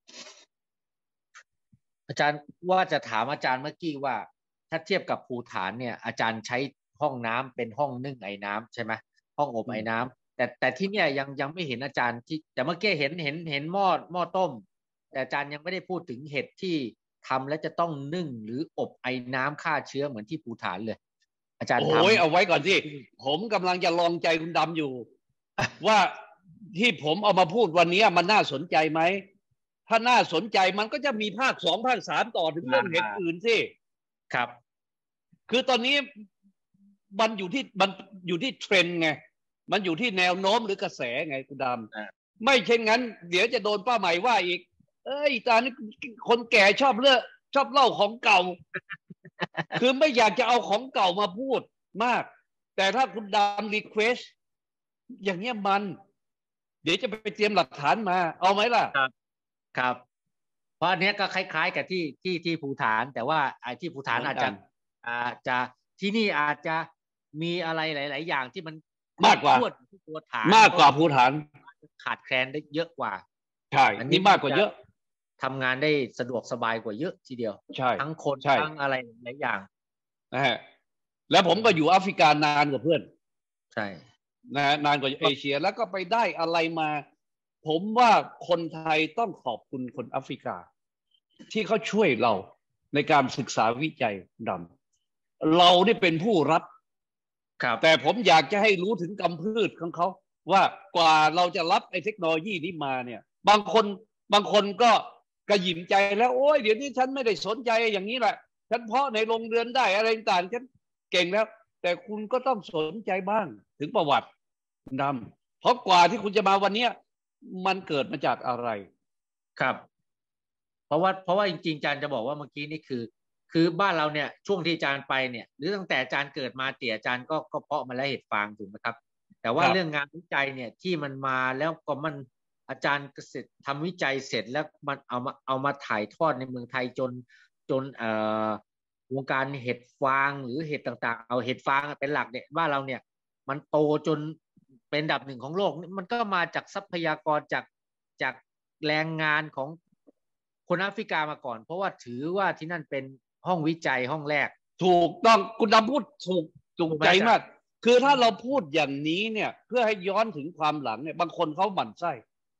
Speaker 1: อาจารย์ว่าจะถามอาจารย์เมื่อกี้ว่าถ้าเทียบกับภูฐานเนี่ยอาจารย์ใช้ห้องน้ำเป็นห้องนึ่งไอ้น้ำใช่ไหมห้องอบไอ้น้ำแต่แต่ที่เนี่ยยังยังไม่เห็นอาจารย์ที่แต่เมื่อกี้เห็นเห็นเห็นหม้อหม้อต้มแต่อาจารย์ยังไม่ได้พูดถึงเห็ดที่ทำแล้วจะต้องนึ่งหรืออบไอ้น้ำฆ่าเชื้อเหมือนที่ภูฐานเลยอาจารย์ทำ
Speaker 2: โอ้ยเอาไว้ก่อนสิผมกำลังจะลองใจคุณดำอยู่ ว่าที่ผมเอามาพูดวันนี้มันน่าสนใจไหมถ้าน่าสนใจมันก็จะมีภาคสองภาคสามต่อถึงเรื่องเห็ดอื่นสิ
Speaker 1: ครับ
Speaker 2: คือตอนนี้มันอยู่ที่มันอยู่ที่เทรนด์ไงมันอยู่ที่แนวโน้มหรือกระแสไงคุณดำไม่เช่นงั้นเดี๋ยวจะโดนป้าใหม่ว่าอีกเอ้ยตานี่คนแก่ชอบเลือกชอบเล่าของเก่า คือไม่อยากจะเอาของเก่ามาพูดมากแต่ถ้าคุณดำรีเควสอย่างเงี้ยมันเดี๋ยวจะไปเตรียมหลักฐานมาเอาไหมล่ะ
Speaker 1: ครับครับเพราะอันนี้ก็คล้ายๆกับที่ที่ที่ภูฐานแต่ว่าไอ้ที่ภูฐานอาจจะอาจจะที่นี่อาจจะมีอะไรหลายๆอย่างที่มัน
Speaker 2: มากกว่า
Speaker 1: ตัวฐาน
Speaker 2: มากกว่าภูฐาน
Speaker 1: ขาดแคลนได้เยอะกว่า
Speaker 2: ใช่อันนี้มากกว่าเยอะ
Speaker 1: ทำงานได้สะดวกสบายกว่าเยอะทีเดียว
Speaker 2: ใช่
Speaker 1: ทั้งคนทั้งอะไรหลายอย่าง
Speaker 2: นะฮะแล้วผมก็อยู่แอฟริกานานกว่าเพื่อน
Speaker 1: ใช่
Speaker 2: นะนานกว่าเอเชียแล้วก็ไปได้อะไรมาผมว่าคนไทยต้องขอบคุณคนแอฟริกาที่เขาช่วยเราในการศึกษาวิจัยดำเรานี่เป็นผู้รับแต่ผมอยากจะให้รู้ถึงกำพืชของเขาว่ากว่าเราจะรับไอ้เทคโนโลยีนี้มาเนี่ยบางคนบางคนก็กระหยิ่มใจแล้วโอ้ยเดี๋ยวนี้ฉันไม่ได้สนใจอย่างนี้แหละฉันเพาะในโรงเรือนได้อะไรต่างๆฉันเก่งแล้วแต่คุณก็ต้องสนใจบ้างถึงประวัติดำเพราะกว่าที่คุณจะมาวันนี้มันเกิดมาจากอะไร
Speaker 1: ครับเพราะว่าเพราะว่าจริงๆอาจารย์จะบอกว่าเมื่อกี้นี่คือคือบ้านเราเนี่ยช่วงที่อาจารย์ไปเนี่ยหรือตั้งแต่อาจารย์เกิดมาเตี่ยอาจารย์ก็ก็เพาะมาแล้วเห็ดฟางถูกไหมครับแต่ว่าเรื่องงานวิจัยเนี่ยที่มันมาแล้วก็มันอาจารย์เสร็จทำวิจัยเสร็จแล้วมันเอามาเอามาถ่ายทอดในเมืองไทยจนจนเอ่อวงการเห็ดฟางหรือเห็ดต่างๆเอาเห็ดฟางเป็นหลักเนี่ยบ้านเราเนี่ยมันโตจนเป็นอันดับหนึ่งของโลกมันก็มาจากทรัพยากรจากจากแรงงานของคนแอฟริกามาก่อนเพราะว่าถือว่าที่นั่นเป็นห้องวิจัยห้องแรก
Speaker 2: ถูกต้องคุณดำพูดถูกถูกใจมากคือถ้าเราพูดอย่างนี้เนี่ยเพื่อให้ย้อนถึงความหลังเนี่ยบางคนเขาหมั่นไส้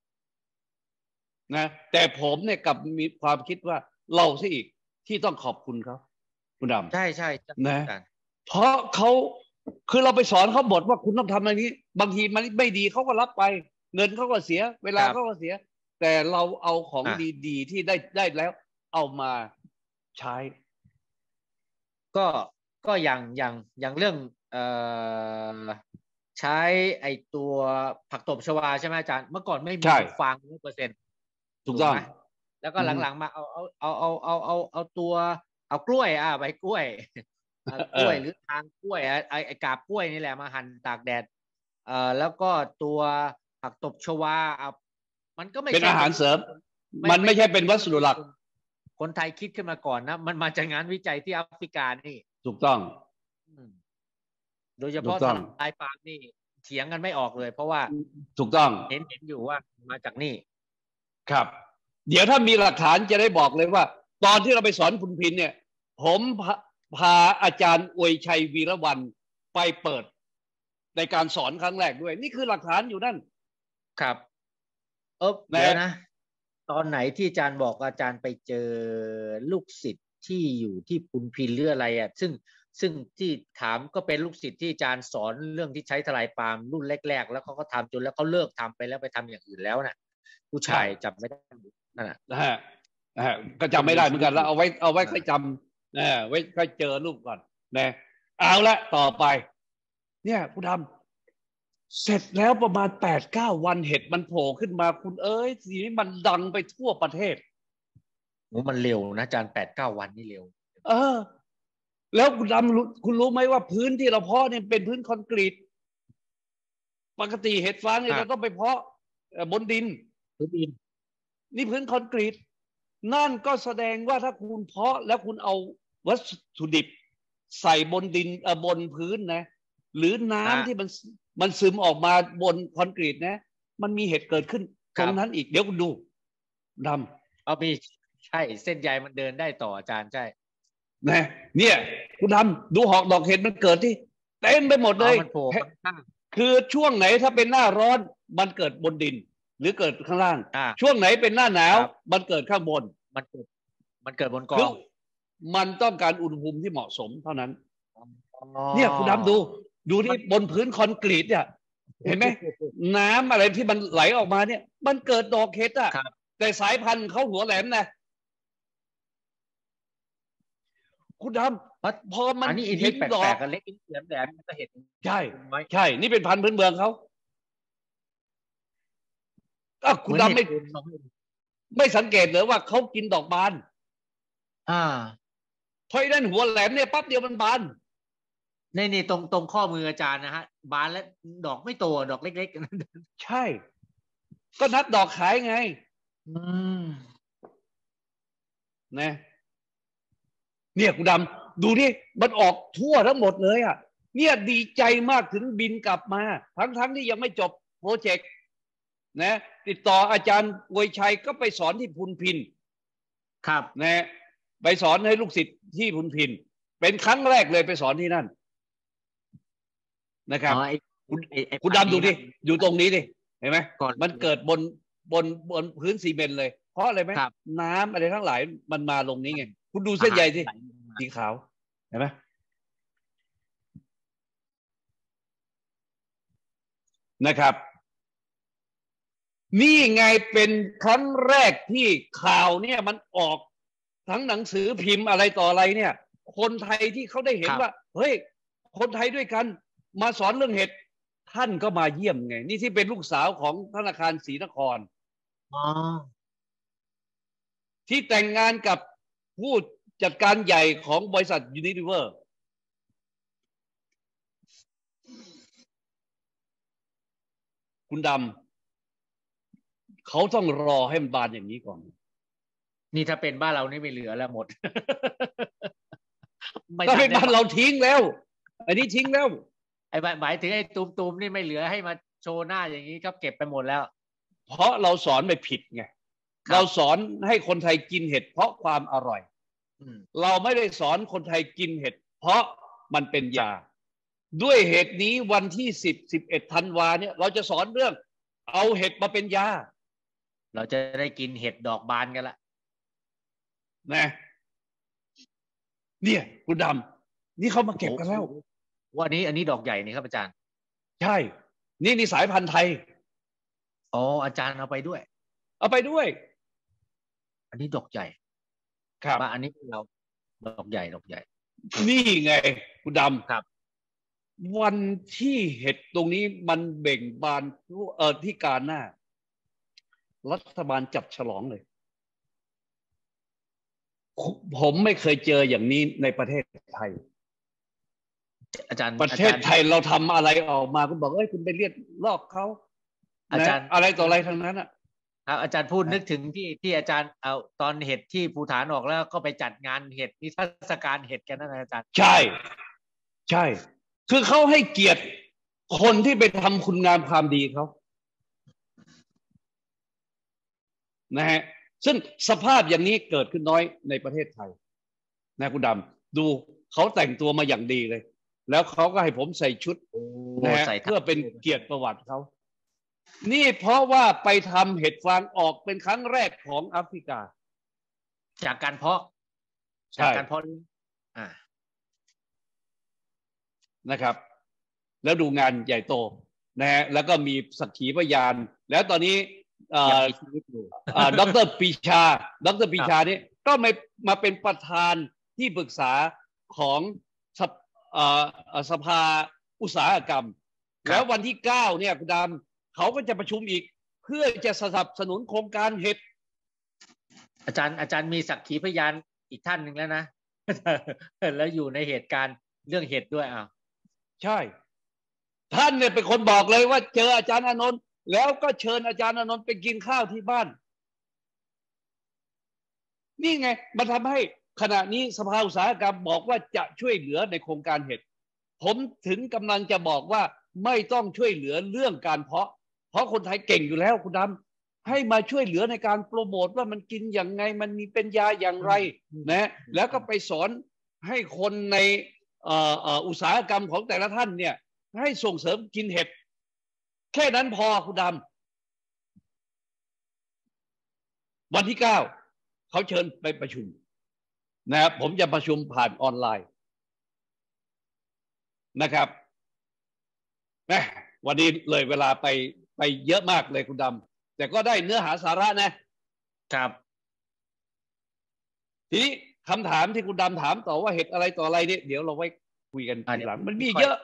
Speaker 2: นะแต่ผมเนี่ยกับมีความคิดว่าเราซะอีกที่ต้องขอบคุณเขาคุณดำ
Speaker 1: ใช่ใช่
Speaker 2: นะเพราะเขาคือเราไปสอนเขาบทว่าคุณต้องทำอะไรนี้บางทีมันไม่ดีเขาก็รับไปเงินเขาก็เสียเวลาเขาก็เสียแต่เราเอาของดีๆที่ได้ได้แล้วเอามาใช้
Speaker 1: ก็ก็อย่างอย่างอย่างเรื่องเอ่อใช้ไอตัวผักตบชวาใช่ไหมอาจารย์เมื่อก่อนไม่มีฟางร้อยเปอร์เซ็นต์
Speaker 2: ถูกต้อง
Speaker 1: แล้วก็หลังๆมาเอาเอาเอาเอาเอาเอาเอาตัวเอากล้วยอ่ะใบกล้วยกล้วยหรือทางกล้วยไอไอกาบกล้วยนี่แหละมาหั่นตากแดดเอ่อแล้วก็ตัวผักตบชวาเอามันก็ไม่
Speaker 2: เป็นอาหารเสริมมันไม่ใช่เป็นวัสดุหลัก
Speaker 1: คนไทยคิดขึ้นมาก่อนนะมันมาจากงานวิจัยที่แอฟริกานี่
Speaker 2: ถูกต้อง
Speaker 1: โดยเฉพาะสลายฟาร์มนี่เถียงกันไม่ออกเลยเพราะว่า
Speaker 2: ถูกต้อง
Speaker 1: เห็นเห็นอยู่ว่ามาจากนี่
Speaker 2: ครับเดี๋ยวถ้ามีหลักฐานจะได้บอกเลยว่าตอนที่เราไปสอนคุณพินเนี่ยผมพาอาจารย์อวยชัยวีระวรรณไปเปิดในการสอนครั้งแรกด้วยนี่คือหลักฐานอยู่นั่น
Speaker 1: ครับเออเดี๋ยวนะตอนไหนที่อาจารย์บอกอาจารย์ไปเจอลูกศิษย์ที่อยู่ที่พุนพินหรืออะไรอ่ะซึ่งซึ่งที่ถามก็เป็นลูกศิษย์ที่อาจารย์สอนเรื่องที่ใช้ทลายปาล์มรุ่นแรกๆแล้วเขาก็ทำจนแล้วเขาเลิกทำไปแล้วไปทำอย่างอื่นแล้วน่ะผู้ชายจำไม่ได้นั่นแหละ
Speaker 2: นะฮะนะฮะก็จำไม่ได้เหมือนกันแล้วเอาไว้เอาไว้ค่อยจำนะไว้ค่อยเจอรูปก่อนนะเอาละต่อไปเนี่ยผู้ทำเสร็จแล้วประมาณแปดเก้าวันเห็ดมันโผล่ขึ้นมาคุณเอ้ยทีนี้มันดังไปทั่วประเทศ
Speaker 1: โอ้มันเร็วนะอาจารย์แปดเก้าวันนี่เร็ว
Speaker 2: เออแล้วคุณดำคุณรู้ไหมว่าพื้นที่เราเพาะเนี่ยเป็นพื้นคอนกรีตปกติเห็ดฟางเนี่ยเราต้องไปเพาะบนดิน
Speaker 1: พื้นดิน
Speaker 2: นี่พื้นคอนกรีตนั่นก็แสดงว่าถ้าคุณเพาะแล้วคุณเอาวัตถุดิบใส่บนดินเออบนพื้นนะหรือน้ำที่มันมันซึมออกมาบนคอนกรีตนะมันมีเห็ดเกิดขึ้นตรงนั้นอีกเดี๋ยวคุณดูดำ
Speaker 1: เอามีใช่เส้นใยมันเดินได้ต่ออาจารย์ใช่
Speaker 2: นะเนี่ยคุณดำดูหอกดอกเห็ดมันเกิดที่เต็มไปหมดเลยคือช่วงไหนถ้าเป็นหน้าร้อนมันเกิดบนดินหรือเกิดข้างล่างช่วงไหนเป็นหน้าหนาวมันเกิดข้างบน
Speaker 1: มันเกิดมันเกิดบนกอง
Speaker 2: มันต้องการอุณหภูมิที่เหมาะสมเท่านั้นเนี่ยคุณดำดูดูที่บนพื้นคอนกรีตเนี่ยเห็นไหมน้ำอะไรที่มันไหลออกมาเนี่ยมันเกิดดอกเห็ดอ่ะแต่สายพันธุ์เขาหัวแหลมนะคุณดำพอมัน
Speaker 1: เห็นดอกเล็กแหลมแหลมมันก็เห็น
Speaker 2: ใช่ใช่นี่เป็นพันธุ์พื้นเมืองเขาก็คุณดำไม่ไม่สังเกตเลยว่าเขากินดอกบาน
Speaker 1: อ่า
Speaker 2: เพราะนั่นหัวแหลมเนี่ยปั๊บเดียวมันบาน
Speaker 1: นี่นี่ตรงตรงข้อมืออาจารย์นะฮะบานแล้วดอกไม่โตดอกเล็ก
Speaker 2: ๆใช่ก็นับดอกขายไง
Speaker 1: อืม
Speaker 2: นะเนี่ยคุณดำดูดิมันออกทั่วทั้งหมดเลยอ่ะเนี่ยดีใจมากถึงบินกลับมาทั้งทั้งที่ยังไม่จบโปรเจกต์นะติดต่ออาจารย์อวยชัยก็ไปสอนที่พุนพิน
Speaker 1: ครับ
Speaker 2: นะไปสอนให้ลูกศิษย์ที่พุนพินเป็นครั้งแรกเลยไปสอนที่นั่นนะครับคุณคุณดำดูดิอยู่ตรงนี้ดิเห็นไหมมันเกิดบนบนบนพื้นซีเมนต์เลยเพราะอะไรไหมน้ำอะไรทั้งหลายมันมาลงนี้ไงคุณดูเส้นใยสิสีขาวเห็นไหมนะครับนี่ไงเป็นครั้งแรกที่ข่าวเนี่ยมันออกทั้งหนังสือพิมพ์อะไรต่ออะไรเนี่ยคนไทยที่เขาได้เห็นว่าเฮ้ยคนไทยด้วยกันมาสอนเรื่องเห็ดท่านก็มาเยี่ยมไงนี่ที่เป็นลูกสาวของธนาคารศรีนครที่แต่งงานกับผู้จัดการใหญ่ของบริษัทยูนิลิเวอร์คุณดำเขาต้องรอให้มันบานอย่างนี้ก่อน
Speaker 1: นี่ถ้าเป็นบ้านเรานี่ไม่เหลือแล้วหมด
Speaker 2: ถ้าเป็นบ้านเราทิ้งแล้วอันนี้ทิ้งแล้ว
Speaker 1: ไอ้หมายถึงไอ้ตูมๆนี่ไม่เหลือให้มาโชว์หน้าอย่างนี้ครับเก็บไปหมดแล้ว
Speaker 2: เพราะเราสอนไม่ผิดไงเราสอนให้คนไทยกินเห็ดเพราะความอร่อยเราไม่ได้สอนคนไทยกินเห็ดเพราะมันเป็นยาด้วยเหตุนี้วันที่สิบ สิบเอ็ดธันวาเนี่ยเราจะสอนเรื่องเอาเห็ดมาเป็นยา
Speaker 1: เราจะได้กินเห็ดดอกบานกันละ
Speaker 2: นะเนี่ยคุณดำนี่เขามาเก็บกันแล้ว
Speaker 1: ว่านี้อันนี้ดอกใหญ่นี่ครับอาจารย์
Speaker 2: ใช่นี่นี่สายพันธุ์ไทย
Speaker 1: อ๋ออาจารย์เอาไปด้วย
Speaker 2: เอาไปด้วย
Speaker 1: อันนี้ดอกใหญ่
Speaker 2: ครับ
Speaker 1: อันนี้เราดอกใหญ่ดอกใหญ่
Speaker 2: นี่ไงคุณด
Speaker 1: ำครับ
Speaker 2: วันที่เห็ดตรงนี้มันเบ่งบานเออที่การหน้ารัฐบาลจัดฉลองเลยผมไม่เคยเจออย่างนี้ในประเทศไทย
Speaker 1: อาจารย์
Speaker 2: ประเทศไทยเราทำอะไรออกมาคุณบอกเอ้ยคุณไปเรียกลอกเขา
Speaker 1: อาจารย์
Speaker 2: อะไรต่ออะไรทั้งนั้นอ่ะ
Speaker 1: ครับอาจารย์พูดนึกถึงที่ที่อาจารย์เอาตอนเห็ดที่ภูฐานออกแล้วก็ไปจัดงานเห็ดนิทรรศการเห็ดกันนั่นอาจารย์
Speaker 2: ใช่ใช่คือเขาให้เกียรติคนที่ไปทำคุณงามความดีเขานะฮะซึ่งสภาพอย่างนี้เกิดขึ้นน้อยในประเทศไทยนะคุณดำดูเขาแต่งตัวมาอย่างดีเลยแล้วเขาก็ให้ผมใส่ชุดนะฮะเพื่อเป็นเกียรติประวัติเขานี่เพราะว่าไปทำเห็ดฟางออกเป็นครั้งแรกของแอฟริกา
Speaker 1: จากการเพาะจากการเพาะอ่า
Speaker 2: นะครับแล้วดูงานใหญ่โตนะฮะแล้วก็มีสักขีพยานแล้วตอนนี้
Speaker 1: ยังมีชีวิตอยู่
Speaker 2: ดรปีชาดรปีชานี่ก็มามาเป็นประธานที่ปรึกษาของสภาอุตสาหกรรมแล้ววันที่เก้าเนี่ยคุณดำเขาก็จะประชุมอีกเพื่อจะสนับสนุนโครงการเห็ด
Speaker 1: อาจารย์อาจารย์มีสักขีพยานอีกท่านหนึ่งแล้วนะแล้วอยู่ในเหตุการณ์เรื่องเห็ดด้วยอ่ะ
Speaker 2: ใช่ท่านเนี่ยเป็นคนบอกเลยว่าเจออาจารย์อานนท์แล้วก็เชิญอาจารย์อานนท์ไปกินข้าวที่บ้านนี่ไงมันทำให้ขณะนี้สภาอุตสาหกรรมบอกว่าจะช่วยเหลือในโครงการเห็ดผมถึงกำลังจะบอกว่าไม่ต้องช่วยเหลือเรื่องการเพาะเพราะคนไทยเก่งอยู่แล้วคุณดำให้มาช่วยเหลือในการโปรโมทว่ามันกินอย่างไงมันมีเป็นยาอย่างไรนะแล้วก็ไปสอนให้คนในอุตสาหกรรมของแต่ละท่านเนี่ยให้ส่งเสริมกินเห็ดแค่นั้นพอคุณดำวันที่เก้าเขาเชิญไปประชุมนะครับผมจะประชุมผ่านออนไลน์นะครับนะวันนี้เลยเวลาไปไปเยอะมากเลยคุณดำแต่ก็ได้เนื้อหาสาระนะครับทีนี้คำถามที่คุณดำถามต่อว่าเห็ดอะไรต่ออะไรเนี่ยเดี๋ยวเราไว้คุยกันทีหลังมันมีเยอะ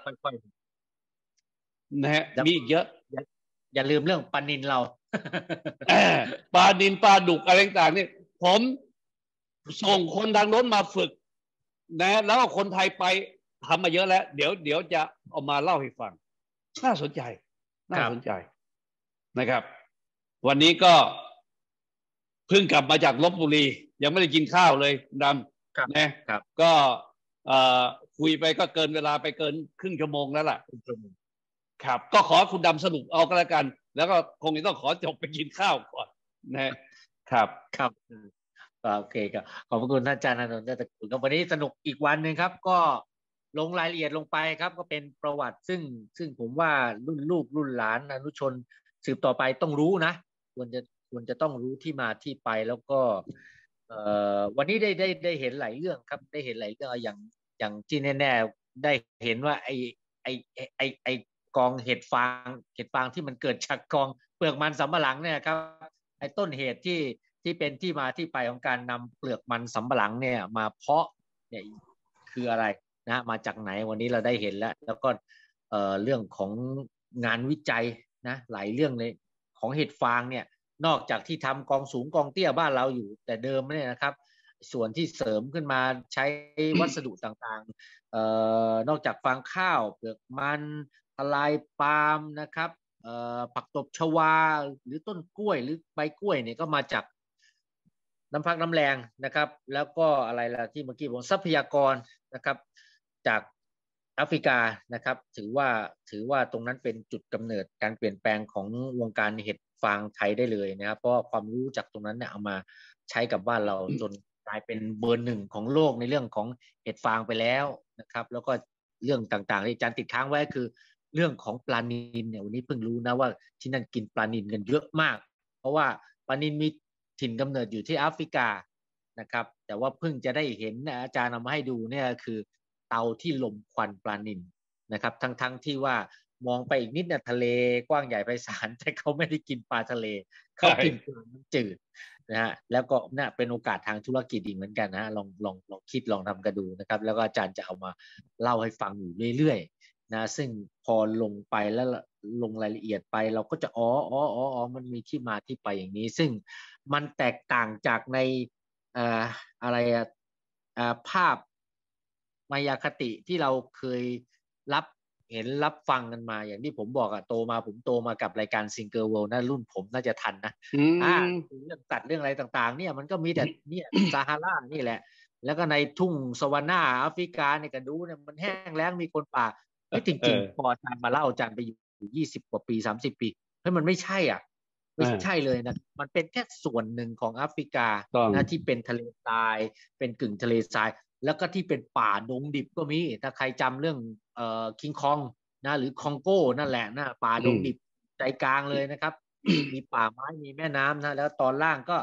Speaker 2: นะฮะมีเยอะ
Speaker 1: อย่าลืมเรื่องปลานิลเรา
Speaker 2: ปลานิลปลาดุกอะไรต่างๆเนี่ยผมส่งคนทางโน้นมาฝึกนะแล้วคนไทยไปทำมาเยอะแล้วเดี๋ยวเดี๋ยวจะเอามาเล่าให้ฟังน่าสนใจน่าสนใจนะครับวันนี้ก็เพิ่งกลับมาจากลพบุรียังไม่ได้กินข้าวเลยดำนะครับก็คุยไปก็เกินเวลาไปเกินครึ่งชั่วโมงแล้วล่ะครับก็ขอคุณดำสรุปเอาก็แล้วกันแล้วก็คงจะต้องขอจบไปกินข้าวก่อนนะครับ
Speaker 1: ครับโอเคครับขอบคุณท่านอาจารย์อานนท์ตะกูลครับวันนี้สนุกอีกวันหนึ่งครับก็ลงรายละเอียดลงไปครับก็เป็นประวัติซึ่งซึ่งผมว่ารุ่นลูกรุ่นหลานอนุชนสืบต่อไปต้องรู้นะควรจะควรจะต้องรู้ที่มาที่ไปแล้วก็เอ่อวันนี้ได้ได้ได้เห็นหลายเรื่องครับได้เห็นหลายเรื่องอย่างอย่างที่แน่ๆได้เห็นว่าไอไอไอไอกองเห็ดฟางเห็ดฟางที่มันเกิดจากกองเปลือกมันสำปะหลังเนี่ยครับไอต้นเหตุที่ที่เป็นที่มาที่ไปของการนำเปลือกมันสำปะหลังเนี่ยมาเพาะเนี่ยคืออะไรนะมาจากไหนวันนี้เราได้เห็นแล้วแล้วก็เอ่อเรื่องของงานวิจัยนะหลายเรื่องเลยของเห็ดฟางเนี่ยนอกจากที่ทำกองสูงกองเตี้ยบ้านเราอยู่แต่เดิมเนี่ยนะครับส่วนที่เสริมขึ้นมาใช้วัสดุต่างๆเอ่อนอกจากฟางข้าวเปลือกมันทลายปาล์มนะครับเอ่อผักตบชวาหรือต้นกล้วยหรือใบกล้วยเนี่ยก็มาจากน้ำพักน้ำแรงนะครับแล้วก็อะไรล่ะที่เมื่อกี้ผมทรัพยากรนะครับจากแอฟริกานะครับถือว่าถือว่าตรงนั้นเป็นจุดกำเนิดการเปลี่ยนแปลงของวงการเห็ดฟางไทยได้เลยนะครับเพราะความรู้จากตรงนั้นเนี่ยเอามาใช้กับบ้านเราจนกลายเป็นเบอร์หนึ่งของโลกในเรื่องของเห็ดฟางไปแล้วนะครับแล้วก็เรื่องต่างๆที่อาจารย์ติดค้างไว้คือเรื่องของปลานิลเนี่ยวันนี้เพิ่งรู้นะว่าที่นั่นกินปลานิลกันเยอะมากเพราะว่าปลานิลมีถิ่นกำเนิดอยู่ที่แอฟริกานะครับแต่ว่าเพิ่งจะได้เห็นนะอาจารย์เอามาให้ดูเนี่ยคือเตาที่ลมควันปลานิลนะครับทั้งๆ ท, ที่ว่ามองไปอีกนิดเนี่ยทะเลกว้างใหญ่ไพศาลแต่เขาไม่ได้กินปลาทะเลเขากินปลาน้ำจืดนะฮะแล้วก็น่าเป็นโอกาสทางธุรกิจอีกเหมือนกันนะลองลองลองคิดลองทำกันดูนะครับแล้วก็อาจารย์จะเอามาเล่าให้ฟังอยู่เรื่อยๆนะซึ่งพอลงไปแล้วลงรายละเอียดไปเราก็จะอ๋ออ๋ออ๋อมันมีที่มาที่ไปอย่างนี้ซึ่งมันแตกต่างจากในอ่าอะไรอ่าภาพมายาคติที่เราเคยรับเห็นรับฟังกันมาอย่างที่ผมบอกอะโตมาผมโตมากับรายการซิงเกิลเวิลด์นะรุ่นผมน่าจะทันนะอ่าเรื่องตัดเรื่องอะไรต่างๆเนี่ยมันก็มีแต่เนี่ยซาฮารานี่แหละแล้วก็ในทุ่งสวานาแอฟริกาเนี่ยก็ดูเนี่ยมันแห้งแล้งมีคนป่าเฮ้ยจริงๆพออาจารย์มาเล่าอาจารย์ไปอยู่ยี่สิบกว่าปีสามสิบปีเฮ้ยมันไม่ใช่อ่ะไม่ใช่เลยนะมันเป็นแค่ส่วนหนึ่งของแอฟริกานะที่เป็นทะเลทรายเป็นกึ่งทะเลทรายแล้วก็ที่เป็นป่าดงดิบก็มีถ้าใครจำเรื่องเอ่อคิงคองนะหรือคองโก้นั่นแหละนะป่าดงดิบใจกลางเลยนะครับมีป่าไม้มีแม่น้ำนะแล้วตอนล่างก็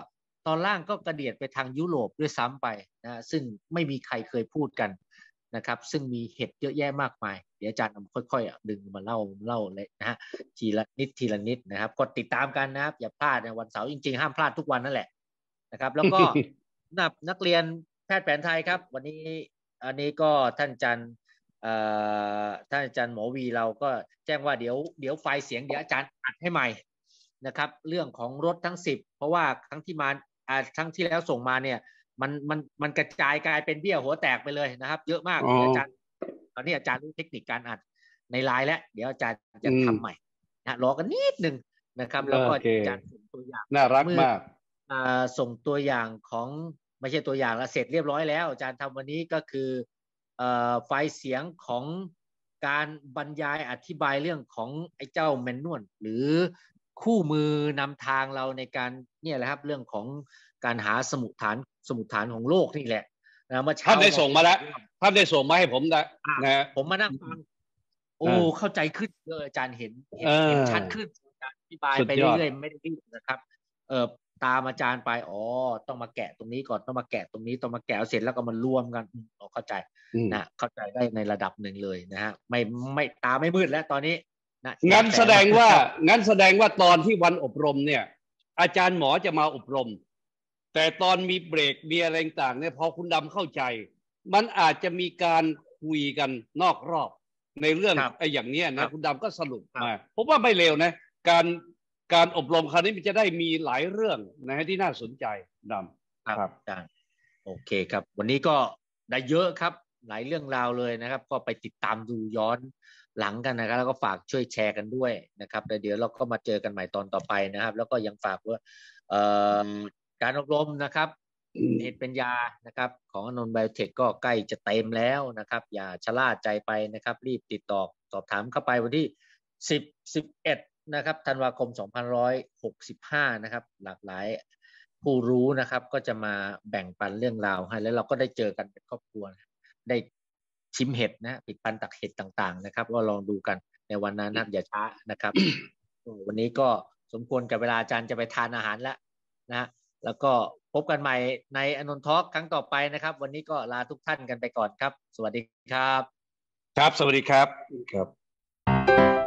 Speaker 1: ตอนล่างก็กระเดียดไปทางยุโรปด้วยซ้ำไปนะซึ่งไม่มีใครเคยพูดกันนะครับซึ่งมีเห็ดเยอะแยะมากมายเดี๋ยวอาจารย์ค่อยๆดึงมาเล่าเล่าเลยนะฮะทีละนิดทีละนิดนะครับกดติดตามกันนะครับอย่าพลาดในวันเสาร์จริงๆห้ามพลาดทุกวันนั่นแหละนะครับแล้วก็นับนักเรียนแพทย์แผนไทยครับวันนี้อันนี้ก็ท่านอาจารย์ท่านอาจารย์หมอวีเราก็แจ้งว่าเดี๋ยวเดี๋ยวไฟล์เสียงเดี๋ยวอาจารย์อัดให้ใหม่นะครับเรื่องของรถทั้งสิบเพราะว่าครั้งที่มาอ่าครั้งที่แล้วส่งมาเนี่ยมันมันมันกระจายกลายเป็นเบี้ยหัวแตกไปเลยนะครับเยอะมากอาจารย์ตอนนี้อาจารย์รู้เทคนิคการอัดในไลน์แล้วเดี๋ยวอาจารย์จะทำใหม่นะรอกันนิดนึงนะครับแล้วก็อาจารย์ส่งตัวอย่าง
Speaker 2: น่ารักมาก
Speaker 1: ส่งตัวอย่างของไม่ใช่ตัวอย่างแล้วเสร็จเรียบร้อยแล้วอาจารย์ทำวันนี้ก็คือไฟล์เสียงของการบรรยายอธิบายเรื่องของไอ้เจ้าแมนนวลหรือคู่มือนำทางเราในการเนี่ยแหละครับเรื่องของการหาสมุดฐานสมุดฐานของโลกนี่แหละนะเมื่อเช้า
Speaker 2: ท่านได้ส่งมาแล้วท่านได้ส่งมาให้ผมนะนะ
Speaker 1: ผมมานั่งฟังโอ้เข้าใจขึ้นเลยอาจารย์เห็นเห็นเห็นชัดขึ้นอาจารย์อธิบายไปเรื่อยๆไม่ได้รีบนะครับเออตามอาจารย์ไปอ๋อต้องมาแกะตรงนี้ก่อนต้องมาแกะตรงนี้ต้องมาแกะเสร็จแล้วก็มารวมกันอ๋อเข้าใจนะเข้าใจได้ในระดับหนึ่งเลยนะฮะไม่ไม่ตาไม่มืดแล้วตอนนี้
Speaker 2: นะงั้นแสดงว่างั้นแสดงว่าตอนที่วันอบรมเนี่ยอาจารย์หมอจะมาอบรมแต่ตอนมีเบรกมีอะไรต่างเนี่ยพอคุณดำเข้าใจมันอาจจะมีการคุยกันนอกรอบในเรื่องไอ้อย่างเนี้ยนะคุณดำก็สรุปมาผมว่าไม่เลวนะการการอบรมคราวนี้มันจะได้มีหลายเรื่องนะที่น่าสนใจดำ
Speaker 1: ครับอาจารย์โอเคครับวันนี้ก็ได้เยอะครับหลายเรื่องราวเลยนะครับก็ไปติดตามดูย้อนหลังกันนะครับแล้วก็ฝากช่วยแชร์กันด้วยนะครับแต่เดี๋ยวเราก็มาเจอกันใหม่ตอนต่อไปนะครับแล้วก็ยังฝากว่าการอบรมนะครับเหตุเป็นยานะครับของอนนท์ไบโอเทคก็ใกล้จะเต็มแล้วนะครับอย่าชะล่าใจไปนะครับรีบติดต่อสอบถามเข้าไปวันที่สิบ สิบเอ็ดนะครับธันวาคมสองพันหนึ่งร้อยหกสิบห้านะครับหลากหลายผู้รู้นะครับก็จะมาแบ่งปันเรื่องราวให้แล้วเราก็ได้เจอกันเป็นครอบครัวได้ชิมเห็ดนะปิดปันตักเห็ดต่างๆนะครับก็ลองดูกันในวันนั้นนะอย่าช้านะครับ วันนี้ก็สมควรกับเวลาอาจารย์จะไปทานอาหารแล้วนะแล้วก็พบกันใหม่ในอนนท์ทอล์กครั้งต่อไปนะครับวันนี้ก็ลาทุกท่านกันไปก่อนครับสวัสดีครับ
Speaker 2: ครับสวัสดีครับครับ